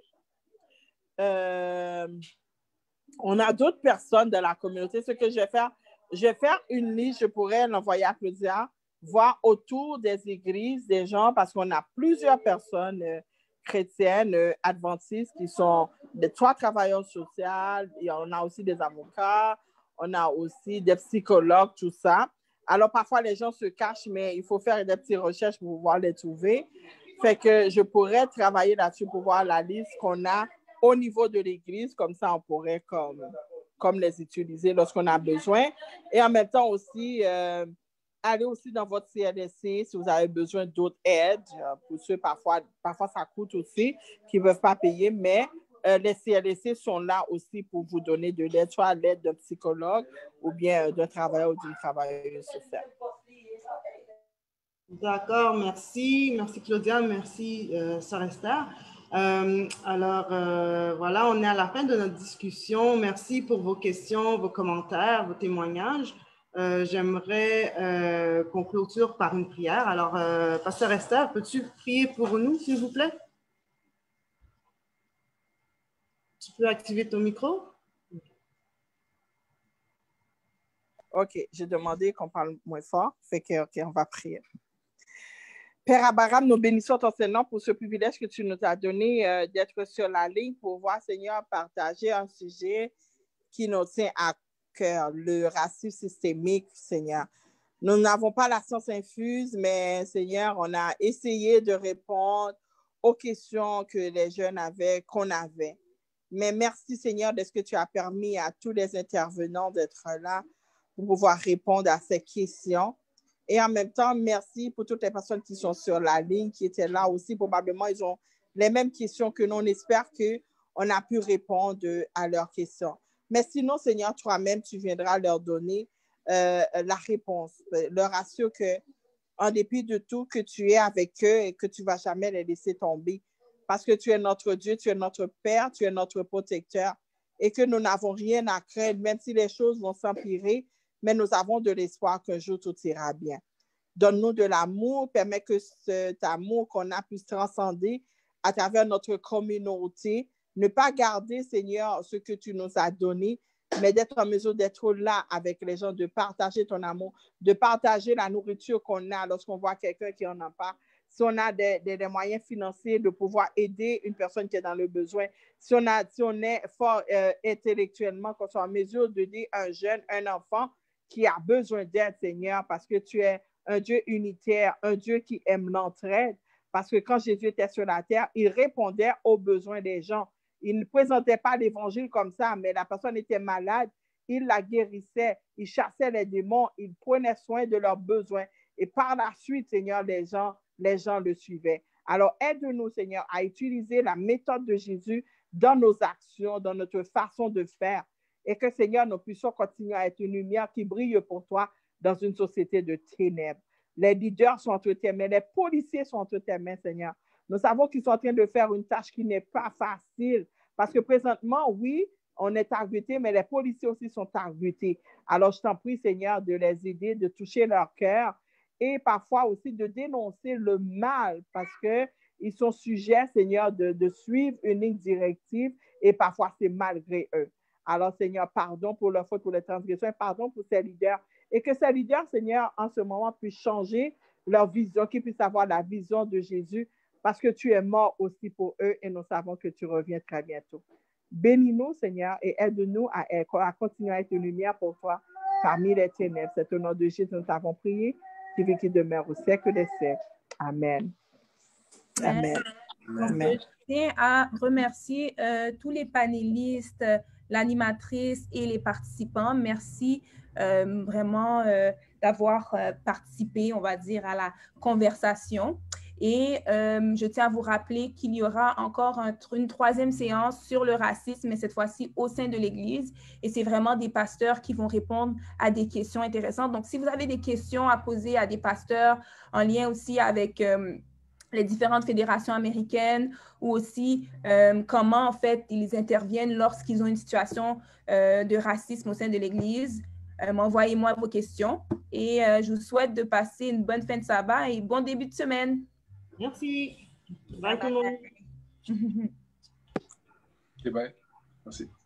S5: Euh, on a d'autres personnes de la communauté. Ce que je vais faire, je vais faire une liste, je pourrais l'envoyer à Claudia, voir autour des églises, des gens, parce qu'on a plusieurs personnes euh, chrétiennes, euh, adventistes, qui sont des trois travailleurs sociaux, et on a aussi des avocats, on a aussi des psychologues, tout ça. Alors, parfois, les gens se cachent, mais il faut faire des petites recherches pour pouvoir les trouver. Fait que je pourrais travailler là-dessus pour voir la liste qu'on a au niveau de l'église, comme ça, on pourrait comme, comme les utiliser lorsqu'on a besoin. Et en même temps aussi, euh, allez aussi dans votre C L S C si vous avez besoin d'autres aides. Euh, pour ceux, parfois, parfois, ça coûte aussi, qui ne peuvent pas payer, mais euh, les C L S C sont là aussi pour vous donner de l'aide, soit l'aide d'un psychologue ou bien d'un travailleur ou d'une travailleuse sociale.
S1: D'accord, merci. Merci Claudia, merci euh, Sœur Esther. Euh, alors, euh, voilà, on est à la fin de notre discussion. Merci pour vos questions, vos commentaires, vos témoignages. Euh, j'aimerais euh, qu'on clôture par une prière. Alors, euh, Pasteur Esther, peux-tu prier pour nous, s'il vous plaît? Tu peux activer ton micro?
S5: OK, j'ai demandé qu'on parle moins fort. Fait que, OK, on va prier. Père Abraham, nous bénissons ton Seigneur pour ce privilège que tu nous as donné euh, d'être sur la ligne pour voir, Seigneur, partager un sujet qui nous tient à cœur, le racisme systémique, Seigneur. Nous n'avons pas la science infuse, mais, Seigneur, on a essayé de répondre aux questions que les jeunes avaient, qu'on avait. Mais merci, Seigneur, de ce que tu as permis à tous les intervenants d'être là pour pouvoir répondre à ces questions. Et en même temps, merci pour toutes les personnes qui sont sur la ligne, qui étaient là aussi. Probablement, ils ont les mêmes questions que nous. On espère qu'on a pu répondre à leurs questions. Mais sinon, Seigneur, toi-même, tu viendras leur donner euh, la réponse. Leur assure qu'en dépit de tout, que tu es avec eux et que tu ne vas jamais les laisser tomber. Parce que tu es notre Dieu, tu es notre Père, tu es notre protecteur et que nous n'avons rien à craindre, même si les choses vont s'empirer, mais nous avons de l'espoir qu'un jour tout ira bien. Donne-nous de l'amour, permets que cet amour qu'on a puisse transcender à travers notre communauté, ne pas garder, Seigneur, ce que tu nous as donné, mais d'être en mesure d'être là avec les gens, de partager ton amour, de partager la nourriture qu'on a lorsqu'on voit quelqu'un qui en a pas. Si on a des, des, des moyens financiers de pouvoir aider une personne qui est dans le besoin, si on, a, si on est fort euh, intellectuellement, qu'on soit en mesure d'aider un jeune, un enfant qui a besoin d'aide, Seigneur, parce que tu es un Dieu unitaire, un Dieu qui aime l'entraide, parce que quand Jésus était sur la terre, il répondait aux besoins des gens. Il ne présentait pas l'évangile comme ça, mais la personne était malade, il la guérissait, il chassait les démons, il prenait soin de leurs besoins. Et par la suite, Seigneur, les gens, les gens le suivaient. Alors, aide-nous, Seigneur, à utiliser la méthode de Jésus dans nos actions, dans notre façon de faire. Et que, Seigneur, nous puissions continuer à être une lumière qui brille pour toi dans une société de ténèbres. Les leaders sont entre tes mains, les policiers sont entre tes mains, Seigneur. Nous savons qu'ils sont en train de faire une tâche qui n'est pas facile. Parce que présentement, oui, on est targeté, mais les policiers aussi sont targetés. Alors, je t'en prie, Seigneur, de les aider, de toucher leur cœur et parfois aussi de dénoncer le mal parce qu'ils sont sujets, Seigneur, de, de suivre une ligne directive et parfois c'est malgré eux. Alors, Seigneur, pardon pour leurs fautes, pour les transgressions, pardon pour ces leaders et que ces leaders, Seigneur, en ce moment, puissent changer leur vision, qu'ils puissent avoir la vision de Jésus parce que tu es mort aussi pour eux et nous savons que tu reviens très bientôt. Bénis-nous, Seigneur, et aide-nous à, à continuer à être une lumière pour toi parmi les ténèbres. C'est au nom de Jésus que nous t'avons prié, qui vit, qui demeure au siècle des siècles. Amen. Amen.
S2: Amen. Je tiens à remercier euh, tous les panélistes, l'animatrice et les participants. Merci euh, vraiment euh, d'avoir euh, participé, on va dire, à la conversation. Et euh, je tiens à vous rappeler qu'il y aura encore un, une troisième séance sur le racisme, mais cette fois-ci au sein de l'Église. Et c'est vraiment des pasteurs qui vont répondre à des questions intéressantes. Donc, si vous avez des questions à poser à des pasteurs en lien aussi avec euh, les différentes fédérations américaines ou aussi euh, comment, en fait, ils interviennent lorsqu'ils ont une situation euh, de racisme au sein de l'Église, euh, envoyez-moi vos questions. Et euh, je vous souhaite de passer une bonne fin de sabbat et bon début de semaine.
S1: Merci. Bye tout le monde.
S3: Okay, bye. Merci.